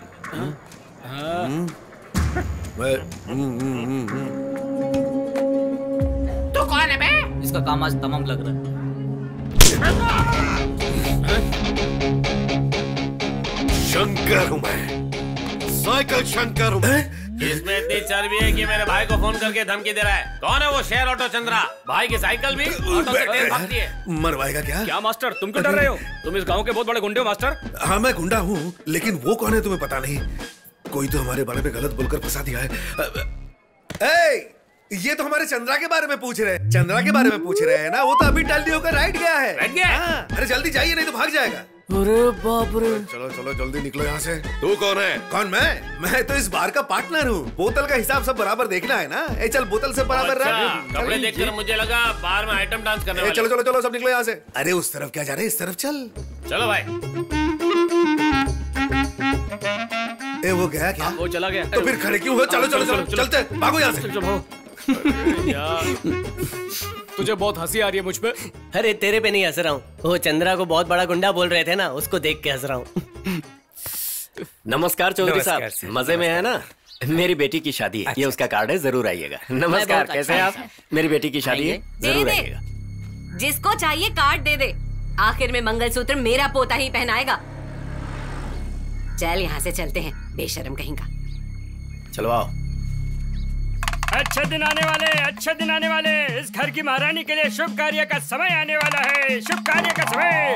[SPEAKER 7] मैं
[SPEAKER 12] तू कौन है बे?
[SPEAKER 4] इसका काम आज तमाम लग रहा है।
[SPEAKER 8] शंकर हूँ मैं, साइकिल शंकर हूँ।
[SPEAKER 13] इसमें इतनी चर्बी है कि मेरे भाई को फोन करके धमकी दे रहा है। कौन है वो शेयर ऑटो चंद्रा? भाई की साइकिल भी ऑटो से तेज भागती है।
[SPEAKER 7] मरवाएगा क्या?
[SPEAKER 6] क्या मास्टर, तुम क्यों डर रहे हो? तुम इस गांव के बहुत बड़े गुंडे हो मास्टर।
[SPEAKER 7] हाँ मैं गुंडा हूँ, लेकिन वो कौन है तुम्हें पता नहीं। कोई तो हमारे बारे में गलत बोलकर फंसा दिया है। ए, ये तो हमारे चंद्रा के बारे में पूछ रहे हैं। चंद्रा के बारे में पूछ रहे हैं ना? वो तो अभी टल्ली होकर राइट गया है।
[SPEAKER 13] राइट गया?
[SPEAKER 7] हाँ, अरे जल्दी जाइए नहीं तो भाग जाएगा।
[SPEAKER 4] अरे बाप रे।
[SPEAKER 7] चलो चलो जल्दी निकलो यहाँ से।
[SPEAKER 8] तू कौन है?
[SPEAKER 7] कौन? मैं मैं तो इस बार का पार्टनर हूँ। बोतल का हिसाब सब बराबर देखना है ना। ए चल बोतल से बराबर
[SPEAKER 13] अच्छा,
[SPEAKER 7] रख।
[SPEAKER 13] कपड़े देखकर मुझे लगा बाहर में आइटम डांस करने वाले।
[SPEAKER 7] चलो चलो चलो सब निकलो यहाँ से। अरे उस तरफ क्या जा रहे हैं, इस तरफ चल।
[SPEAKER 13] चलो भाई।
[SPEAKER 7] ए वो गया क्या?
[SPEAKER 6] वो चला गया।
[SPEAKER 7] तो फिर खड़े क्यों हो? चलो चलो चलो चलते, भागो यहाँ से।
[SPEAKER 6] तुझे बहुत हंसी आ रही है मुझ पे।
[SPEAKER 3] अरे तेरे पे नहीं हंस रहा हूँ, वो चंद्रा को बहुत बड़ा गुंडा बोल रहे थे ना, उसको देख के हंस रहा हूँ।
[SPEAKER 1] नमस्कार चौधरी साहब, मजे में है ना? मेरी बेटी की शादी है। अच्छा। ये उसका कार्ड है, जरूर आइएगा। नमस्कार, कैसे हैं आप? मेरी बेटी की शादी है, जरूर आइएगा।
[SPEAKER 10] जिसको चाहिए कार्ड दे दे, आखिर में मंगलसूत्र मेरा पोता ही पहनाएगा। चल यहाँ से चलते हैं, बेशर्म कहीं का।
[SPEAKER 1] चलो आओ।
[SPEAKER 17] अच्छे दिन आने वाले, अच्छे दिन आने वाले। इस घर की महारानी के लिए शुभ कार्य का समय आने वाला है। शुभ कार्य का समय।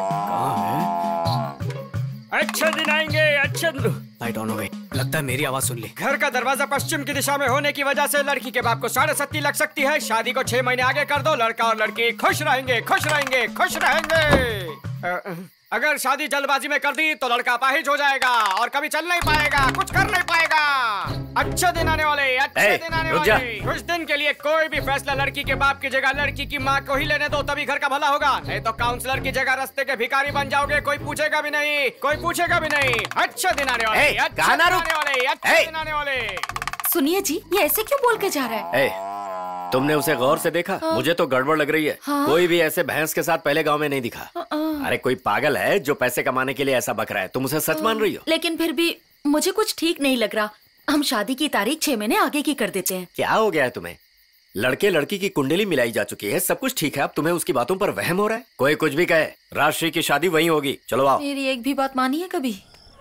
[SPEAKER 17] अच्छे दिन आएंगे, अच्छे दिन।
[SPEAKER 4] लाइट ऑन हो गई, लगता है मेरी आवाज सुन ली।
[SPEAKER 17] घर का दरवाजा पश्चिम की दिशा में होने की वजह से लड़की के बाप को साढ़े सत्ती लग सकती है। शादी को छह महीने आगे कर दो, लड़का और लड़की खुश रहेंगे, खुश रहेंगे, खुश रहेंगे। अगर शादी जल्दबाजी में कर दी तो लड़का अपाहिज हो जाएगा और कभी चल नहीं पाएगा, कुछ कर नहीं पाएगा। अच्छे दिन आने वाले, अच्छे
[SPEAKER 1] ए,
[SPEAKER 17] दिन आने
[SPEAKER 1] रुक जा।
[SPEAKER 17] वाले। कुछ दिन के लिए कोई भी फैसला लड़की के बाप की जगह लड़की की माँ को ही लेने दो, तभी घर का भला होगा। नहीं तो काउंसलर की जगह रास्ते के भिखारी बन जाओगे, कोई पूछेगा भी नहीं, कोई पूछेगा भी नहीं। अच्छे दिन आने वाले,
[SPEAKER 1] ए,
[SPEAKER 17] अच्छे
[SPEAKER 1] कहाँ ना
[SPEAKER 17] दिन
[SPEAKER 1] रुक?
[SPEAKER 17] आने वाले, अच्छे
[SPEAKER 1] ए।
[SPEAKER 17] दिन आने वाले।
[SPEAKER 5] सुनिए जी, ये ऐसे क्यों बोल के जा रहा है?
[SPEAKER 1] ए, तुमने उसे गौर से देखा?
[SPEAKER 5] हाँ।
[SPEAKER 1] मुझे तो गड़बड़ लग रही है।
[SPEAKER 5] हाँ।
[SPEAKER 1] कोई भी ऐसे भैंस के साथ पहले गांव में नहीं दिखा। अरे कोई पागल है जो पैसे कमाने के लिए ऐसा बक रहा है। तुम उसे सच मान रही हो?
[SPEAKER 5] लेकिन फिर भी मुझे कुछ ठीक नहीं लग रहा। हम शादी की तारीख छह महीने आगे की कर देते हैं।
[SPEAKER 1] क्या हो गया है तुम्हें? लड़के लड़की की कुंडली मिलाई जा चुकी है, सब कुछ ठीक है। अब तुम्हें उसकी बातों पर वहम हो रहा है? कोई कुछ भी कहे, राजश्री की शादी वहीं होगी। चलो आओ।
[SPEAKER 5] मेरी एक भी बात मानी है कभी?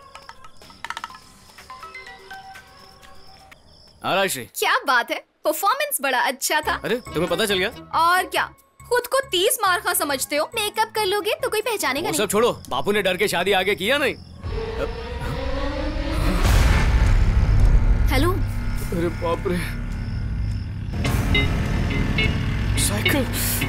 [SPEAKER 4] राजश्री,
[SPEAKER 11] क्या बात है, परफॉर्मेंस बड़ा अच्छा था।
[SPEAKER 4] अरे तुम्हें पता चल गया?
[SPEAKER 11] और क्या, खुद को तीस मार खा समझते हो? मेकअप कर लोगे तो कोई पहचानेगा
[SPEAKER 4] वो
[SPEAKER 11] नहीं।
[SPEAKER 4] सब छोड़ो, बापू ने डर के शादी आगे किया नहीं।
[SPEAKER 11] हेलो।
[SPEAKER 4] अरे बाप रे, साइकिल।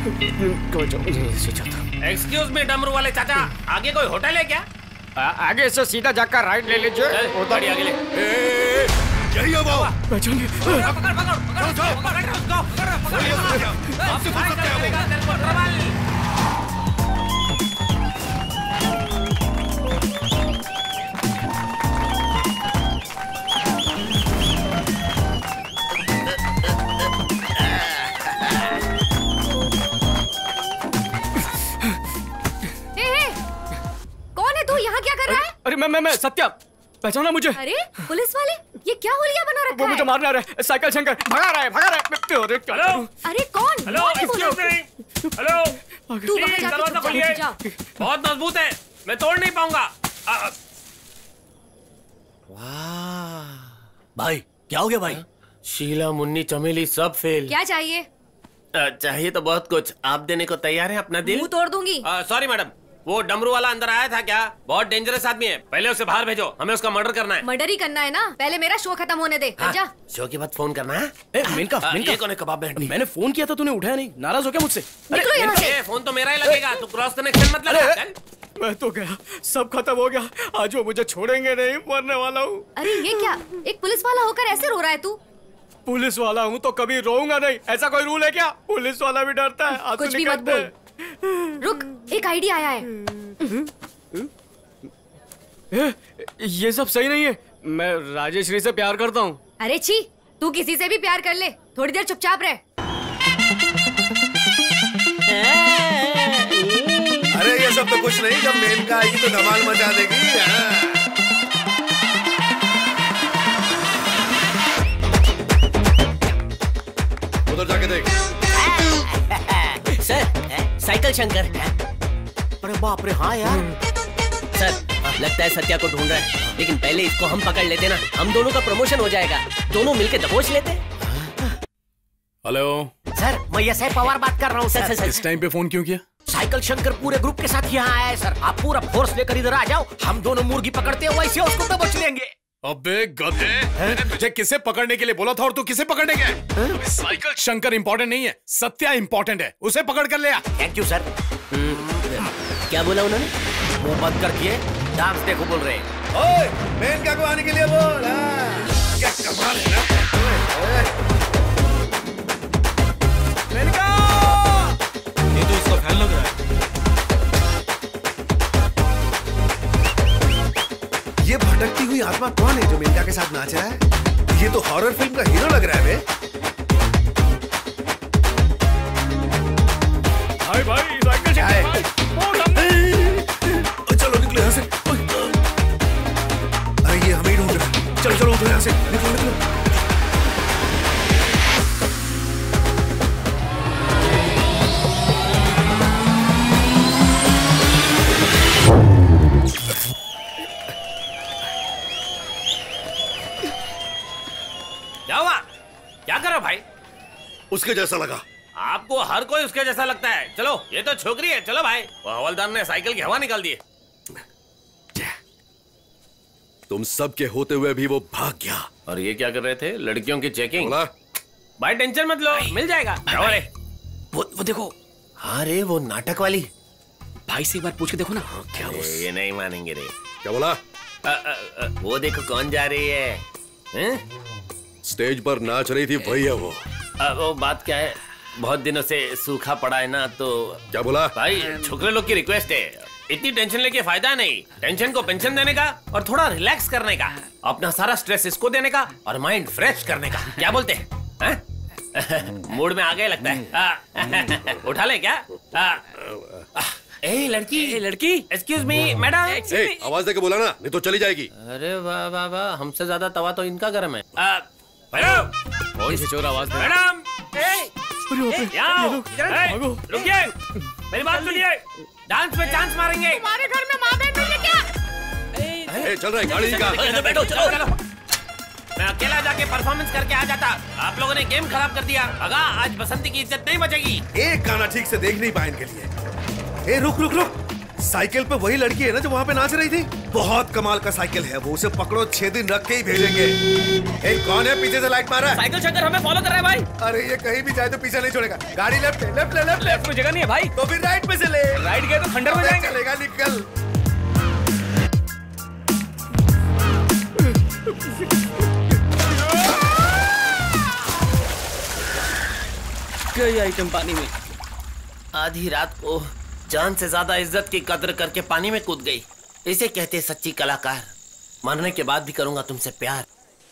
[SPEAKER 13] एक्सक्यूज मी डमरू वाले चाचा, आगे कोई होटल है क्या?
[SPEAKER 17] आ, आगे से सीधा जाकर राइट ले लीजिए।
[SPEAKER 13] गाड़ी आगे ले।
[SPEAKER 8] यही है वो।
[SPEAKER 4] पहचान लिया।
[SPEAKER 13] पकड़ पकड़ पकड़।
[SPEAKER 6] अरे मैं मैं मैं सत्या, पहचाना मुझे?
[SPEAKER 11] अरे पुलिस वाले, ये क्या होलिया बना रखा
[SPEAKER 6] वो मुझे
[SPEAKER 11] है?
[SPEAKER 6] मारने आ रहा है। साइकिल शंकर भगा रहा है, भगा रहा है। अरे क्या करूं?
[SPEAKER 11] अरे कौन?
[SPEAKER 13] हेलो,
[SPEAKER 11] कौन है वो लोग?
[SPEAKER 13] हेलो,
[SPEAKER 11] तू वहाँ जाके
[SPEAKER 13] दरवाजा
[SPEAKER 11] चुप
[SPEAKER 13] खोलिए।
[SPEAKER 11] जा।
[SPEAKER 13] बहुत मजबूत है, मैं तोड़ नहीं पाऊंगा।
[SPEAKER 1] भाई क्या हो गया भाई?
[SPEAKER 13] शीला, मुन्नी, चमेली सब फेल।
[SPEAKER 11] क्या चाहिए?
[SPEAKER 13] आ, चाहिए तो बहुत कुछ। आप देने को तैयार हैं अपना दिल?
[SPEAKER 11] मुंह तोड़ दूंगी।
[SPEAKER 13] सॉरी मैडम, वो डमरू वाला अंदर आया था क्या? बहुत डेंजरस आदमी है, पहले उसे बाहर भेजो, हमें उसका मर्डर करना है।
[SPEAKER 11] मर्डर ही करना है ना? पहले मेरा शो खत्म होने दे।
[SPEAKER 13] हाँ,
[SPEAKER 11] जा।
[SPEAKER 13] शो के बाद फोन करना है।
[SPEAKER 20] ए, मेनका,
[SPEAKER 13] आ,
[SPEAKER 20] मेनका।
[SPEAKER 13] ये कौन है कबाब बैंड?
[SPEAKER 20] मैंने फोन किया था, तूने उठाया नहीं। नाराज हो क्या मुझसे?
[SPEAKER 11] निकलो यहाँ से।
[SPEAKER 13] ए, फोन तो मेरा ही लगेगा, तू क्रॉस कनेक्शन मत लगा। चल।
[SPEAKER 6] मैं तो गया, सब खत्म हो गया। आज वो मुझे छोड़ेंगे नहीं, मरने वाला हूँ।
[SPEAKER 11] अरे ये क्या? एक पुलिस वाला होकर ऐसे रो रहा है तू?
[SPEAKER 6] पुलिस वाला हूँ तो कभी रोऊंगा नहीं, ऐसा कोई रूल है क्या? पुलिस वाला भी डरता है। आंसू
[SPEAKER 11] कुछ भी मत
[SPEAKER 6] निकलते
[SPEAKER 11] बोल। रुक, एक आइडिया आया है।
[SPEAKER 6] हैं। ये सब सही नहीं है। मैं राजेश्री से प्यार करता हूँ।
[SPEAKER 11] अरे छी, तू किसी से भी प्यार कर ले, थोड़ी देर चुपचाप रह।
[SPEAKER 7] अरे ये सब तो कुछ नहीं, जब मेनका आएगी तो धमाल मचा देगी। हाँ। उधर जाके देख।
[SPEAKER 3] Sir, cycle Shankar.
[SPEAKER 1] अरे बाप रे, हाँ यार।
[SPEAKER 3] सर, लगता है सत्या को ढूंढ रहा है, लेकिन पहले इसको हम पकड़ लेते ना, हम दोनों का प्रमोशन हो जाएगा। दोनों मिलके दबोच लेते।
[SPEAKER 2] हेलो
[SPEAKER 1] सर, मैं यस पवार बात कर रहा हूँ सर। सर,
[SPEAKER 2] इस टाइम पे फोन क्यों किया?
[SPEAKER 1] साइकिल शंकर पूरे ग्रुप के साथ यहाँ आया है सर। आप पूरा फोर्स लेकर इधर आ जाओ, हम दोनों मुर्गी पकड़ते हैं, वैसे उसको दबोच लेंगे।
[SPEAKER 2] अबे गधे, मैंने तुझे किसे पकड़ने के लिए बोला था और तू किसे पकड़ने गया? साइकिल शंकर इंपॉर्टेंट नहीं है, सत्या इंपॉर्टेंट है, उसे पकड़ कर ले आ।
[SPEAKER 1] Thank you sir.
[SPEAKER 3] क्या बोला उन्होंने?
[SPEAKER 1] वो बंद कर दिए, डांस देखो बोल रहे हैं।
[SPEAKER 7] ओए, मेनका को आने के लिए बोल। हाँ। क्या कमाल है ना?
[SPEAKER 20] मेनका! ये तो इसका फैन लग रहा है।
[SPEAKER 7] ये भटकती हुई आत्मा कौन है जो मेनका के साथ नाच रहा है? ये तो हॉरर फिल्म का हीरो लग रहा है बे।
[SPEAKER 6] भाई भाई, साइकिल शंकर।
[SPEAKER 7] चलो निकलो यहाँ से। अरे ये हमें ही ढूंढ रहा है। चलो चलो उधर यहाँ से निकलो निकलो।
[SPEAKER 13] क्या हुआ? क्या कर रहे हो भाई?
[SPEAKER 7] उसके जैसा लगा।
[SPEAKER 13] आपको हर कोई उसके जैसा लगता है। चलो, ये तो छोकरी है। चलो भाई। वो हवलदार ने साइकिल की हवा निकाल दी।
[SPEAKER 7] तुम सब के होते हुए भी वो भाग गया।
[SPEAKER 13] और ये क्या कर रहे थे? लड़कियों की चेकिंग। भाई टेंशन मत लो, मिल जाएगा।
[SPEAKER 20] भाई, वो वो देखो।
[SPEAKER 13] हाँ रे, वो नाटक वाली।
[SPEAKER 20] भाई से एक बार पूछ के देखो ना।
[SPEAKER 13] क्या वो? ये नहीं मानेंगे रे।
[SPEAKER 7] क्या बोला?
[SPEAKER 13] आ, आ, आ, वो देखो कौन जा रही है, हैं?
[SPEAKER 7] स्टेज पर नाच रही थी, वही है वो।
[SPEAKER 13] आ, वो बात क्या है, बहुत दिनों से सूखा पड़ा है ना, तो
[SPEAKER 7] क्या बोला?
[SPEAKER 13] भाई छोकरे लोग की रिक्वेस्ट है, इतनी टेंशन लेके फायदा नहीं। टेंशन को पेंशन देने का और थोड़ा रिलैक्स करने का, अपना सारा स्ट्रेस इसको देने का और माइंड फ्रेश करने का। क्या बोलते हैं? मूड में आ गए लगता है। आ, उठा ले क्या? आ, आ, ए लड़की, ए लड़की, एक्सक्यूज मी मैडम।
[SPEAKER 7] आवाज देके बोला ना, नहीं तो चली जाएगी।
[SPEAKER 13] अरे वाह वाह वाह, हमसे ज्यादा तवा तो इनका गरम है। मैडम,
[SPEAKER 6] कौन सी चोर आवाज?
[SPEAKER 13] मैडम, रुकिए, मेरी बात सुनिए। डांस में चांस मारेंगे।
[SPEAKER 11] तुम्हारे घर में माँ बहन नहीं है क्या?
[SPEAKER 7] ए, चल रहा है गाड़ी निकाल।
[SPEAKER 13] बैठो, चलो चलो। मैं अकेला जाके परफॉर्मेंस करके आ जाता। आप लोगों ने गेम खराब कर दिया। भगा, आज बसंती की इज्जत नहीं बचेगी।
[SPEAKER 7] एक गाना ठीक से देख नहीं पाए इनके लिए। ए रुक रुक रुक, साइकिल पे वही लड़की है ना जो वहाँ पे नाच रही थी? बहुत कमाल का साइकिल है वो, उसे पकड़ो, छह दिन रख के ही भेजेंगे। ए कौन है पीछे से लाइट मारा?
[SPEAKER 20] साइकिल शंकर हमें फॉलो कर रहा है भाई।
[SPEAKER 7] अरे ये कहीं भी जाए तो पीछे नहीं छोड़ेगा। गाड़ी लेफ्ट ले, लेफ्ट ले, लेफ्ट
[SPEAKER 20] लेफ्ट में जगह नहीं है भाई।
[SPEAKER 7] तो फिर राइट में से ले।
[SPEAKER 20] राइट गए तो खंडर में जाएंगे।
[SPEAKER 7] चलेगा, निकल।
[SPEAKER 20] गई आइटम पानी में।
[SPEAKER 13] आधी रात को जान से ज्यादा इज्जत की कदर करके पानी में कूद गई। इसे कहते सच्ची कलाकार। मरने के बाद भी करूंगा तुमसे प्यार।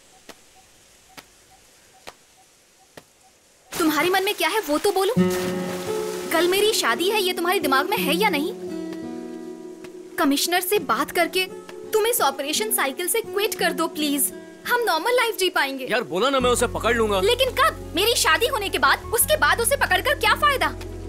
[SPEAKER 11] तुम्हारे मन में क्या है वो तो बोलो। कल मेरी शादी है, ये तुम्हारे दिमाग में है या नहीं? कमिश्नर से बात करके तुम इस ऑपरेशन साइकिल से क्विट कर दो प्लीज। हम नॉर्मल लाइफ जी पाएंगे।
[SPEAKER 6] यार बोला ना मैं उसे पकड़ लूंगा।
[SPEAKER 11] लेकिन कब? मेरी शादी होने के बाद? उसके बाद उसे पकड़कर क्या फायदा?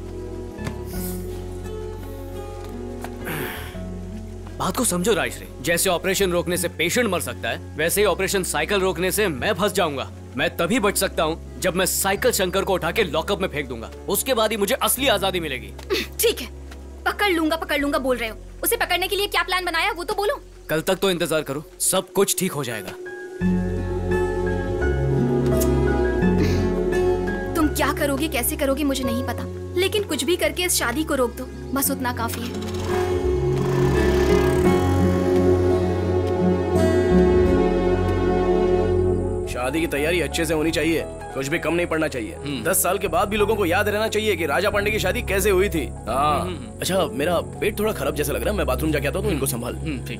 [SPEAKER 6] बात को समझो राजश्री, जैसे ऑपरेशन रोकने से पेशेंट मर सकता है, वैसे ही ऑपरेशन साइकिल रोकने से मैं फंस जाऊंगा। मैं तभी बच सकता हूँ जब मैं साइकिल शंकर को उठा के लॉकअप में फेंक दूंगा। उसके बाद ही मुझे असली आजादी मिलेगी।
[SPEAKER 11] ठीक है, पकड़ लूंगा पकड़ लूंगा बोल रहे हो। उसे पकड़ने के लिए क्या प्लान बनाया वो तो बोलो।
[SPEAKER 6] कल तक तो इंतजार करो, सब कुछ ठीक हो जाएगा।
[SPEAKER 11] तुम क्या करोगे कैसे करोगे मुझे नहीं पता, लेकिन कुछ भी करके इस शादी को रोक दो, बस उतना काफी है।
[SPEAKER 20] शादी की तैयारी अच्छे से होनी चाहिए, कुछ भी कम नहीं पड़ना चाहिए। दस साल के बाद भी लोगों को याद रहना चाहिए कि राजा पांडे की शादी कैसे हुई थी। हाँ, अच्छा मेरा पेट थोड़ा खराब जैसा लग रहा है, मैं बाथरूम जाके आता हूँ, तो इनको संभाल। ठीक।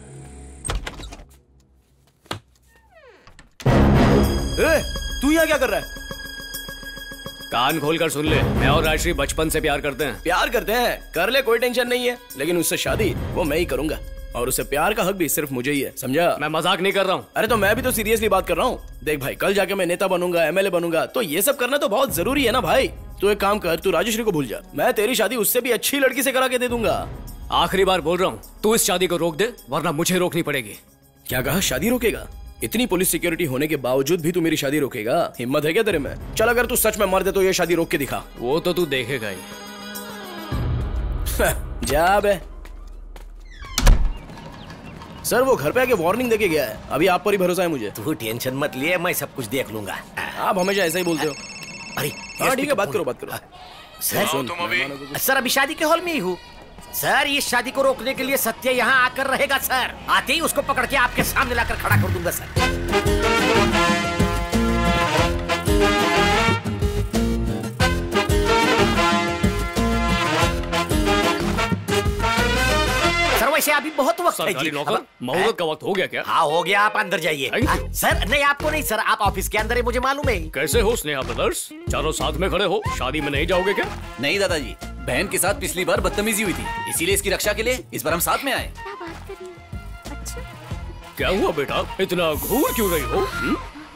[SPEAKER 20] तू यहाँ क्या कर रहा है?
[SPEAKER 6] कान खोलकर सुन ले, मैं और राजश्री बचपन से प्यार करते हैं।
[SPEAKER 20] प्यार करते हैं? कर ले, कोई टेंशन नहीं है, लेकिन उससे शादी वो मैं ही करूंगा, और उसे प्यार का हक भी सिर्फ मुझे ही है, समझा?
[SPEAKER 6] मैं मजाक नहीं कर रहा हूँ।
[SPEAKER 20] अरे तो मैं भी तो सीरियसली बात कर रहा हूँ। देख भाई, कल जाके मैं नेता बनूंगा, एमएलए बनूंगा, तो ये सब करना तो बहुत जरूरी है ना भाई। तू एक काम कर, तू राजश्री को भूल जा, मैं तेरी शादी उससे भी अच्छी लड़की से करा के दे दूंगा।
[SPEAKER 6] आखिरी बार बोल रहा हूँ, तू इस शादी को रोक दे, वरना मुझे रोकनी पड़ेगी।
[SPEAKER 20] क्या कहा? शादी रोकेगा? इतनी पुलिस सिक्योरिटी होने के बावजूद भी तू मेरी शादी रोकेगा? हिम्मत है क्या तेरे में? चल अगर तू सच में मर दे तो ये शादी रोक के दिखा।
[SPEAKER 6] वो तो तू देखेगा ही।
[SPEAKER 20] जा बे। सर वो घर पे आके वार्निंग देके गया है, अभी आप पर ही भरोसा है मुझे।
[SPEAKER 1] तू टेंशन मत लिए, मैं सब कुछ देख लूंगा।
[SPEAKER 20] आप हमेशा ऐसा ही बोलते हो।
[SPEAKER 1] अरे
[SPEAKER 20] हाँ ठीक है, बात करो बात करो।
[SPEAKER 1] सर
[SPEAKER 20] सुन,
[SPEAKER 1] तुम अभी सर अभी शादी के हॉल में ही हूँ सर। इस शादी को रोकने के लिए सत्य यहाँ आकर रहेगा सर। आते ही उसको पकड़ के आपके सामने लाकर खड़ा कर दूंगा सर। वैसे अभी बहुत वक्त है जी।
[SPEAKER 6] मुहूर्त का वक्त हो गया क्या?
[SPEAKER 1] हाँ हो गया, आप अंदर जाइए। सर नहीं, आपको नहीं सर, आप ऑफिस के अंदर है, मुझे मालूम है।
[SPEAKER 6] कैसे हो स्नेहा ब्रदर्स, चारों साथ में खड़े हो, शादी में नहीं जाओगे क्या?
[SPEAKER 21] नहीं दादाजी, बहन के साथ पिछली बार बदतमीजी हुई थी, इसीलिए इसकी रक्षा के लिए इस बार हम साथ में आए।
[SPEAKER 6] क्या हुआ बेटा, इतना घूर क्यों रही हो? हुँ?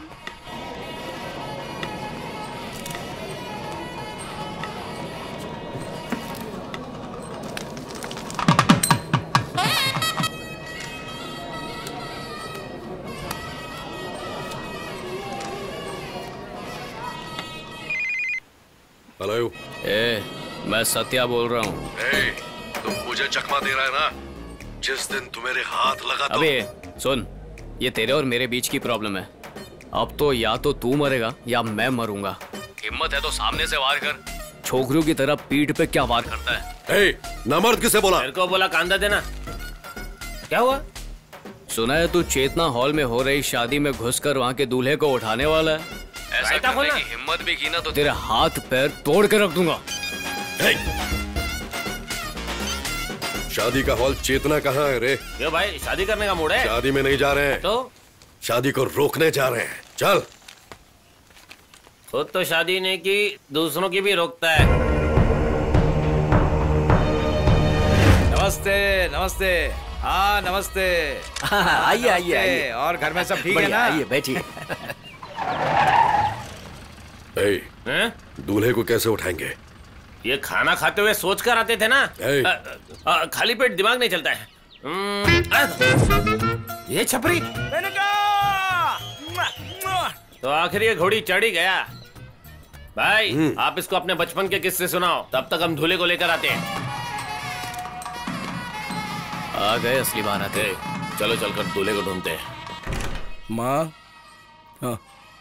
[SPEAKER 7] हेलो।
[SPEAKER 6] ए, मैं सत्या बोल रहा हूँ।
[SPEAKER 7] तुम मुझे चकमा दे रहा है ना? जिस दिन तू मेरे हाथ लगा तो...
[SPEAKER 6] अबे सुन, ये तेरे और मेरे बीच की प्रॉब्लम है। अब तो या तो तू मरेगा या मैं मरूंगा। हिम्मत है तो सामने से वार कर। छोकरियों की तरह पीठ पे क्या वार करता है?
[SPEAKER 7] ए, नामर्द किसे बोला?
[SPEAKER 13] मेरे को बोला कांदा देना। क्या हुआ?
[SPEAKER 6] सुना है तू चेतना हॉल में हो रही शादी में घुसकर वहाँ के दूल्हे को उठाने वाला है। ऐसा करने की हिम्मत भी की ना तो तेरे हाथ पैर तोड़ के रख दूंगा।
[SPEAKER 7] शादी का हॉल चेतना कहाँ है रे?
[SPEAKER 13] ये भाई शादी करने का मूड है?
[SPEAKER 7] शादी में नहीं जा रहे हैं
[SPEAKER 13] तो
[SPEAKER 7] शादी को रोकने जा रहे हैं। चल।
[SPEAKER 13] खुद तो शादी नहीं की, दूसरों की भी रोकता है।
[SPEAKER 12] नमस्ते नमस्ते। हाँ नमस्ते।
[SPEAKER 1] आइए आइए आइए।
[SPEAKER 12] और घर में सब ठीक है ना?
[SPEAKER 1] आइए बैठिए।
[SPEAKER 7] ए, दूल्हे को कैसे उठाएंगे?
[SPEAKER 13] ये खाना खाते हुए सोच कर आते थे ना। आ, आ, खाली पेट दिमाग नहीं चलता है। ये छपरी तो आखिर ये घोड़ी चढ़ी गया। भाई आप इसको अपने बचपन के किस्से सुनाओ, तब तक हम दूल्हे को लेकर आते हैं।
[SPEAKER 6] आ गए असली बारात है।
[SPEAKER 13] चलो चलकर दूल्हे को ढूंढते हैं।
[SPEAKER 20] माँ हाँ।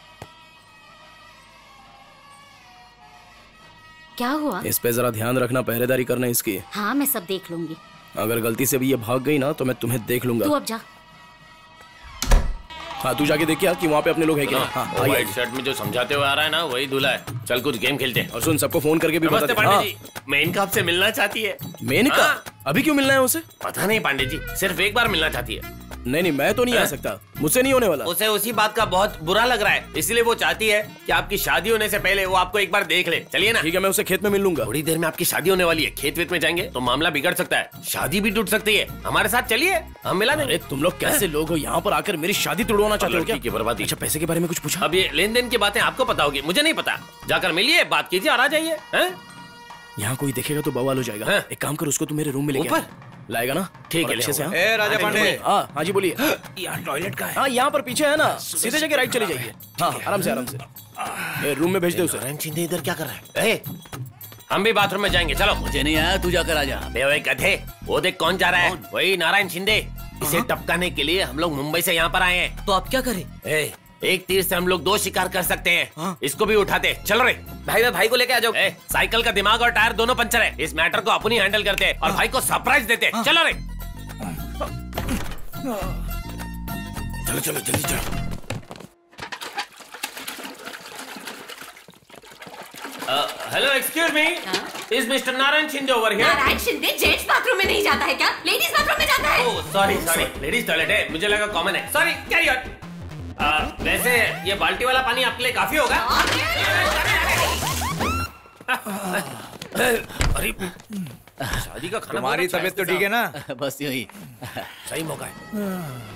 [SPEAKER 11] क्या हुआ?
[SPEAKER 20] इस पे जरा ध्यान रखना, पहरेदारी करना इसकी।
[SPEAKER 11] हाँ मैं सब देख लूंगी।
[SPEAKER 20] अगर गलती से भी ये भाग गई ना तो मैं तुम्हें देख लूंगा।
[SPEAKER 11] तू अब जा।
[SPEAKER 20] हाँ तू जाके देख क्या कि वहाँ पे अपने लोग हैं क्या। हाँ,
[SPEAKER 13] वो व्हाइट शर्ट में जो समझाते हुए आ रहा है ना वही दूल्हा है। चल कुछ गेम खेलते हैं।
[SPEAKER 20] और सुन सबको फोन करके भी बता
[SPEAKER 13] नमस्ते
[SPEAKER 20] दे।
[SPEAKER 13] पांडे
[SPEAKER 20] हाँ।
[SPEAKER 13] जी, मेनका आपसे मिलना चाहती है।
[SPEAKER 20] मेनका?
[SPEAKER 13] हाँ।
[SPEAKER 20] अभी क्यों मिलना है उसे?
[SPEAKER 13] पता नहीं पांडे जी, सिर्फ एक बार मिलना चाहती है।
[SPEAKER 20] नहीं नहीं मैं तो नहीं आ सकता, मुझसे नहीं होने वाला।
[SPEAKER 13] उसे उसी बात का बहुत बुरा लग रहा है, इसलिए वो चाहती है कि आपकी शादी होने से पहले वो आपको एक बार देख ले। चलिए ना।
[SPEAKER 20] ठीक है मैं उसे खेत में मिल लूंगा।
[SPEAKER 13] थोड़ी देर में आपकी शादी होने वाली है, खेत वेत में जाएंगे तो मामला बिगड़ सकता है, शादी भी टूट सकती है। हमारे साथ चलिए, हम मिला देंगे।
[SPEAKER 20] तुम लोग कैसे लोग हो, यहाँ पर आकर मेरी शादी तोड़वाना चाहते हो क्या?
[SPEAKER 13] की बर्बादी।
[SPEAKER 20] अच्छा पैसे के बारे में कुछ पूछा?
[SPEAKER 13] अब ये लेन देन की बातें आपको पता होगी, मुझे नहीं पता। जाकर मिलिए, बात कीजिए और आ जाइए।
[SPEAKER 20] यहाँ कोई देखेगा तो बवाल हो जाएगा। एक काम कर, उसको तू मेरे रूम में लेके
[SPEAKER 13] ऊपर
[SPEAKER 20] लाएगा ना?
[SPEAKER 13] ठीक है,
[SPEAKER 20] अच्छे से। हाँ?
[SPEAKER 17] ए राजा पांडे।
[SPEAKER 20] हाँ हाँ जी बोलिए। यार टॉयलेट का है। हाँ यहाँ पर पीछे है ना, सीधे जाके राइट चली जाइए। हाँ आराम से आराम से। रूम में भेज दे उसे।
[SPEAKER 13] नारायण शिंदे इधर क्या कर रहा है? हम भी बाथरूम में जाएंगे, चलो।
[SPEAKER 21] मुझे नहीं आया, तू जाकर आ जा।
[SPEAKER 13] बे गधे, वो देख कौन जा रहा है, वही नारायण शिंदे। इसे टपकाने के लिए हम लोग मुंबई से यहाँ पर आए हैं।
[SPEAKER 21] तो आप क्या करें?
[SPEAKER 13] ए, एक तीर से हम लोग दो शिकार कर सकते हैं। हाँ? इसको भी उठाते। चल रहे
[SPEAKER 12] भाई मैं भाई को लेके आ जाओ।
[SPEAKER 13] साइकिल का दिमाग और टायर दोनों पंचर है, इस मैटर को अपनी हैंडल करते हैं और भाई को सरप्राइज देते हैं। चलो रे।
[SPEAKER 20] चलो चलो जल्दी चलो।
[SPEAKER 13] Hello excuse me, is mister Narayan Shinde over here?
[SPEAKER 5] Narayan Shinde gents bathroom में नहीं जाता है क्या? लेडीज बाथरूम में जाता है।
[SPEAKER 13] Oh sorry sorry, ladies toilet है, मुझे लगा कॉमन है। Sorry, carry on. वैसे ये बाल्टी वाला पानी आपके लिए काफी होगा। अरे शादी का खाना।
[SPEAKER 17] तुम्हारी तबीयत तो ठीक है ना?
[SPEAKER 21] बस यही
[SPEAKER 13] सही मौका है।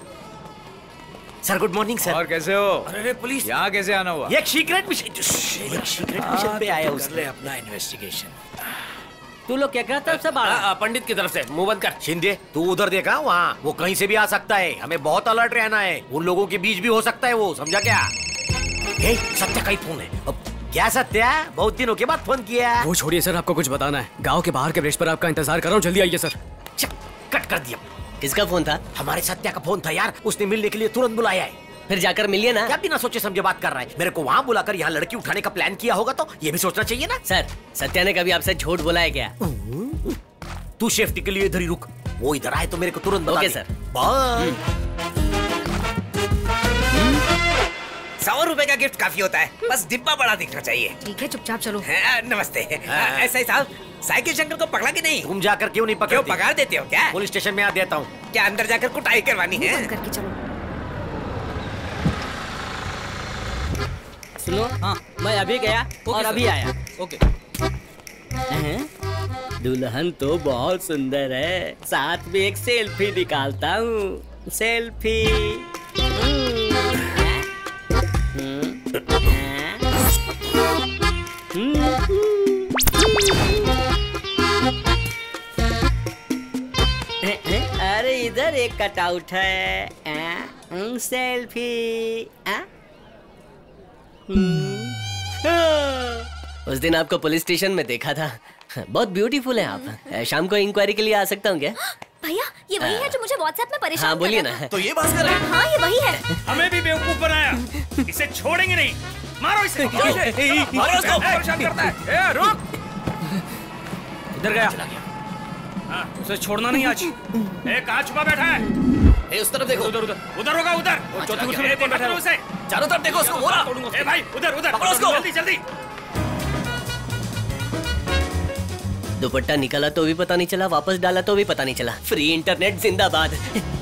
[SPEAKER 13] Sir good morning sir.
[SPEAKER 17] और कैसे हो?
[SPEAKER 13] अरे पुलिस,
[SPEAKER 17] यहाँ कैसे आना हुआ?
[SPEAKER 13] ये एक सीक्रेट मिशन, एक सीक्रेट मिशन पे आया उसने अपना इन्वेस्टिगेशन।
[SPEAKER 18] तू लोग क्या कहता है सब?
[SPEAKER 13] पंडित की तरफ से। मुंह बंद कर।
[SPEAKER 1] शिंदे तू उधर देखा, वहाँ वो कहीं से भी आ सकता है, हमें बहुत अलर्ट रहना है। उन लोगों के बीच भी हो सकता है वो, समझा क्या? ए, सत्या का ही फोन है। अब क्या सत्या, बहुत दिनों के बाद फोन किया।
[SPEAKER 6] वो छोड़िए सर, आपको कुछ बताना है। गांव के बाहर के ब्रिज पर आपका इंतजार कर रहा हूँ, जल्दी आइए सर।
[SPEAKER 1] कट कर दिया।
[SPEAKER 3] किसका फोन था?
[SPEAKER 1] हमारे सत्या का फोन था यार, उसने मिलने के लिए तुरंत बुलाया है।
[SPEAKER 3] फिर जाकर मिलिए ना।
[SPEAKER 1] क्या बिना सोचे समझे बात कर रहा है? मेरे को वहाँ बुलाकर यहाँ लड़की उठाने का प्लान किया होगा तो ये भी सोचना चाहिए ना।
[SPEAKER 3] सर सत्या ने कभी आपसे झूठ बोला है क्या?
[SPEAKER 1] तू सेफ्टी के लिए इधर ही रुक, वो इधर आए तो मेरे को तुरंत बता
[SPEAKER 3] ओके
[SPEAKER 1] दे।
[SPEAKER 3] सर।
[SPEAKER 1] बाय।
[SPEAKER 12] सौ रुपए का गिफ्ट काफी होता है, बस डिब्बा बड़ा दिखना चाहिए।
[SPEAKER 11] ठीक है चुपचाप चलो।
[SPEAKER 12] हाँ, नमस्ते। ऐसा ही साहब, साइकिल शंकर को पकड़ा कि नहीं?
[SPEAKER 1] तुम जाकर क्यों नहीं पकड़ते?
[SPEAKER 12] क्यों पकड़ देते हो क्या?
[SPEAKER 1] पुलिस स्टेशन में आ देता हूँ।
[SPEAKER 12] क्या अंदर जाकर कुटाई करवानी है?
[SPEAKER 11] बंद करके चलो।
[SPEAKER 18] सुनो, हाँ मैं अभी गया और अभी आया।
[SPEAKER 21] ओके।
[SPEAKER 18] दुल्हन तो बहुत सुंदर है, साथ में एक सेल्फी निकालता हूँ। सेल्फी। अरे इधर एक कटआउट है। सेल्फी।
[SPEAKER 3] उस दिन आपको पुलिस स्टेशन में देखा था, बहुत ब्यूटीफुल है आप। शाम को इंक्वायरी के लिए आ सकता हूँ क्या?
[SPEAKER 11] भैया ये वही है जो मुझे व्हाट्सएप में परेशान
[SPEAKER 3] हाँ बोलिए
[SPEAKER 11] कर रहा
[SPEAKER 3] ना।
[SPEAKER 20] तो ये बात कर रहे हैं?
[SPEAKER 11] था। हाँ ये वही है।
[SPEAKER 12] हमें भी बेवकूफ बनाया, इसे छोड़ेंगे नहीं। मारो इसे।
[SPEAKER 20] मारो इसको।
[SPEAKER 12] परेशान करता है। ए, रुक।
[SPEAKER 20] इधर गया। हाँ, उसे छोड़ना नहीं आज।
[SPEAKER 12] ए, कहाँ छुपा बैठा है?
[SPEAKER 21] ए, उस तरफ देखो।
[SPEAKER 12] उधर उधर उधर होगा उधर।
[SPEAKER 20] चौथी कुर्सी में कौन बैठा है?
[SPEAKER 12] उसे
[SPEAKER 21] चारों तरफ देखो उसको। बोला।
[SPEAKER 12] ए भाई उधर उधर,
[SPEAKER 21] पकड़ो उसको।
[SPEAKER 12] जल्दी जल्दी।
[SPEAKER 3] दुपट्टा निकाला तो भी पता नहीं चला, वापस डाला तो भी पता नहीं चला। फ्री इंटरनेट जिंदाबाद।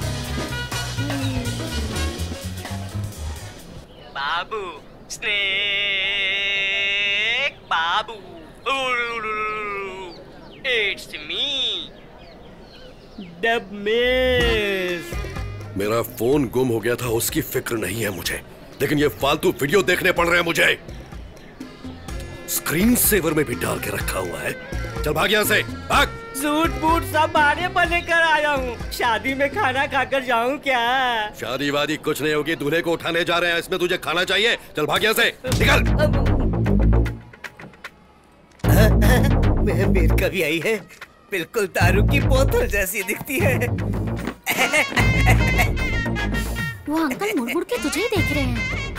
[SPEAKER 18] बाबू स्नेक बाबू, इट्स मी डब मिस।
[SPEAKER 8] मेरा फोन गुम हो गया था, उसकी फिक्र नहीं है मुझे, लेकिन ये फालतू वीडियो देखने पड़ रहे हैं मुझे। स्क्रीन सेवर में भी डाल के रखा हुआ है। चल भाग यहाँ से, भाग।
[SPEAKER 18] सूट बूट सब भाड़े पर लेकर आया हूँ, शादी में खाना खाकर जाऊँ क्या?
[SPEAKER 8] शादी वादी कुछ नहीं होगी, दूल्हे को उठाने जा रहे हैं, इसमें तुझे खाना चाहिए। चल भाग यहाँ से, निकल।
[SPEAKER 12] मेर कभी आई है, बिल्कुल दारू की बोतल जैसी दिखती है।
[SPEAKER 11] वो अंकल मुड़ मुड़ के तुझे ही देख रहे हैं।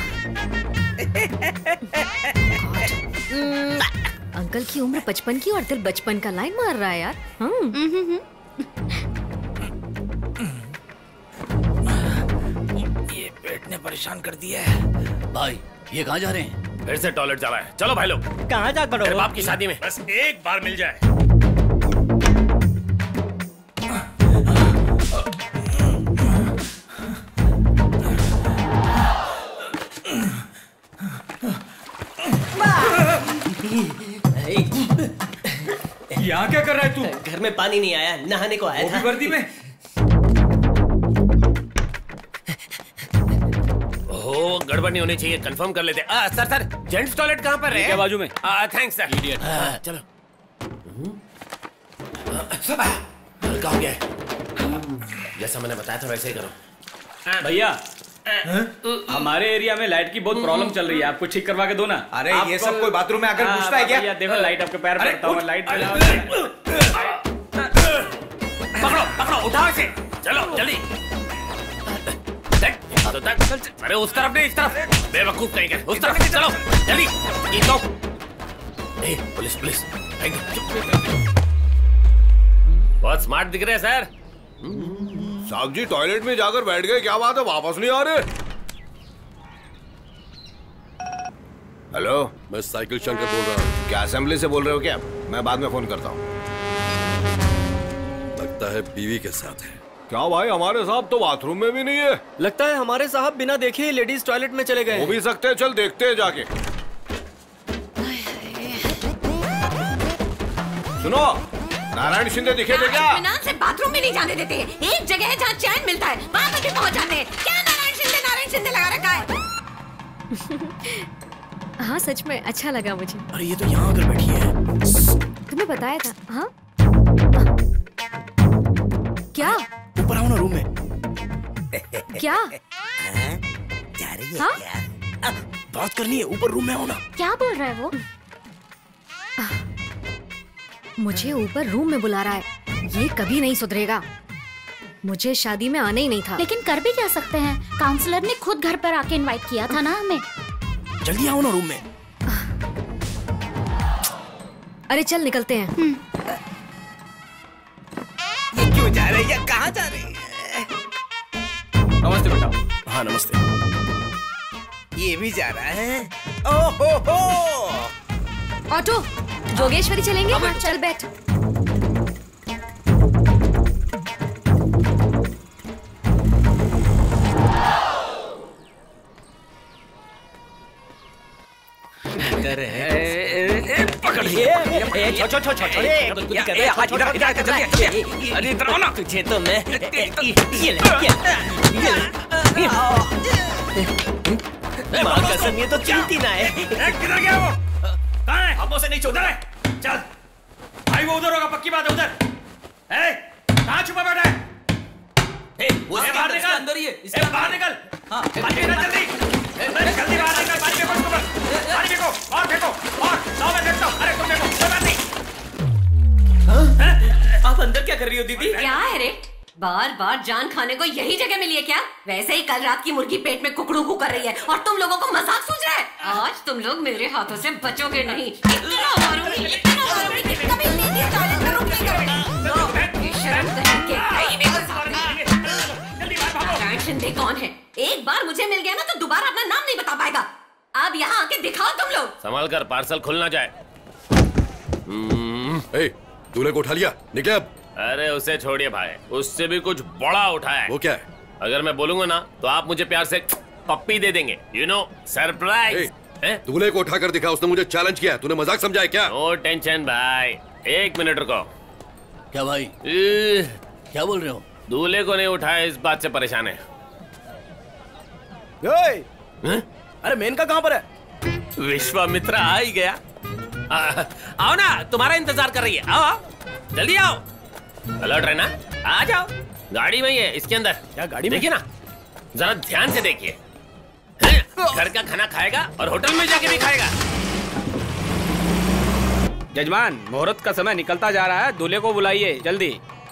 [SPEAKER 11] अंकल की उम्र पचपन की और दिल बचपन का लाइन मार रहा है यार।
[SPEAKER 20] ये बेड
[SPEAKER 12] परेशान कर दिया है।
[SPEAKER 21] भाई ये कहाँ जा रहे हैं?
[SPEAKER 13] फिर से टॉयलेट जा रहा है। चलो भाई लोग।
[SPEAKER 18] कहाँ जा पड़ो?
[SPEAKER 13] तेरे बाप की शादी में।
[SPEAKER 16] बस एक बार मिल जाए।
[SPEAKER 3] यहाँ क्या कर रहा है तू? घर में पानी नहीं आया, नहाने को आया था।
[SPEAKER 12] वर्दी में?
[SPEAKER 13] ओह, गड़बड़ नहीं होनी चाहिए, कंफर्म कर लेते। आ, सर सर जेंट्स टॉयलेट कहाँ पर है?
[SPEAKER 6] क्या बाजू में?
[SPEAKER 13] Thanks sir.
[SPEAKER 6] इडियट।
[SPEAKER 13] आ, चलो। सब हल्का हो गया है। जैसा मैंने बताया था वैसे ही करो।
[SPEAKER 6] भैया हमारे एरिया में लाइट की बहुत प्रॉब्लम चल रही है, आपको ठीक करवा के दो ना।
[SPEAKER 12] अरे ये सब कोई बाथरूम में आकर
[SPEAKER 6] हाँ,
[SPEAKER 12] पूछता है क्या?
[SPEAKER 6] भैया देखो लाइट आपके पैर पड़ता हूँ, लाइट
[SPEAKER 13] पकड़ो पकड़ो, उठाओ इसे। चलो जल्दी। तो तक, अरे उस तरफ नहीं, इस तरफ। बेवकूफ कहीं गए, उस तरफ चलो जल्दी। ये तो ए, पुलिस पुलिस। बहुत स्मार्ट दिख रहे हैं सर।
[SPEAKER 9] साहब जी टॉयलेट में जाकर बैठ गए, क्या बात है, वापस नहीं आ रहे? हेलो,
[SPEAKER 8] मैं साइकिल शंकर बोल रहा हूँ।
[SPEAKER 9] क्या असेंबली से बोल रहे हो क्या? मैं बाद में फोन करता हूँ।
[SPEAKER 8] लगता है बीवी के साथ है।
[SPEAKER 9] क्या भाई, हमारे साहब तो बाथरूम में भी नहीं है।
[SPEAKER 6] लगता है हमारे साहब बिना देखे ही लेडीज टॉयलेट में चले गए।
[SPEAKER 9] हो भी सकते हैं, चल देखते हैं जाके। सुनो, नारायण शिंदे दिखे थे क्या?
[SPEAKER 10] इत्मीनान से बाथरूम में नहीं जाने देते। एक जगह है जहाँ चैन मिलता है, वहाँ तक भी पहुँच जाते हैं। क्या नारायण शिंदे नारायण शिंदे लगा रखा है?
[SPEAKER 11] हाँ सच में अच्छा लगा मुझे।
[SPEAKER 20] अरे ये तो यहाँ आकर बैठी है।
[SPEAKER 11] तुम्हें बताया था। हाँ क्या?
[SPEAKER 20] ऊपर आओ ना रूम में।
[SPEAKER 11] क्या?
[SPEAKER 12] जा रही है
[SPEAKER 11] हाँ?
[SPEAKER 12] क्या?
[SPEAKER 20] बात करनी है, ऊपर रूम में आओ ना।
[SPEAKER 11] क्या बोल रहा है वो? मुझे ऊपर रूम में बुला रहा है। ये कभी नहीं सुधरेगा। मुझे शादी में आना ही नहीं था।
[SPEAKER 5] लेकिन कर भी क्या सकते हैं, काउंसलर ने खुद घर पर आके इनवाइट किया था ना हमें।
[SPEAKER 20] जल्दी आओ ना रूम में।
[SPEAKER 11] अरे चल निकलते हैं।
[SPEAKER 12] ये क्यों जा रही है, कहाँ जा रही है?
[SPEAKER 20] नमस्ते बेटा। हाँ नमस्ते।
[SPEAKER 12] ये भी जा रहा है। ओहो हो।
[SPEAKER 11] ऑटो, जोगेश्वरी चलेंगे? हाँ, चल बैठ।
[SPEAKER 3] पकड़ ये छो छो छो छो ये हाथ इधर इधर इधर जल्दी। अरे इधर आओ ना। तुझे तो मैं ये ले ये ले माँ कसम, ये तो चलती ना है।
[SPEAKER 16] किधर गया वो? कहाँ है? हमसे नहीं छोड़ रहे। चल भाई, वो उधर होगा, पक्की बात है उधर। ए, कहाँ छुपा बैठा है? ए, वो बाहर निकल। अंदर ही है। इसके बाहर निकल। हाँ, बाहर निकल जल्दी। जल्दी बाहर निकल, पानी फेंको उसको बस। पानी फेंको और फेंको और लाओ मैं फेंकता हूँ। अरे तुम फेंको, कोई बात नहीं।
[SPEAKER 3] आप अंदर क्या कर रही हो दीदी?
[SPEAKER 10] क्या है रे? बार बार जान खाने को यही जगह मिली है क्या? वैसे ही कल रात की मुर्गी पेट में कुकड़ू कू कर रही है और तुम लोगों को मजाक सूझ रहा है। आज तुम लोग मेरे हाथों से बचोगे नहीं। इतना मारूंगी, इतना मारूंगी कि कभी नींद टॉयलेट में रुक नहीं करोगे। शर्म करेंगे। नारायण शिंदे कौन है? एक बार मुझे मिल गया ना तो दोबारा अपना नाम नहीं बता पाएगा। अब यहाँ आके दिखाओ तुम लोग।
[SPEAKER 13] संभाल कर, पार्सल खुल ना जाए।
[SPEAKER 8] ए, दूल्हे को उठा लिया, निकले अब।
[SPEAKER 13] अरे उसे छोड़िए भाई, उससे भी कुछ बड़ा उठा है।
[SPEAKER 8] वो क्या है?
[SPEAKER 13] अगर मैं बोलूंगा ना तो आप मुझे प्यार से पप्पी दे देंगे। You know, surprise.
[SPEAKER 8] दूल्हे को उठाकर दिखा, उसने मुझे चैलेंज किया। तूने मजाक समझा है क्या?
[SPEAKER 13] नो टेंशन भाई, एक मिनट रुको।
[SPEAKER 21] क्या भाई? क्या बोल रहे हो?
[SPEAKER 13] दूल्हे को नहीं उठाया, इस बात से परेशान है।
[SPEAKER 20] अरे मेनका कहाँ पर है?
[SPEAKER 13] विश्वामित्र आ ही गया। आ, आओ ना, तुम्हारा इंतजार कर रही है। आओ आओ, जल्दी आओ। अलर्ट रहना, आ जाओ। गाड़ी में ही है, इसके अंदर।
[SPEAKER 20] क्या गाड़ी में?
[SPEAKER 13] देखिए ना, जरा ध्यान से देखिए। घर का खाना खाएगा और होटल में जाके भी खाएगा।
[SPEAKER 6] जजमान, मुहूर्त का समय निकलता जा रहा है, दूल्हे को बुलाइए जल्दी।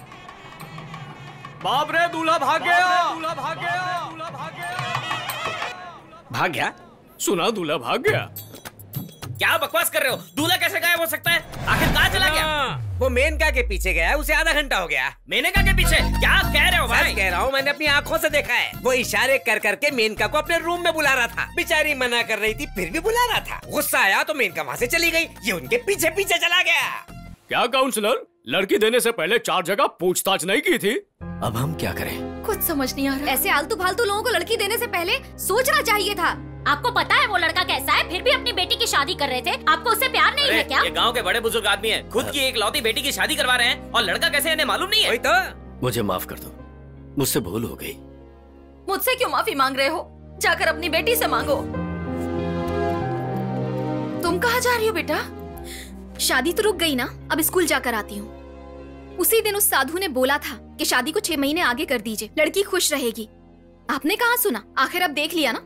[SPEAKER 17] बाप रे, दूल्हा भाग गया। दूल्हा भाग गया। दूल्हा भाग गया।
[SPEAKER 6] भाग गया? सुना दूल्हा भाग गया।
[SPEAKER 12] क्या बकवास कर रहे हो? दूल्हा कैसे गायब हो सकता है? आखिर कहाँ चला गया? वो मेनका के पीछे गया है, उसे आधा घंटा हो गया। मेनका के पीछे? क्या कह रहे हो भाई? कह रहा हूँ, मैंने अपनी आंखों से देखा है। वो इशारे कर करके मेनका को अपने रूम में बुला रहा था। बेचारी मना कर रही थी, फिर भी बुला रहा था। गुस्सा आया तो मेनका वहाँ से चली गई, ये उनके पीछे पीछे चला गया।
[SPEAKER 6] क्या काउंसलर, लड़की देने से पहले चार जगह पूछताछ नहीं की थी?
[SPEAKER 1] अब हम क्या करें?
[SPEAKER 11] कुछ समझ नहीं आ रहा। ऐसे आलतू फालतू लोगों को लड़की देने से पहले सोचना चाहिए था।
[SPEAKER 15] आपको पता है वो लड़का कैसा है, फिर भी अपनी बेटी की शादी कर रहे थे। आपको उससे प्यार नहीं है क्या?
[SPEAKER 12] ये गांव के बड़े बुजुर्ग आदमी हैं, खुद की एक लौती बेटी की शादी करवा रहे हैं और लड़का कैसे इन्हें मालूम नहीं है। वही तो।
[SPEAKER 1] मुझे माफ कर दो, मुझसे भूल हो गई।
[SPEAKER 5] मुझसे क्यों माफी मांग रहे हो? जाकर अपनी बेटी से मांगो। तुम कहाँ जा रही हो बेटा?
[SPEAKER 11] शादी तो रुक गई ना, अब स्कूल जाकर आती हूँ। उसी दिन उस साधु ने बोला था कि शादी को छह महीने आगे कर दीजिए, लड़की खुश रहेगी। आपने कहाँ सुना? आखिर अब देख लिया ना।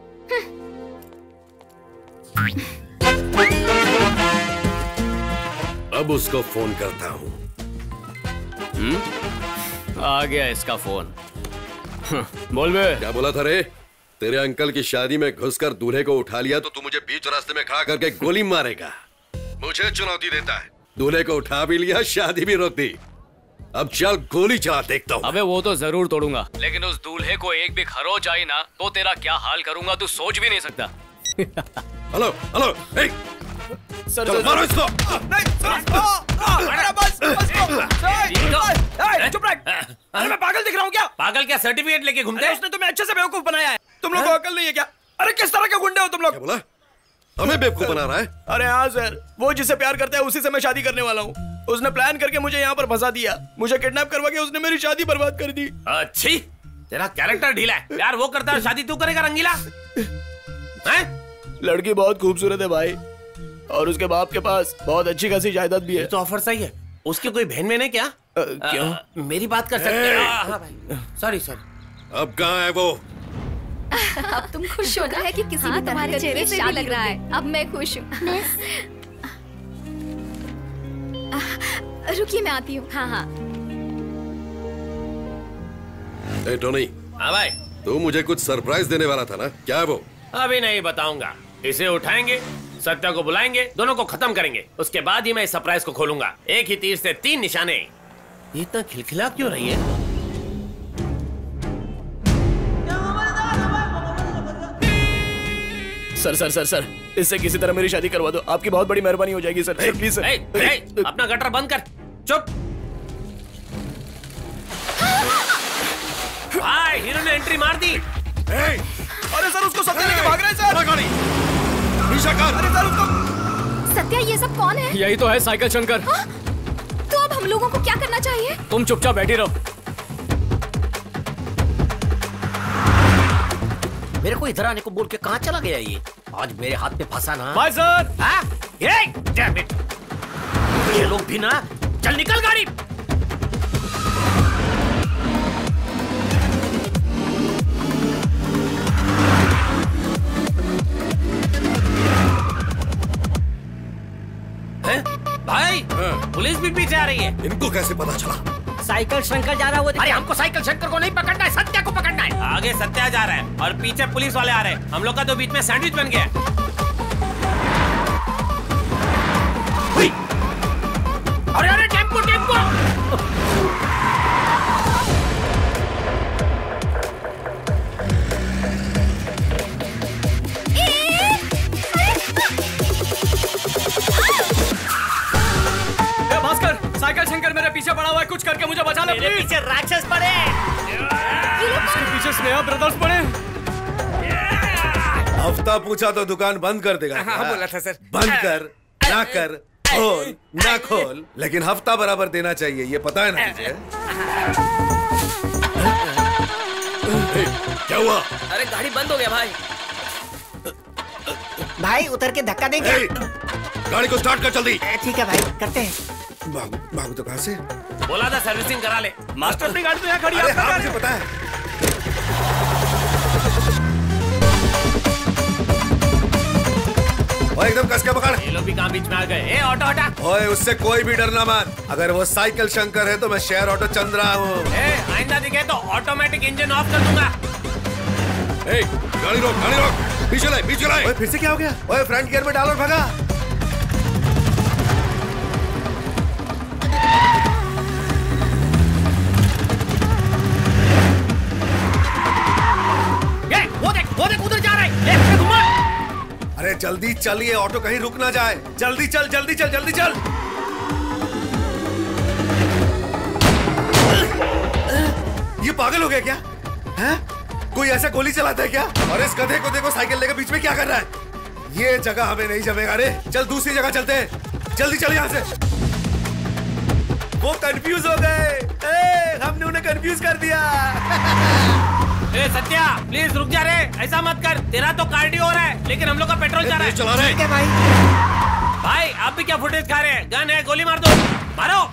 [SPEAKER 7] अब उसको फोन करता हूँ।
[SPEAKER 6] आ गया इसका फोन। बोल बे।
[SPEAKER 8] क्या बोला था रे? तेरे अंकल की शादी में घुसकर दूल्हे को उठा लिया तो तू मुझे बीच रास्ते में खड़ा करके गोली मारेगा। मुझे चुनौती देता है। दूल्हे को उठा भी लिया, शादी भी रोक दी। अब चल गोली चला देखता हूँ।
[SPEAKER 6] अबे वो तो जरूर तोड़ूंगा, लेकिन उस दूल्हे को एक भी खरोच आई ना तो तेरा क्या हाल करूंगा तू सोच भी नहीं सकता।
[SPEAKER 8] हेलो हेलो, ए,
[SPEAKER 20] सर
[SPEAKER 8] चलो, मारो इसको।
[SPEAKER 20] चुप रह। अरे मैं पागल दिख रहा हूँ क्या?
[SPEAKER 12] पागल क्या, सर्टिफिकेट लेके घूमते हैं?
[SPEAKER 20] उसने तुम्हें अच्छे से बेवकूफ बनाया है। तुम लोगों को अकल नहीं है क्या? अरे किस तरह के गुंडे हो तुम लोग?
[SPEAKER 8] क्या बोला? हमें बेवकूफ बना रहा है?
[SPEAKER 20] अरे हाँ सर, वो जिससे प्यार करता है उसी से मैं शादी करने वाला हूँ। उसने प्लान करके मुझे यहाँ पर फंसा दिया, मुझे किडनैप करवा के उसने मेरी शादी बर्बाद कर दी।
[SPEAKER 12] अच्छी, तेरा कैरेक्टर ढीला है। प्यार वो करता है, शादी तू करेगा रंगीला? हैं?
[SPEAKER 20] लड़की बहुत खूबसूरत है भाई, और उसके बाप के पास बहुत अच्छी खासी जायदाद भी है।
[SPEAKER 12] तो ऑफर सही है। उसकी कोई बहन में नहीं क्या?
[SPEAKER 20] क्यों?
[SPEAKER 12] मेरी बात कर सकते हैं? Sorry sir.
[SPEAKER 8] अब कहाँ है वो?
[SPEAKER 11] अब तुम खुश हो ना है कि किसी ने तुम्हारे चेहरे से लग रहा है। अब मैं खुश हूँ। रुकिए मैं आती हूँ। हाँ हाँ।
[SPEAKER 8] ए टोनी।
[SPEAKER 12] हाँ भाई।
[SPEAKER 8] तू मुझे कुछ सरप्राइज देने वाला था ना, क्या है वो?
[SPEAKER 12] अभी नहीं बताऊंगा। इसे उठाएंगे, सत्या को बुलाएंगे, दोनों को खत्म करेंगे, उसके बाद ही मैं इस सरप्राइज को खोलूंगा। एक ही तीर से तीन निशाने। इतना खिलखिला क्यों रही है?
[SPEAKER 20] सर सर सर सर इससे किसी तरह मेरी शादी करवा दो, आपकी बहुत बड़ी मेहरबानी हो जाएगी सर। Sir please sir.
[SPEAKER 12] ए, ए, अपना गटर बंद कर, चुप। भाई हीरो ने एंट्री मार दी।
[SPEAKER 20] अरे सर उसको सत्या लेके भाग रहे हैं सर।
[SPEAKER 8] गाड़ी पीछा कर।
[SPEAKER 20] अरे सर उसको।
[SPEAKER 11] सत्या ये सब कौन है?
[SPEAKER 6] यही तो है साइकिल शंकर।
[SPEAKER 11] हाँ? तो अब हम लोगों को क्या करना चाहिए?
[SPEAKER 6] तुम चुपचाप बैठी रहो।
[SPEAKER 1] मेरे को इधर आने को बोल के कहाँ चला गया ये? आज मेरे हाथ पे फंसा ना।
[SPEAKER 6] Bye sir.
[SPEAKER 1] हाँ? ये डैम इट। ये लोग भी ना। चल निकल गाड़ी।
[SPEAKER 12] भाई पुलिस भी पीछे आ रही है।
[SPEAKER 8] इनको कैसे पता चला?
[SPEAKER 18] साइकिल शंकर जा रहा है वो।
[SPEAKER 1] अरे हमको साइकिल शंकर को नहीं पकड़ना है, सत्या को पकड़ना है।
[SPEAKER 12] आगे सत्या जा रहा है और पीछे पुलिस वाले आ रहे हैं। हम लोग का तो बीच में सैंडविच बन गया।
[SPEAKER 1] अरे अरे tempo tempo.
[SPEAKER 6] Bhaskar, cycle Shankar मेरे पीछे पड़ा हुआ है, कुछ करके मुझे बचा ले
[SPEAKER 1] मेरे पीछे राक्षस पड़े।
[SPEAKER 6] इसके पीछे स्नेहा ब्रदर्स पड़े।
[SPEAKER 7] हफ्ता पूछा तो दुकान बंद कर देगा।
[SPEAKER 12] हाँ, बोला था सर।
[SPEAKER 7] बंद कर ना कर, खोल ना खोल, लेकिन हफ्ता बराबर देना चाहिए, ये पता है ना तुझे? क्या हुआ?
[SPEAKER 12] अरे गाड़ी बंद हो गया भाई।
[SPEAKER 18] भाई उतर के धक्का देंगे।
[SPEAKER 7] गाड़ी को स्टार्ट कर जल्दी।
[SPEAKER 18] ठीक है भाई, करते हैं।
[SPEAKER 7] भागो भागो तो कहाँ से?
[SPEAKER 12] बोला था सर्विसिंग करा ले।
[SPEAKER 20] मास्टर अपनी गाड़ी तो यहाँ खड़ी है।
[SPEAKER 7] हाँ, मुझे पता है। ओए एकदम कस के पकड़।
[SPEAKER 12] ये लोग भी कहाँ बीच में आ गए? ए ऑटो हटा।
[SPEAKER 7] ओए उससे कोई भी डरना मत। अगर वो साइकिल शंकर है तो मैं शेयर ऑटो चंद्रा हूँ।
[SPEAKER 12] ए आइंदा दिखे तो ऑटोमेटिक इंजन ऑफ कर दूंगा।
[SPEAKER 8] ए, गाड़ी रोक गाड़ी रोक। पीछे लाए पीछे लाए।
[SPEAKER 7] ओए फिर से क्या हो गया? ओए फ्रंट गियर में डालो और भगा। जल्दी चल, ये ऑटो कहीं रुक ना जाए। जल्दी चल, जल्दी चल, जल्दी चल। ये पागल हो गया क्या? हैं? कोई ऐसा गोली चलाता है क्या? और इस गधे को देखो साइकिल लेकर बीच में क्या कर रहा है? ये जगह हमें नहीं जमेगा रे। चल दूसरी जगह चलते हैं। जल्दी चल यहाँ से। वो कंफ्यूज हो गए। हमने उन्हें कंफ्यूज कर दिया।
[SPEAKER 13] ए सत्या, प्लीज रुक जा रे। ऐसा मत कर। तेरा तो कार्डियो हो रहा है, लेकिन हम लोग का पेट्रोल जा रहा है।
[SPEAKER 7] चला रहे
[SPEAKER 13] भाई। भाई आप भी क्या फुटेज खा रहे हैं? गन है, गोली मार दो। मारो।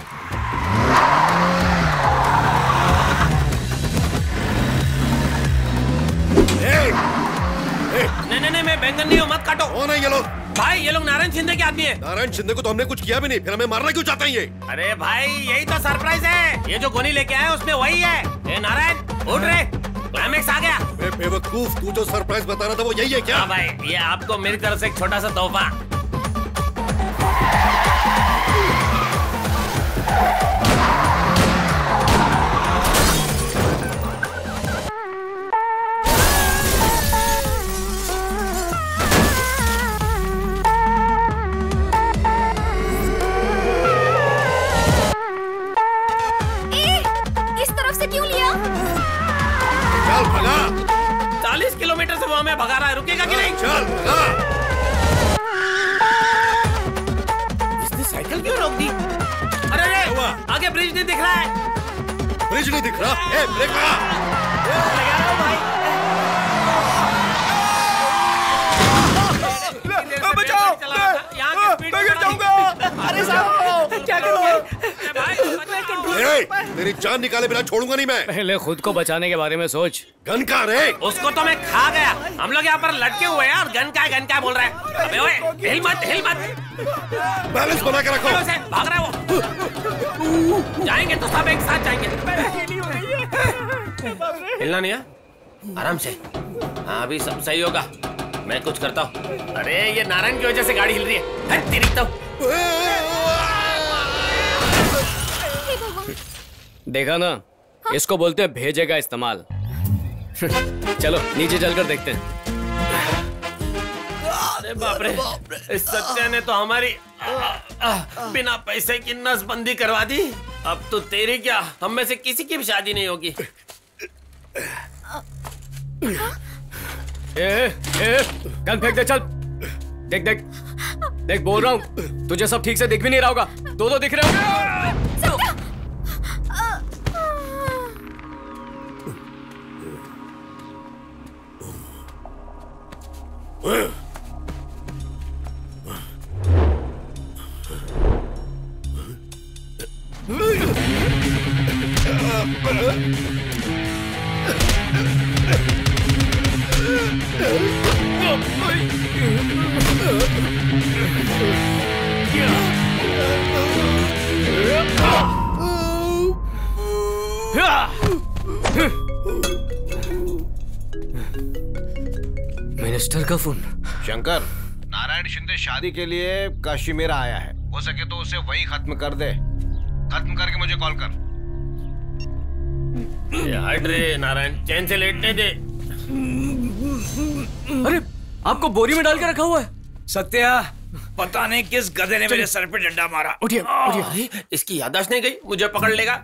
[SPEAKER 13] नहीं नहीं नहीं, मैं बैंगन नहीं हूँ, मत काटो।
[SPEAKER 7] हो नहीं ये लोग।
[SPEAKER 13] भाई ये लोग नारायण शिंदे के आदमी है।
[SPEAKER 7] नारायण शिंदे को तो हमने कुछ किया भी नहीं, फिर हमें मारना क्यों चाहते हैं ये?
[SPEAKER 13] अरे भाई यही तो सरप्राइज है। ये जो गोली लेके आए उसमें वही है। ए नारायण उठ रे, क्लाइमेक्स आ गया।
[SPEAKER 7] बे बेवकूफ, तू जो सरप्राइज बता रहा था वो यही है क्या?
[SPEAKER 13] हाँ भाई, ये आपको मेरी तरफ से एक छोटा सा तोहफा। चालीस किलोमीटर से वो हमें भगा रहा है, रुकेगा कि नहीं?
[SPEAKER 7] चल भगा।
[SPEAKER 13] इसने साइकिल क्यों रोक दी? अरे अरे आगे ब्रिज नहीं दिख रहा है।
[SPEAKER 7] ब्रिज नहीं दिख रहा? ए ब्रेक लगा।
[SPEAKER 13] लगा रहा हूं भाई।
[SPEAKER 7] बचाओ,
[SPEAKER 13] यहाँ की स्पीड
[SPEAKER 7] मैं गिर जाऊंगा।
[SPEAKER 13] अरे साहब क्या करोगे?
[SPEAKER 7] मेरी जान निकाले बिना छोड़ूंगा नहीं मैं।
[SPEAKER 6] पहले खुद को बचाने के बारे में सोच।
[SPEAKER 7] गन कहाँ रे?
[SPEAKER 13] उसको तो मैं खा गया। हम लोग यहाँ पर लटके हुए हैं और गन का गन का बोल रहा है। अबे ओए, हिल मत, हिल मत।
[SPEAKER 7] बैलेंस बना के रखो।
[SPEAKER 13] भाग रहा है वो। जाएंगे तो सब एक साथ जाएंगे। हिलना नहीं है, आराम से। हाँ अभी सब सही होगा, मैं कुछ करता हूँ। अरे ये नारायण की वजह से गाड़ी हिल रही है। है तेरी तो।
[SPEAKER 6] देखा ना, इसको बोलते हैं भेजे का इस्तेमाल। चलो नीचे चलकर देखते हैं।
[SPEAKER 13] अरे बाप रे, इस सत्या ने तो हमारी आ, आ, बिना पैसे की नसबंदी करवा दी। अब तो तेरी क्या, हम में से किसी की भी शादी नहीं होगी।
[SPEAKER 6] ए, ए, गन फेंक दे, चल। देख देख देख, बोल रहा हूँ तुझे सब ठीक से दिख भी नहीं रहा होगा। दो दो दिख रहे होंगे। मिनिस्टर का फोन।
[SPEAKER 9] शंकर, नारायण शिंदे शादी के लिए कश्मीर आया है। हो सके तो उसे वही खत्म कर दे। खत्म करके मुझे कॉल कर।
[SPEAKER 13] हट रे नारायण, चैन से लेटने दे।
[SPEAKER 6] अरे आपको बोरी में डाल के रखा हुआ है।
[SPEAKER 16] सत्या, पता नहीं किस गधे ने मेरे सर पे डंडा मारा।
[SPEAKER 6] उठिए उठिए।
[SPEAKER 13] इसकी याददाश्त नहीं गई, मुझे पकड़ लेगा।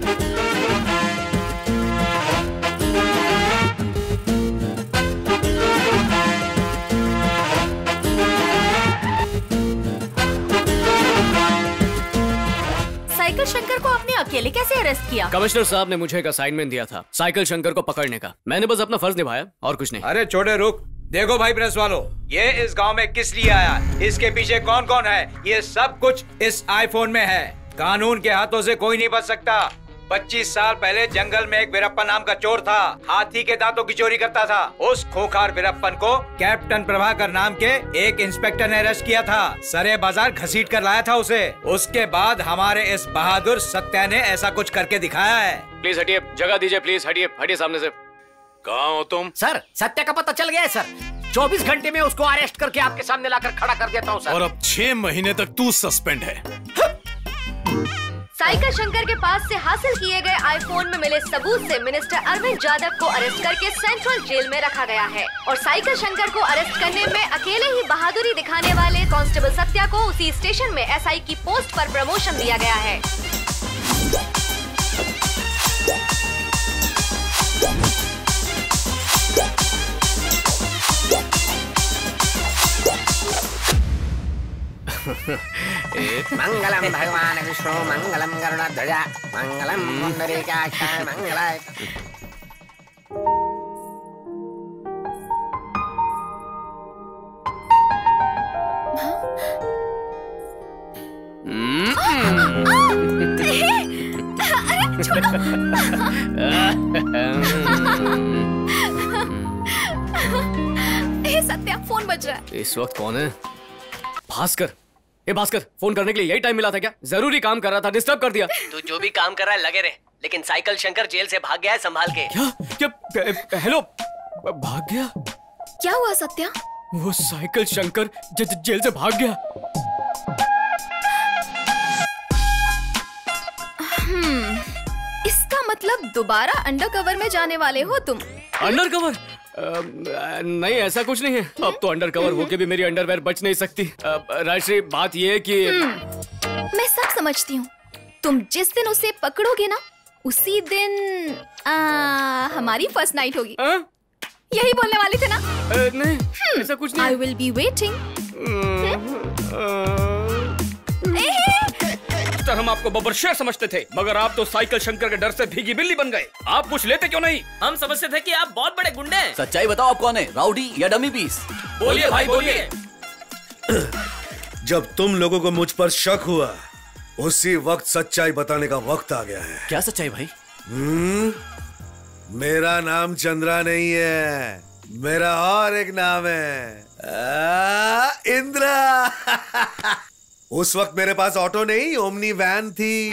[SPEAKER 5] साइकिल शंकर को आपने अकेले कैसे अरेस्ट किया?
[SPEAKER 6] कमिश्नर साहब ने मुझे एक असाइनमेंट दिया था, साइकिल शंकर को पकड़ने का। मैंने बस अपना फर्ज निभाया और कुछ नहीं।
[SPEAKER 20] अरे छोटे रुक, देखो भाई प्रेस वालों, ये इस गांव में किस लिए आया, इसके पीछे कौन कौन है, ये सब कुछ इस आईफोन में है। कानून के हाथों से कोई नहीं बच सकता। पच्चीस साल पहले जंगल में एक वीरप्पन नाम का चोर था, हाथी के दांतों की चोरी करता था। उस खूंखार वीरप्पन को कैप्टन प्रभाकर नाम के एक इंस्पेक्टर ने अरेस्ट किया था। सरे बाजार घसीट कर लाया था उसे। उसके बाद हमारे इस बहादुर सत्या ने ऐसा कुछ करके दिखाया है।
[SPEAKER 6] प्लीज हटिए, जगह दीजिए, प्लीज हटिए, हटिए सामने से।
[SPEAKER 1] कहाँ हो तुम?
[SPEAKER 19] सर, सत्या का पता चल गया है सर। चौबीस घंटे में उसको अरेस्ट करके आपके सामने लाकर खड़ा कर देता हूँ सर।
[SPEAKER 2] और अब छह महीने तक तू सस्पेंड है।
[SPEAKER 14] साइकिल शंकर के पास से हासिल किए गए आईफोन में मिले सबूत से मिनिस्टर अरविंद यादव को अरेस्ट करके सेंट्रल जेल में रखा गया है और साइकिल शंकर को अरेस्ट करने में अकेले ही बहादुरी दिखाने वाले कांस्टेबल सत्या को उसी स्टेशन में एसआई की पोस्ट पर प्रमोशन दिया गया है।
[SPEAKER 12] मंगलम भगवान विष्णु मंगलम गरुड़ध्वज मंगलम पुंडरीकाक्ष मंगलाय।
[SPEAKER 11] अरे छोड़ो। हे सत्या, फोन बज रहा है।
[SPEAKER 6] इस वक्त कौन है? भास्कर। ए भास्कर, फोन करने के लिए यही टाइम मिला था क्या? जरूरी काम कर रहा था, डिस्टर्ब कर दिया।
[SPEAKER 3] तू जो भी काम कर रहा है लगे रहे, लेकिन साइकिल शंकर जेल से भाग गया है, संभाल के।
[SPEAKER 6] क्या क्या? हेलो, भाग गया?
[SPEAKER 11] क्या हुआ सत्या?
[SPEAKER 6] वो साइकिल शंकर ज, ज, जेल से भाग गया।
[SPEAKER 11] हम्म, इसका मतलब दोबारा अंडरकवर में जाने वाले हो तुम?
[SPEAKER 6] अंडरकवर? नहीं, ऐसा कुछ नहीं है। अब तो अंडरकवर होके भी मेरी अंडरवेयर बच नहीं सकती। राजश्री, बात ये है कि
[SPEAKER 11] मैं सब समझती हूँ। तुम जिस दिन उसे पकड़ोगे ना, उसी दिन आ, हमारी फर्स्ट नाइट होगी। आ? यही बोलने वाले थे ना?
[SPEAKER 6] आ, नहीं, ऐसा कुछ नहीं।
[SPEAKER 11] I will be waiting.
[SPEAKER 16] हम आपको बब्बर शेर समझते थे, मगर आप तो साइकिल शंकर के डर से भीगी बिल्ली बन गए। आप पूछ लेते क्यों नहीं?
[SPEAKER 1] हम समझते थे कि आप बहुत बड़े गुंडे हैं।
[SPEAKER 21] सच्चाई बताओ, आप कौन है, राउडी या डमी पीस?
[SPEAKER 16] बोलिए भाई, बोलिए।
[SPEAKER 7] जब तुम लोगों को मुझ पर शक हुआ, उसी वक्त सच्चाई बताने का वक्त आ गया है।
[SPEAKER 21] क्या सच्चाई भाई?
[SPEAKER 7] हम्म, मेरा नाम चंद्रा नहीं है, मेरा और एक नाम है आ, इंद्रा। उस वक्त मेरे पास ऑटो नहीं, ओमनी वैन थी।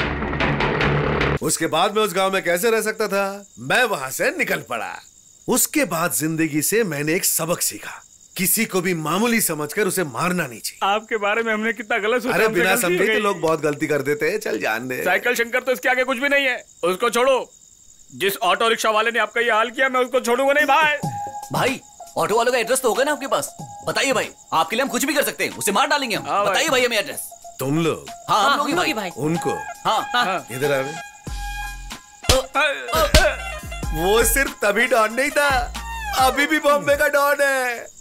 [SPEAKER 7] उसके बाद मैं उस गांव में कैसे रह सकता था? मैं वहां से निकल पड़ा। उसके बाद जिंदगी से मैंने एक सबक सीखा, किसी को भी मामूली समझकर उसे मारना नहीं चाहिए।
[SPEAKER 16] आपके बारे में हमने कितना गलत सोचा।
[SPEAKER 7] अरे बिना समझे के लोग बहुत गलती कर देते हैं, चल जान दे।
[SPEAKER 16] साइकिल शंकर तो इसके आगे कुछ भी नहीं है, उसको छोड़ो। जिस ऑटो रिक्शा वाले ने आपका ये हाल किया, मैं उसको छोड़ूंगा नहीं भाई।
[SPEAKER 21] भाई, ऑटो वालों का एड्रेस तो होगा ना आपके पास? बताइए भाई, आपके लिए हम कुछ भी कर सकते हैं, उसे मार डालेंगे हम। बताइए भाई हमें एड्रेस।
[SPEAKER 7] तुम लोग?
[SPEAKER 21] हाँ, हम लोग ही भाई।
[SPEAKER 3] भाई
[SPEAKER 7] उनको?
[SPEAKER 21] हाँ,
[SPEAKER 7] इधर आ। वो सिर्फ तभी डॉन नहीं था, अभी भी बॉम्बे का डॉन है।